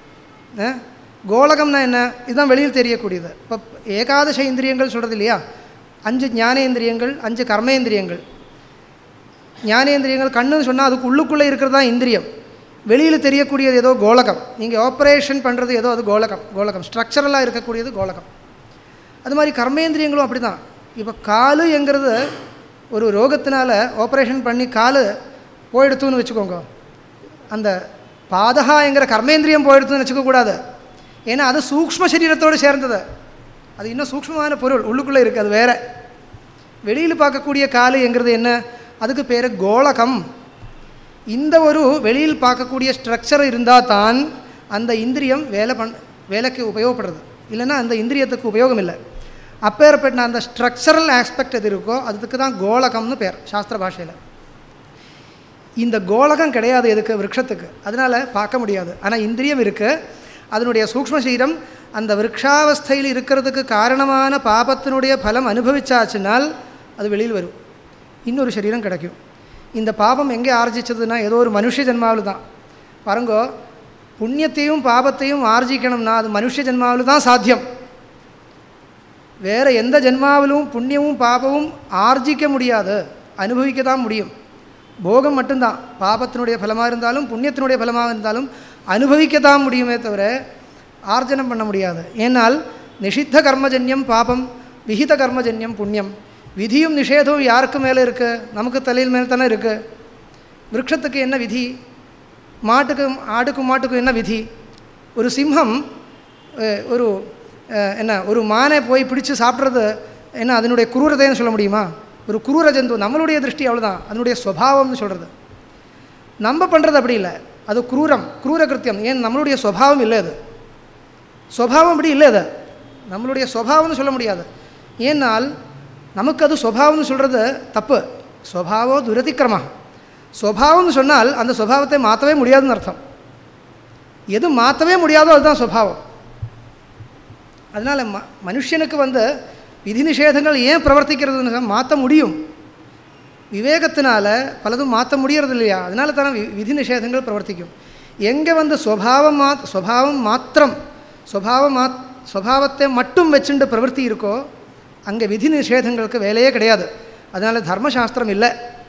கோலகம்னா என்ன? இதுதான் வெளியில் தெரியக்கூடியது. இப்போ ஏகாதச இந்திரியங்கள் சொல்கிறது இல்லையா? 5 ஞானேந்திரியங்கள், 5 கர்மேந்திரியங்கள். ஞானேந்திரியங்கள் கண்ணுன்னு சொன்னால் அதுக்கு உள்ளுக்குள்ளே இருக்கிறது தான் இந்திரியம், வெளியில் தெரியக்கூடியது ஏதோ கோலகம். நீங்கள் ஆப்ரேஷன் பண்ணுறது ஏதோ அது கோலகம் ஸ்ட்ரக்சரலாக இருக்கக்கூடியது கோலகம். அது மாதிரி கர்மேந்திரியங்களும் அப்படி தான். இப்போ காலு என்கிறது ஒரு ரோகத்தினால ஆப்ரேஷன் பண்ணி காலு போயிடுத்துன்னு வச்சுக்கோங்க, அந்த பாதகா என்கிற கர்மேந்திரியம் போயிடுத்துன்னு வச்சுக்கக்கூடாது. ஏன்னா அது சூக்ஷ்ம சரீரத்தோடு சேர்ந்தது, அது இன்னும் சூக்ஷ்மமான பொருள் உள்ளுக்குள்ளே இருக்குது, அது வேறு. வெளியில் பார்க்கக்கூடிய காலு என்கிறது என்ன? அதுக்கு பேர் கோலகம். இந்த ஒரு வெளியில் பார்க்கக்கூடிய ஸ்ட்ரக்சர் இருந்தால் தான் அந்த இந்திரியம் வேலைக்கு உபயோகப்படுறது, இல்லைன்னா அந்த இந்திரியத்துக்கு உபயோகம் இல்லை. அப்பேற்பட்ட அந்த ஸ்ட்ரக்சரல் ஆஸ்பெக்ட் எது இருக்கோ அதுக்கு தான் கோலகம்னு பேர் சாஸ்திர பாஷையில். இந்த கோலகம் கிடையாது எதுக்கு, விருட்சத்துக்கு, அதனால் பார்க்க முடியாது. ஆனால் இந்திரியம் இருக்குது, அதனுடைய சூக்ஷ்ம சரீரம் அந்த விருட்சாவஸ்தையில் இருக்கிறதுக்கு காரணமான பாபத்தினுடைய பலம் அனுபவிச்சாச்சுனால் அது வெளியில் வரும், இன்னொரு சரீரம் கிடைக்கும். இந்த பாபம் எங்கே ஆர்ஜிச்சதுன்னா ஏதோ ஒரு மனுஷ ஜென்மாவில் தான். பாருங்கோ, புண்ணியத்தையும் பாபத்தையும் ஆர்ஜிக்கணும்னா அது மனுஷ ஜென்மாவில் தான் சாத்தியம். வேறு எந்த ஜென்மாவிலும் புண்ணியமும் பாபமும் ஆர்ஜிக்க முடியாது, அனுபவிக்க தான் முடியும். போகம் மட்டும்தான், பாபத்தினுடைய பலமாக இருந்தாலும் புண்ணியத்தினுடைய பலமாக இருந்தாலும் அனுபவிக்க தான் முடியுமே தவிர ஆர்ஜனம் பண்ண முடியாது. ஏன்னால் நிஷித்த கர்மஜன்யம் பாபம், விஹித கர்மஜன்யம் புண்ணியம். விதியும் நிஷேதமும் யாருக்கு மேலே இருக்குது, நமக்கு தலையில் மேலே தானே இருக்குது. விருட்சத்துக்கு என்ன விதி, மாட்டுக்கும் ஆட்டுக்கும் மாட்டுக்கும் என்ன விதி? ஒரு சிம்ஹம் ஒரு ஒரு மானை போய் பிடிச்சி சாப்பிட்றது என்ன அதனுடைய குரூரதைன்னு சொல்ல முடியுமா? ஒரு குரூர ஜந்து, நம்மளுடைய திருஷ்டி அவ்வளோதான், அதனுடைய ஸ்வபாவம்னு சொல்கிறது. நம்ம பண்ணுறது அப்படி இல்லை, அது குரூர கிருத்தியம். ஏன் நம்மளுடைய ஸ்வபாவம் இல்லை, அது ஸ்வபாவம் அப்படி இல்லை, அது நம்மளுடைய ஸ்வபாவம்னு சொல்ல முடியாது. ஏன்னால் நமக்கு அது ஸ்வபாவம்னு சொல்கிறது தப்பு. ஸ்வபாவோ துரதிக்கிரமா. ஸ்வபாவம்னு சொன்னால் அந்த ஸ்வபாவத்தை மாற்றவே முடியாதுன்னு அர்த்தம். எது மாற்றவே முடியாதோ அதுதான் ஸ்வபாவம். அதனால் மனுஷனுக்கு விதி நிஷேதங்கள் ஏன் பிரவர்த்திக்கிறதுன்னு மாற்ற முடியும், விவேகத்தினால பலதும் மாற்ற முடியறது இல்லையா, அதனால தானே விதி நிஷேதங்கள் பிரவர்த்திக்கும். எங்கே ஸ்வபாவம் மாத்திரம் ஸ்வபாவத்தை மட்டும் வச்சுட்டு பிரவர்த்தி இருக்கோ அங்கே விதி நிஷேதங்களுக்கு வேலையே கிடையாது. அதனால் தர்மசாஸ்திரம் இல்லை.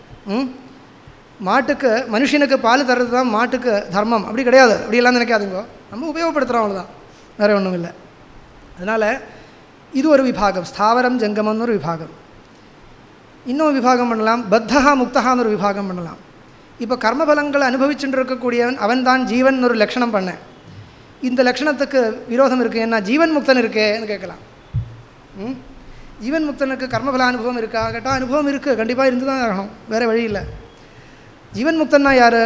மாட்டுக்கு மனுஷனுக்கு பால் தர்றது தான் மாட்டுக்கு தர்மம், அப்படி கிடையாது. அப்படியெல்லாம் நினைக்காதுங்கோ, நம்ம உபயோகப்படுத்துகிறோம், அவ்வளோதான், வேறு ஒன்றும் இல்லை. அதனால் இது ஒரு விபாகம், ஸ்தாவரம் ஜங்கமம்னு ஒரு விபாகம். இன்னொரு விபாகம் பண்ணலாம், பத்தஹா முக்தஹான்னு ஒரு விபாகம் பண்ணலாம். இப்போ கர்மபலங்களை அனுபவிச்சுட்டு இருக்கக்கூடியவன் அவன் தான் ஜீவன் ஒரு லட்சணம் பண்ணேன். இந்த லட்சணத்துக்கு விரோதம் இருக்குது, ஏன்னா ஜீவன் முக்தன் இருக்கேன்னு கேட்கலாம். ஜீவன் முக்தனுக்கு கர்மபல அனுபவம் இருக்கா கேட்டால் அனுபவம் இருக்குது, கண்டிப்பாக இருந்து தான் ஆகணும், வேறு வழி இல்லை. ஜீவன் முக்தன்னா யார்?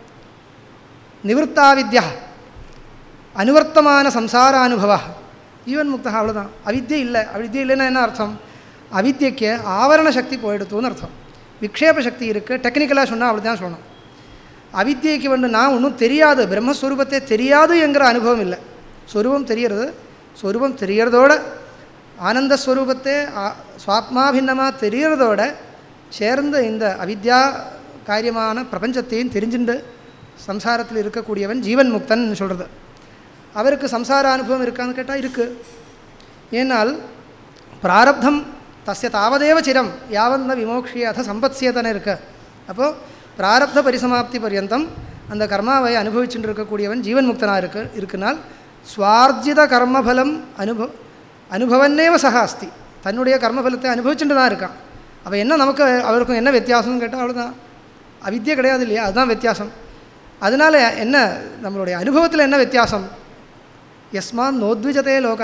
நிவர்த்தா வித்யா அனுவர்த்தமான சம்சார அனுபவா ஜீவன் முக்தா, அவ்வளோதான். அவித்யை இல்லை. அவித்யை இல்லைன்னா என்ன அர்த்தம்? அவித்யக்கு ஆவரண சக்தி போயிடுத்துன்னு அர்த்தம். விக்ஷேப சக்தி இருக்குது. டெக்னிக்கலாக சொன்னால் அப்படி தான் சொல்லணும். அவித்யைக்கு நான் ஒன்றும் தெரியாது, பிரம்மஸ்வரூபத்தை தெரியாது என்கிற அனுபவம் இல்லை. ஸ்வரூபம் தெரிகிறது, ஸ்வரூபம் தெரியறதோட ஆனந்தஸ்வரூபத்தை சுவாத்மாபின்னமாக தெரியறதோட சேர்ந்து இந்த அவித்யா காரியமான பிரபஞ்சத்தையும் தெரிஞ்சுண்டு சம்சாரத்தில் இருக்கக்கூடியவன் ஜீவன் முக்தன் சொல்கிறது. அவருக்கு சம்சார அனுபவம் இருக்கான்னு கேட்டால் இருக்குது. ஏன்னால் பிராரப்தம் தஸ்ய தாவதேவ சிரம் யாவந்த விமோக்ஷிய அத சம்பத்சியத்தனை இருக்கு. அப்போது பிராரப்த பரிசமாப்தி பர்யந்தம் அந்த கர்மாவை அனுபவிச்சுட்டு இருக்கக்கூடியவன் ஜீவன் முக்தனாக இருக்குனால் ஸ்வார்ஜித கர்மபலம் அனுபவன்னேவ சகா அஸ்தி. தன்னுடைய கர்மபலத்தை அனுபவிச்சுட்டு தான் இருக்கான். அப்போ என்ன நமக்கு அவருக்கும் என்ன வித்தியாசம்னு கேட்டால் அவ்வளோதான், அவித்யை கிடையாது இல்லையா, அதுதான் வித்தியாசம். அதனால் என்ன நம்மளுடைய அனுபவத்தில் என்ன வித்தியாசம்? யஸ்மான் நோத்விஜதே லோகா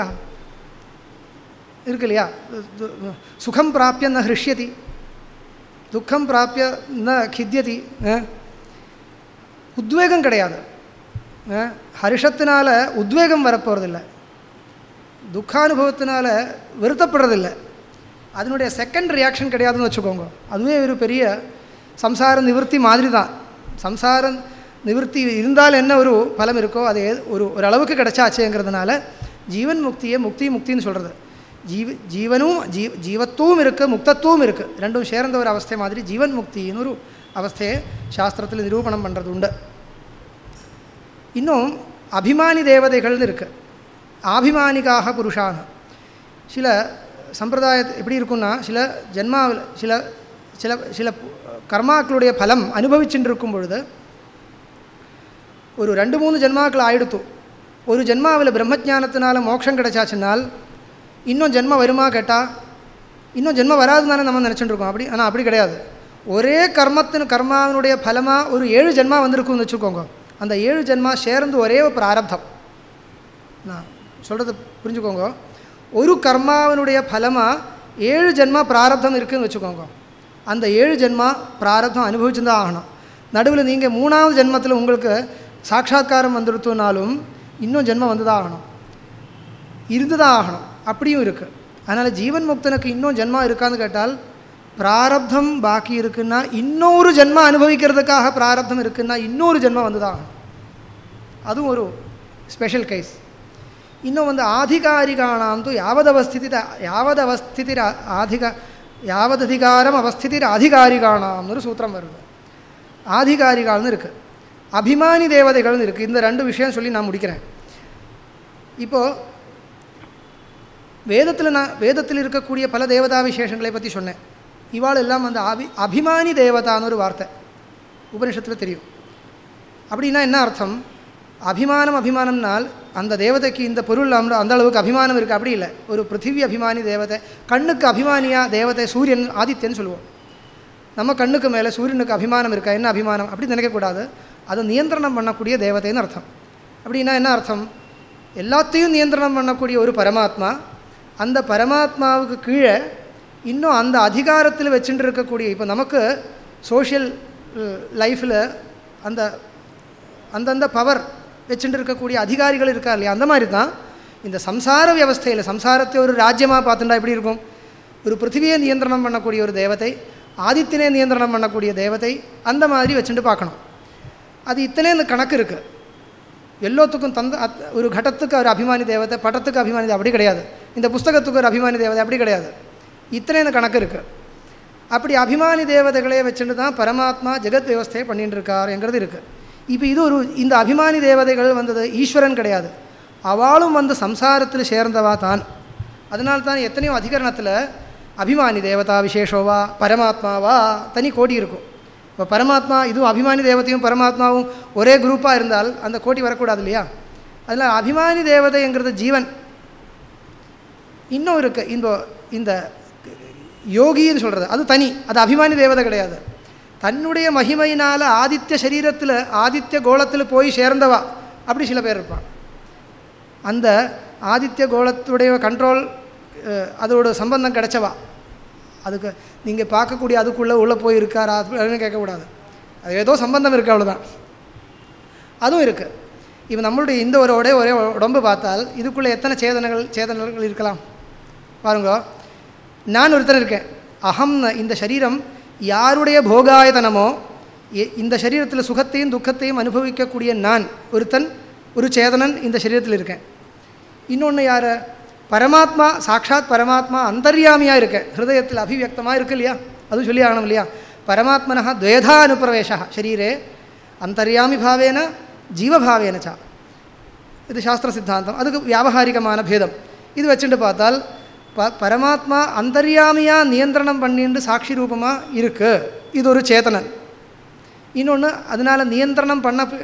இருக்கு இல்லையா, சுகம் பிராப்பிய ந ஹிருஷ்யதி, துக்கம் பிராப்பிய ந கித்யதி. உத்வேகம் கிடையாது. ஹர்ஷத்தினால உத்வேகம் வரப்போகிறதில்லை, துக்கானுபவத்தினால வருத்தப்படுறதில்லை. அதனுடைய செகண்ட் ரியாக்ஷன் கிடையாதுன்னு வச்சுக்கோங்க. அதுவே ஒரு பெரிய சம்சார நிவர்த்தி மாதிரி தான். சம்சார நிவர்த்தி இருந்தால் என்ன ஒரு பலம் இருக்கோ அது ஒரு அளவுக்கு கிடைச்சாச்சுங்கிறதுனால ஜீவன் முக்தியை முக்தின்னு சொல்கிறது. ஜீவனும் ஜீவத்துவம் இருக்குது, முக்தத்துவம் இருக்குது, ரெண்டும் சேர்ந்த ஒரு அவஸ்தை மாதிரி ஜீவன் முக்தின்னு ஒரு அவஸ்தையை சாஸ்திரத்தில் நிரூபணம் பண்ணுறது உண்டு. இன்னும் அபிமானி தேவதைகள்னு இருக்குது. ஆபிமானிக்காக புருஷான சில சம்பிரதாயத்து எப்படி இருக்குன்னா, சில ஜென்மாவில் சில சில சில கர்மாக்களுடைய பலம் அனுபவிச்சுட்டு இருக்கும் பொழுது ஒரு 2-3 ஜென்மாக்கள் ஆயிடுத்து. ஒரு ஜென்மாவில் பிரம்மஜானத்தினால மோட்சம் கிடைச்சாச்சுனால் இன்னும் ஜென்மம் வருமா கேட்டால் இன்னும் ஜென்மம் வராதுன்னு தானே நம்ம நினச்சிட்டு இருக்கோம். ஆனால் அப்படி கிடையாது. ஒரே கர்மாவினுடைய பலமாக ஒரு 7 ஜென்மா வந்திருக்குன்னு வச்சுக்கோங்க. அந்த 7 ஜென்மா சேர்ந்து ஒரே ஒரு பிராரப்தம். நான் சொல்கிறது புரிஞ்சுக்கோங்க. ஒரு கர்மாவினுடைய பலமாக 7 ஜென்மா பிராரப்தம் இருக்குதுன்னு வச்சுக்கோங்க. அந்த 7 ஜென்மா பிராரப்தம் அனுபவிச்சு தான் ஆகணும். நடுவில் நீங்கள் 3ஆவது ஜென்மத்தில் உங்களுக்கு சாட்சாத்காரம் வந்துடுத்துனாலும் இன்னும் ஜென்மம் வந்து தான் ஆகணும், இருந்து தான் ஆகணும். அப்படியும் இருக்குது. அதனால் ஜீவன் முக்தனுக்கு இன்னும் ஜென்மா இருக்கான்னு கேட்டால் பிராரப்தம் பாக்கி இருக்குன்னா இன்னொரு ஜென்ம அனுபவிக்கிறதுக்காக பிராரப்தம் இருக்குன்னா இன்னொரு ஜென்மம் வந்து தான், அதுவும் ஒரு ஸ்பெஷல் கேஸ். இன்னும் வந்து ஆதிகாரிகானாம் தூ யாவததிகாரம் அவஸ்திதிர் ஆதிகாரிகானாம்னு ஒரு சூத்திரம் வருது. ஆதிகாரிகால்னு இருக்குது, அபிமானி தேவதைகள்னு இருக்குது. இந்த ரெண்டு விஷயம் சொல்லி நான் முடிக்கிறேன். இப்போது வேதத்தில் இருக்கக்கூடிய பல தேவதா விசேஷங்களை பற்றி சொன்னேன். இவாள் எல்லாம் வந்து அபிமானி தேவதான்னு ஒரு வார்த்தை உபனிஷத்தில் தெரியும். அப்படின்னா என்ன அர்த்தம்? அபிமானம்னால் அந்த தேவதைக்கு இந்த பொருள் அந்த அளவுக்கு அபிமானம் இருக்குது அப்படி இல்லை. ஒரு பிருத்திவி அபிமானி தேவதை, கண்ணுக்கு அபிமானியாக தேவதை சூரியன் ஆதித்யன்னு சொல்லுவோம். நம்ம கண்ணுக்கு மேலே சூரியனுக்கு அபிமானம் இருக்கா? என்ன அபிமானம் அப்படி நினைக்கக்கூடாது. அதை நியந்திரணம் பண்ணக்கூடிய தேவதைன்னு அர்த்தம். அப்படின்னா என்ன அர்த்தம்? எல்லாத்தையும் நியந்திரணம் பண்ணக்கூடிய ஒரு பரமாத்மா, அந்த பரமாத்மாவுக்கு கீழே இன்னும் அந்த அதிகாரத்தில் வச்சுட்டு இருக்கக்கூடிய, இப்போ நமக்கு சோஷியல் லைஃப்பில் அந்தந்த பவர் வச்சுட்டு இருக்கக்கூடிய அதிகாரிகள் இருக்கா இல்லையா? அந்த மாதிரி தான் இந்த சம்சார வியவஸ்தையில், சம்சாரத்தை ஒரு ராஜ்யமாக பார்த்துட்டா எப்படி இருக்கும்? ஒரு பிருத்திவியை நியந்திரணம் பண்ணக்கூடிய ஒரு தேவதை, ஆதித்யனை நியந்திரணம் பண்ணக்கூடிய தேவதை, அந்த மாதிரி வச்சுட்டு பார்க்கணும். அது இத்தனை இந்த கணக்கு இருக்குது. எல்லாத்துக்கும் ஒரு கடத்துக்கு ஒரு அபிமானி தேவதை, படத்துக்கு அபிமானி தேவதை அப்படி கிடையாது. இந்த புஸ்தகத்துக்கு ஒரு அபிமானி தேவதை அப்படி கிடையாது. இத்தனை இந்த கணக்கு இருக்குது. அப்படி அபிமானி தேவதைகளே வச்சுட்டு தான் பரமாத்மா ஜெகத் வியவஸ்தையை பண்ணிட்டு இருக்காருங்கிறது இருக்குது. இப்போ இது இந்த அபிமானி தேவதைகள் வந்தது ஈஸ்வரன் கிடையாது, அவளும் வந்து சம்சாரத்தில் சேர்ந்தவா தான். அதனால்தான் எத்தனையோ அதிகரணத்தில் அபிமானி தேவதா விசேஷோவா பரமாத்மாவா தனி கோடி இருக்கும். இப்போ பரமாத்மா இதுவும் அபிமானி தேவதையும் பரமாத்மாவும் ஒரே குரூப்பாக இருந்தால் அந்த கோட்டி வரக்கூடாது இல்லையா? அதில் அபிமானி தேவதைங்கிறது ஜீவன். இன்னும் இருக்குது இந்த யோகின்னு சொல்கிறது, அது தனி, அது அபிமானி தேவதை கிடையாது. தன்னுடைய மகிமையினால் ஆதித்ய சரீரத்தில் ஆதித்ய கோலத்தில் போய் சேர்ந்தவா அப்படி சில பேர் இருப்பான். அந்த ஆதித்ய கோலத்துடைய கண்ட்ரோல் அதோட சம்பந்தம் கிடைச்சவா, அதுக்கு நீங்கள் பார்க்கக்கூடிய அதுக்குள்ளே உள்ளே போய் இருக்காரா அப்படின்னு கேட்கக்கூடாது. அது ஏதோ சம்பந்தம் இருக்குது, அவ்வளோதான். அதுவும் இருக்குது. இப்போ நம்மளுடைய இந்த ஒரே உடம்பு பார்த்தால் இதுக்குள்ளே எத்தனை சேதனங்கள் இருக்கலாம் பாருங்க. நான் ஒருத்தன் இருக்கேன், அகம்னு. இந்த சரீரம் யாருடைய போகாயத்தனமோ, இந்த சரீரத்தில் சுகத்தையும் துக்கத்தையும் அனுபவிக்கக்கூடிய நான் ஒருத்தன், ஒரு சேதனன் இந்த சரீரத்தில் இருக்கேன். இன்னொன்று யார்? பரமாத்மா, சாட்சாத் பரமாத்மா அந்தர்யாமியாக இருக்க, ஹிருதயத்தில் அபிவியக்தமாக இருக்கு இல்லையா? அதுவும் சொல்லி ஆகணும் இல்லையா? பரமாத்மனா துவேதா அனுப்பிரவேசா சரீரே அந்தர்யாமி பாவேன ஜீவபாவேன சா. இது சாஸ்திர சித்தாந்தம், அதுக்கு வியாபகாரிகமான பேதம். இது வச்சுட்டு பார்த்தால் பரமாத்மா அந்தர்யாமியாக நியந்திரணம் பண்ணிட்டு சாட்சி ரூபமாக இருக்குது, இது ஒரு சேத்தனன். இன்னொன்று அதனால் நியந்திரணம்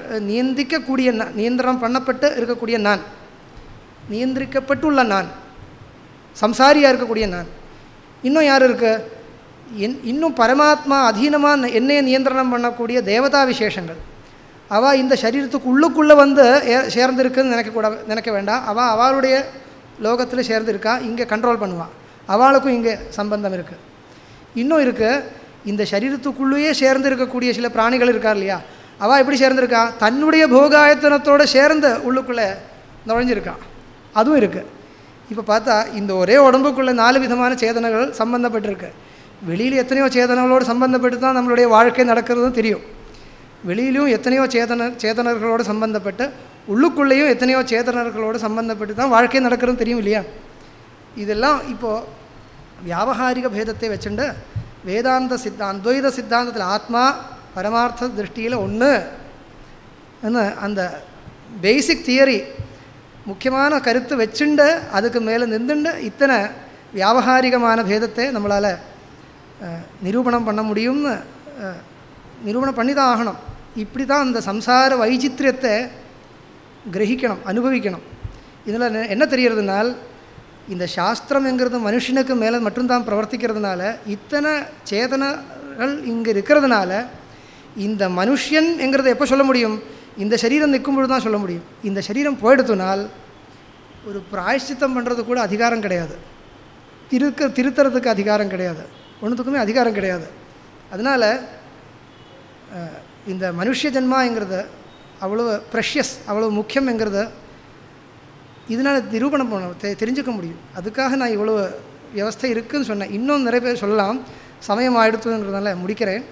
பண்ணப்பட்டு இருக்கக்கூடிய நான், நியந்திரிக்கப்பட்டுள்ள நான், சம்சாரியாக இருக்கக்கூடிய நான். இன்னும் யார் இருக்கு? இன்னும் பரமாத்மா அதீனமாக என்னைய நியந்திரணம் பண்ணக்கூடிய தேவதா விசேஷங்கள். அவள் இந்த சரீரத்துக்கு உள்ளுக்குள்ளே வந்து சேர்ந்துருக்குன்னு நினைக்க வேண்டாம். அவளுடைய லோகத்தில் சேர்ந்துருக்கா, இங்கே கண்ட்ரோல் பண்ணுவாள். அவளுக்கும் இங்கே சம்பந்தம் இருக்குது. இன்னும் இருக்குது, இந்த சரீரத்துக்குள்ளேயே சேர்ந்து இருக்கக்கூடிய சில பிராணிகள் இருக்கா இல்லையா? அவள் எப்படி சேர்ந்துருக்கா? தன்னுடைய போகாயத்தனத்தோடு சேர்ந்து உள்ளுக்குள்ளே நுழைஞ்சிருக்கா, அதுவும் இருக்குது. இப்போ பார்த்தா இந்த ஒரே உடம்புக்குள்ளே 4 விதமான சேதனைகள் சம்பந்தப்பட்டிருக்கு. வெளியில் எத்தனையோ சேதனைகளோடு சம்பந்தப்பட்டு தான் நம்மளுடைய வாழ்க்கை நடக்கிறதும் தெரியும். வெளியிலும் எத்தனையோ சேதனர்களோடு சம்பந்தப்பட்டு, உள்ளுக்குள்ளேயும் எத்தனையோ சேதனர்களோடு சம்பந்தப்பட்டு தான் வாழ்க்கை நடக்கிறதும் தெரியும் இல்லையா? இதெல்லாம் இப்போது வியாபகாரிக பேதத்தை வச்சுட்டு வேதாந்த அத்வைத சித்தாந்தத்தில் ஆத்மா பரமார்த்த திருஷ்டியில் ஒன்று அந்த பேசிக் தியரி முக்கியமான கருத்து வச்சுண்டு அதுக்கு மேலே நின்றுண்டு இத்தனை வியாபகாரிகமான பேதத்தை நம்மளால் நிரூபணம் பண்ண முடியும்னு நிரூபணம் பண்ணி தான் ஆகணும். இப்படி தான் அந்த சம்சார வைச்சித்திரியத்தை கிரகிக்கணும், அனுபவிக்கணும். இதில் என்ன தெரிகிறதுனால், இந்த சாஸ்திரம்ங்கிறது மனுஷனுக்கு மேலே மட்டும்தான் பிரவர்த்திக்கிறதுனால, இத்தனை சேதனைகள் இங்கே இருக்கிறதுனால இந்த மனுஷன் என்கிறத எப்போ சொல்ல முடியும்? இந்த சரீரம் நிற்கும்பொழுது தான் சொல்ல முடியும். இந்த சரீரம் போயிடுத்துனால் ஒரு பிராயஷ்சித்தம் பண்ணுறது கூட அதிகாரம் கிடையாது, திருத்துறதுக்கு அதிகாரம் கிடையாது, ஒன்றுத்துக்குமே அதிகாரம் கிடையாது. அதனால் இந்த மனுஷ ஜென்மாங்கிறது அவ்வளோ ப்ரெஷியஸ், அவ்வளோ முக்கியங்கிறத இதனால் நிரூபணம் பண்ண தெரிஞ்சுக்க முடியும். அதுக்காக நான் இவ்வளோ வியவஸ்தை இருக்குதுன்னு சொன்னேன். இன்னும் நிறைய பேர் சொல்லலாம், சமயம் ஆயிடுத்துங்கிறதுனால முடிக்கிறேன்.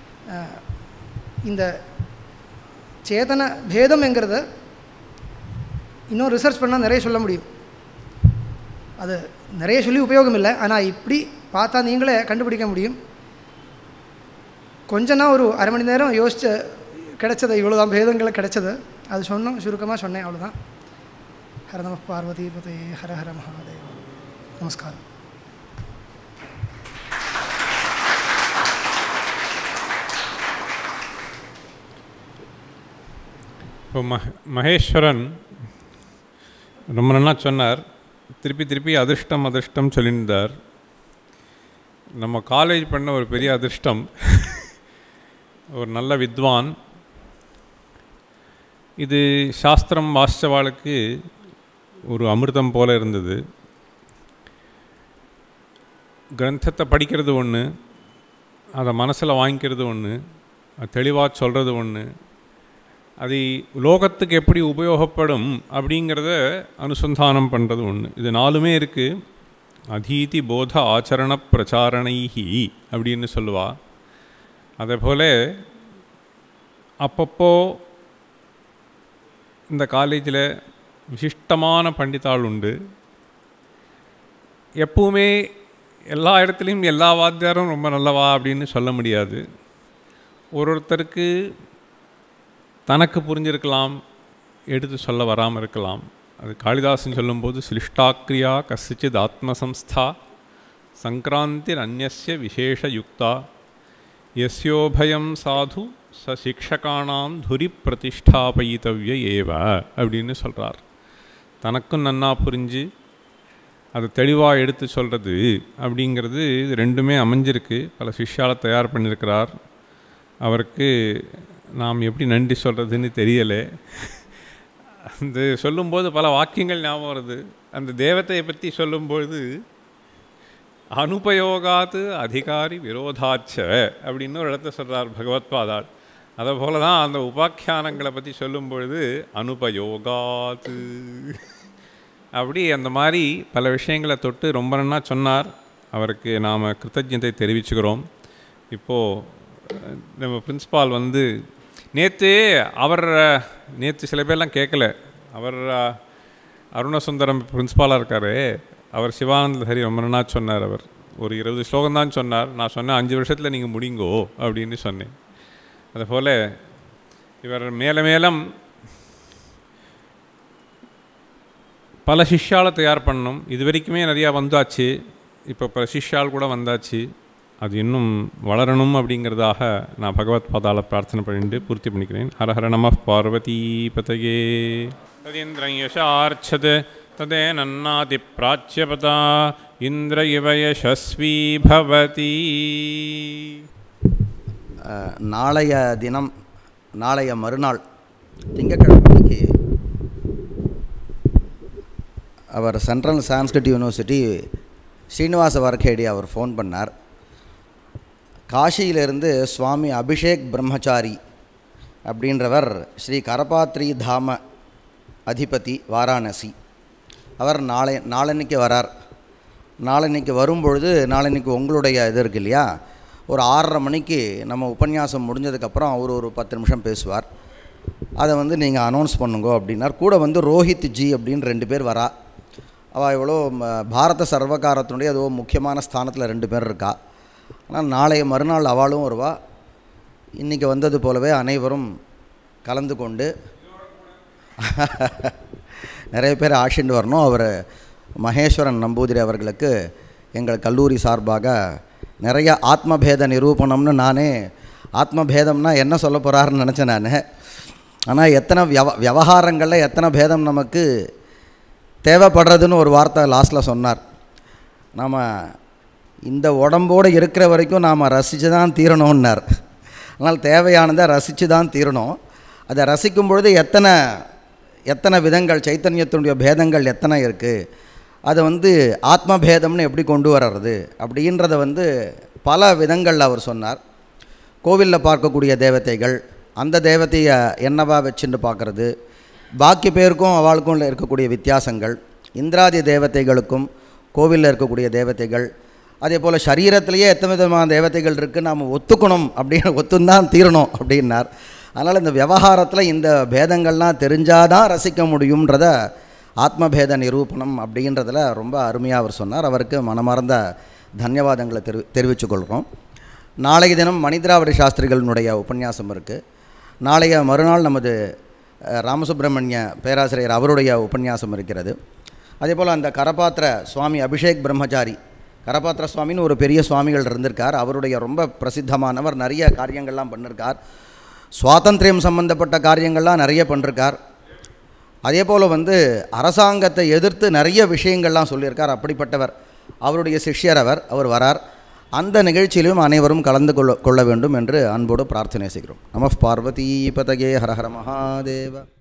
இந்த சேதன பேதம் என்கிறத இன்னும் ரிசர்ச் பண்ணால் நிறைய சொல்ல முடியும். அது நிறைய சொல்லி உபயோகம் இல்லை. ஆனால் இப்படி பார்த்தா நீங்களே கண்டுபிடிக்க முடியும். கொஞ்ச நாள் ஒரு அரை மணி நேரம் யோசிச்சு கிடைச்சது, இவ்வளோதான் பேதங்களை கிடைச்சது. அது சொன்னோம், சுருக்கமாக சொன்னேன், அவ்வளோதான். ஹர நம பார்வதி பதே, ஹர ஹர மகாதேவ. நமஸ்காரம். இப்போ மகேஸ்வரன் ரொம்ப நல்லா சொன்னார். திருப்பி திருப்பி அதிர்ஷ்டம் அதிர்ஷ்டம் சொல்லியிருந்தார். நம்ம காலேஜ் பண்ண ஒரு பெரிய அதிர்ஷ்டம், ஒரு நல்ல வித்வான். இது சாஸ்திரம் வாசித்தவாளுக்கு ஒரு அமிர்தம் போல் இருந்தது. கிரந்தத்தை படிக்கிறது ஒன்று, அதை மனசில் வாங்கிக்கிறது ஒன்று, அது தெளிவாக சொல்கிறது ஒன்று, அது லோகத்துக்கு எப்படி உபயோகப்படும் அப்படிங்கிறத அனுசந்தானம் பண்ணுறது ஒன்று. இது நாலுமே இருக்குது. அதீதி போத ஆச்சரண பிரச்சாரணைஹி அப்படின்னு சொல்லுவா. அதே போல் அப்பப்போ இந்த காலேஜில் விசிஷ்டமான பண்டிதாள் உண்டு. எப்பவுமே எல்லா இடத்துலையும் எல்லா வாத்தியாரும் ரொம்ப நல்லவா அப்படின்னு சொல்ல முடியாது. ஒருத்தருக்கு தனக்கு புரிஞ்சிருக்கலாம், எடுத்து சொல்ல வராமல் இருக்கலாம். அது காளிதாசன் சொல்லும்போது சிலிஷ்டாக்கிரியா கசிச்சித் ஆத்மசம்ஸ்தா சங்கராந்திர் அந்நிய விசேஷ யுக்தா யஸ்யோபயம் சாது ச சிக்ஷகானாம் துரி பிரதிஷ்டாபயித்தவ்ய ஏவ அப்படின்னு சொல்கிறார். தனக்கும் நன்னா புரிஞ்சு அது தெளிவாக எடுத்து சொல்கிறது அப்படிங்கிறது இது ரெண்டுமே அமைஞ்சிருக்கு. பல சிஷ்யாலை தயார் பண்ணியிருக்கிறார். அவருக்கு நாம் எப்படி நன்றி சொல்கிறதுன்னு தெரியலை. அந்த சொல்லும்போது பல வாக்கியங்கள் ஞாபகம் வருது. அந்த தேவத்தையை பற்றி சொல்லும்பொழுது அனுபயோகாத்து அதிகாரி விரோதாச்ச அப்படின்னு ஒரு இடத்த சொல்கிறார் பகவத்பாதாள். அதை போல தான் அந்த உபாக்கியானங்களை பற்றி சொல்லும்பொழுது அனுபயோகாத்து அப்படி அந்த மாதிரி பல விஷயங்களை தொட்டு ரொம்ப நன்னா சொன்னார். அவருக்கு நாம் கிருத்தஜ்ஞத்தை தெரிவிச்சுக்கிறோம். இப்போது நம்ம பிரின்ஸ்பால் வந்து நேற்று சில பேர்லாம் கேட்கல, அவர் அருணசுந்தரம் பிரின்ஸ்பாலாக இருக்கார். அவர் சிவானந்த ஹரி ரொம்ப நன்னா சொன்னார். அவர் ஒரு 20 ஸ்லோகம்தான் சொன்னார். நான் சொன்னேன் 5 வருஷத்தில் நீங்கள் முடிங்கோ அப்படின்னு சொன்னேன். அதுபோல் இவர் மேலும் பல சிஷ்யாலை தயார் பண்ணணும். இது வரைக்குமே நிறையா வந்தாச்சு. இப்போ பல சிஷ்யால் கூட வந்தாச்சு. அது இன்னும் வளரணும் அப்படிங்கிறதாக நான் பகவத் பாதாள பிரார்த்தனை பண்ணிட்டு பூர்த்தி பண்ணிக்கிறேன். ஹர ஹர நம பார்வதி பதயே. ததேந்திரம் யசார்ச்சத் ததே நன்னாதி பிராச்சியபதா இந்திர இவ யசஸ்வி பவதி. நாளைய தினம், நாளைய மறுநாள் திங்கட்கிழமைக்கு அவர் சென்ட்ரல் சான்ஸ்கிரிட் யூனிவர்சிட்டி ஸ்ரீனிவாச வர்க்கேடி அவர் ஃபோன் பண்ணார். காஷியிலிருந்து சுவாமி அபிஷேக் பிரம்மச்சாரி அப்படின்றவர் ஸ்ரீ கரபாத்ரி தாம அதிபதி வாராணசி. அவர் நாளன்னைக்கு வரார். நாளன்னைக்கு வரும்பொழுது, நாளன்னைக்கு உங்களுடைய இது இருக்கு இல்லையா, ஒரு 6:30 மணிக்கு நம்ம உபன்யாசம் முடிஞ்சதுக்கப்புறம் அவர் ஒரு 10 நிமிஷம் பேசுவார். அதை வந்து நீங்கள் அனௌன்ஸ் பண்ணுங்க அப்படின்னார். கூட வந்து ரோஹித் ஜி அப்படின்னு 2 பேர் வரா. அவள் இவ்வளோ பாரத சர்வகாரத்தினுடைய ஏதோ முக்கியமான ஸ்தானத்தில் 2 பேர் இருக்கா. ஆனால் நாளைய மறுநாள் அவளும் வருவா. இன்றைக்கி வந்தது போலவே அனைவரும் கலந்து கொண்டு நிறைய பேர் ஆஷிண்டு வரணும். அவர் மகேஸ்வரன் நம்பூதிரி அவர்களுக்கு எங்கள் கல்லூரி சார்பாக நிறைய ஆத்மபேத நிரூபணம்னு, நானே ஆத்மபேதம்னா என்ன சொல்ல போகிறாருன்னு நினச்சேன் நான். ஆனால் எத்தனை விவகாரங்களில் எத்தனை பேதம் நமக்கு தேவைப்படுறதுன்னு ஒரு வார்த்தை லாஸ்ட்டில் சொன்னார். நாம் இந்த உடம்போடு இருக்கிற வரைக்கும் நாம் ரசித்து தான் தீரணும்னார். அதனால் தேவையானதை ரசித்து தான் தீரணும். அதை ரசிக்கும் பொழுது எத்தனை விதங்கள், சைத்தன்யத்தினுடைய பேதங்கள் எத்தனை இருக்குது, அதை வந்து ஆத்மபேதம்னு எப்படி கொண்டு வர்றது அப்படின்றத வந்து பல விதங்கள் அவர் சொன்னார். கோவிலில் பார்க்கக்கூடிய தேவதைகள், அந்த தேவதையை என்னவா வச்சுட்டு பார்க்குறது, பாக்கி பேருக்கும் அவளுக்கும் இருக்கக்கூடிய வித்தியாசங்கள், இந்திராதி தேவதைகளுக்கும் கோவிலில் இருக்கக்கூடிய தேவதைகள், அதே போல் சரீரத்திலேயே எத்தனை விதமான தேவதைகள் இருக்குது, நாம் ஒத்துக்கணும் அப்படின்னு ஒத்துந்தான் தீரணும் அப்படின்னார். அதனால் இந்த விவகாரத்தில் இந்த பேதங்கள்லாம் தெரிஞ்சாதான் ரசிக்க முடியுன்றத ஆத்மபேத நிரூபணம் அப்படின்றதில் ரொம்ப அருமையாக அவர் சொன்னார். அவருக்கு மனமார்ந்த தன்யவாதங்களை தெரிவித்துக்கொள்கிறோம். நாளைய தினம் மணிதிராவிட சாஸ்திரிகளினுடைய உபன்யாசம் இருக்குது. நாளைய மறுநாள் நமது ராமசுப்ரமணிய பேராசிரியர் அவருடைய உபன்யாசம் இருக்கிறது. அதே போல் அந்த கரபாத்திர சுவாமி அபிஷேக் பிரம்மச்சாரி, கரபாத்திர சுவாமின்னு ஒரு பெரிய சுவாமிகள் இருந்திருக்கார். அவருடைய ரொம்ப பிரசித்தமானவர், நிறைய காரியங்கள்லாம் பண்ணிருக்கார். சுவாதந்திரியம் சம்பந்தப்பட்ட காரியங்கள்லாம் நிறைய பண்ணிருக்கார். அதே போல் அரசாங்கத்தை எதிர்த்து நிறைய விஷயங்கள்லாம் சொல்லியிருக்கார். அப்படிப்பட்டவர், அவருடைய சிஷ்யர் அவர் வரார். அந்த நிகழ்ச்சியிலும் அனைவரும் கலந்து கொள்ள வேண்டும் என்று அன்போடு பிரார்த்தனை செய்கிறோம். நம பார்வதி பதகே ஹர ஹர மகாதேவ.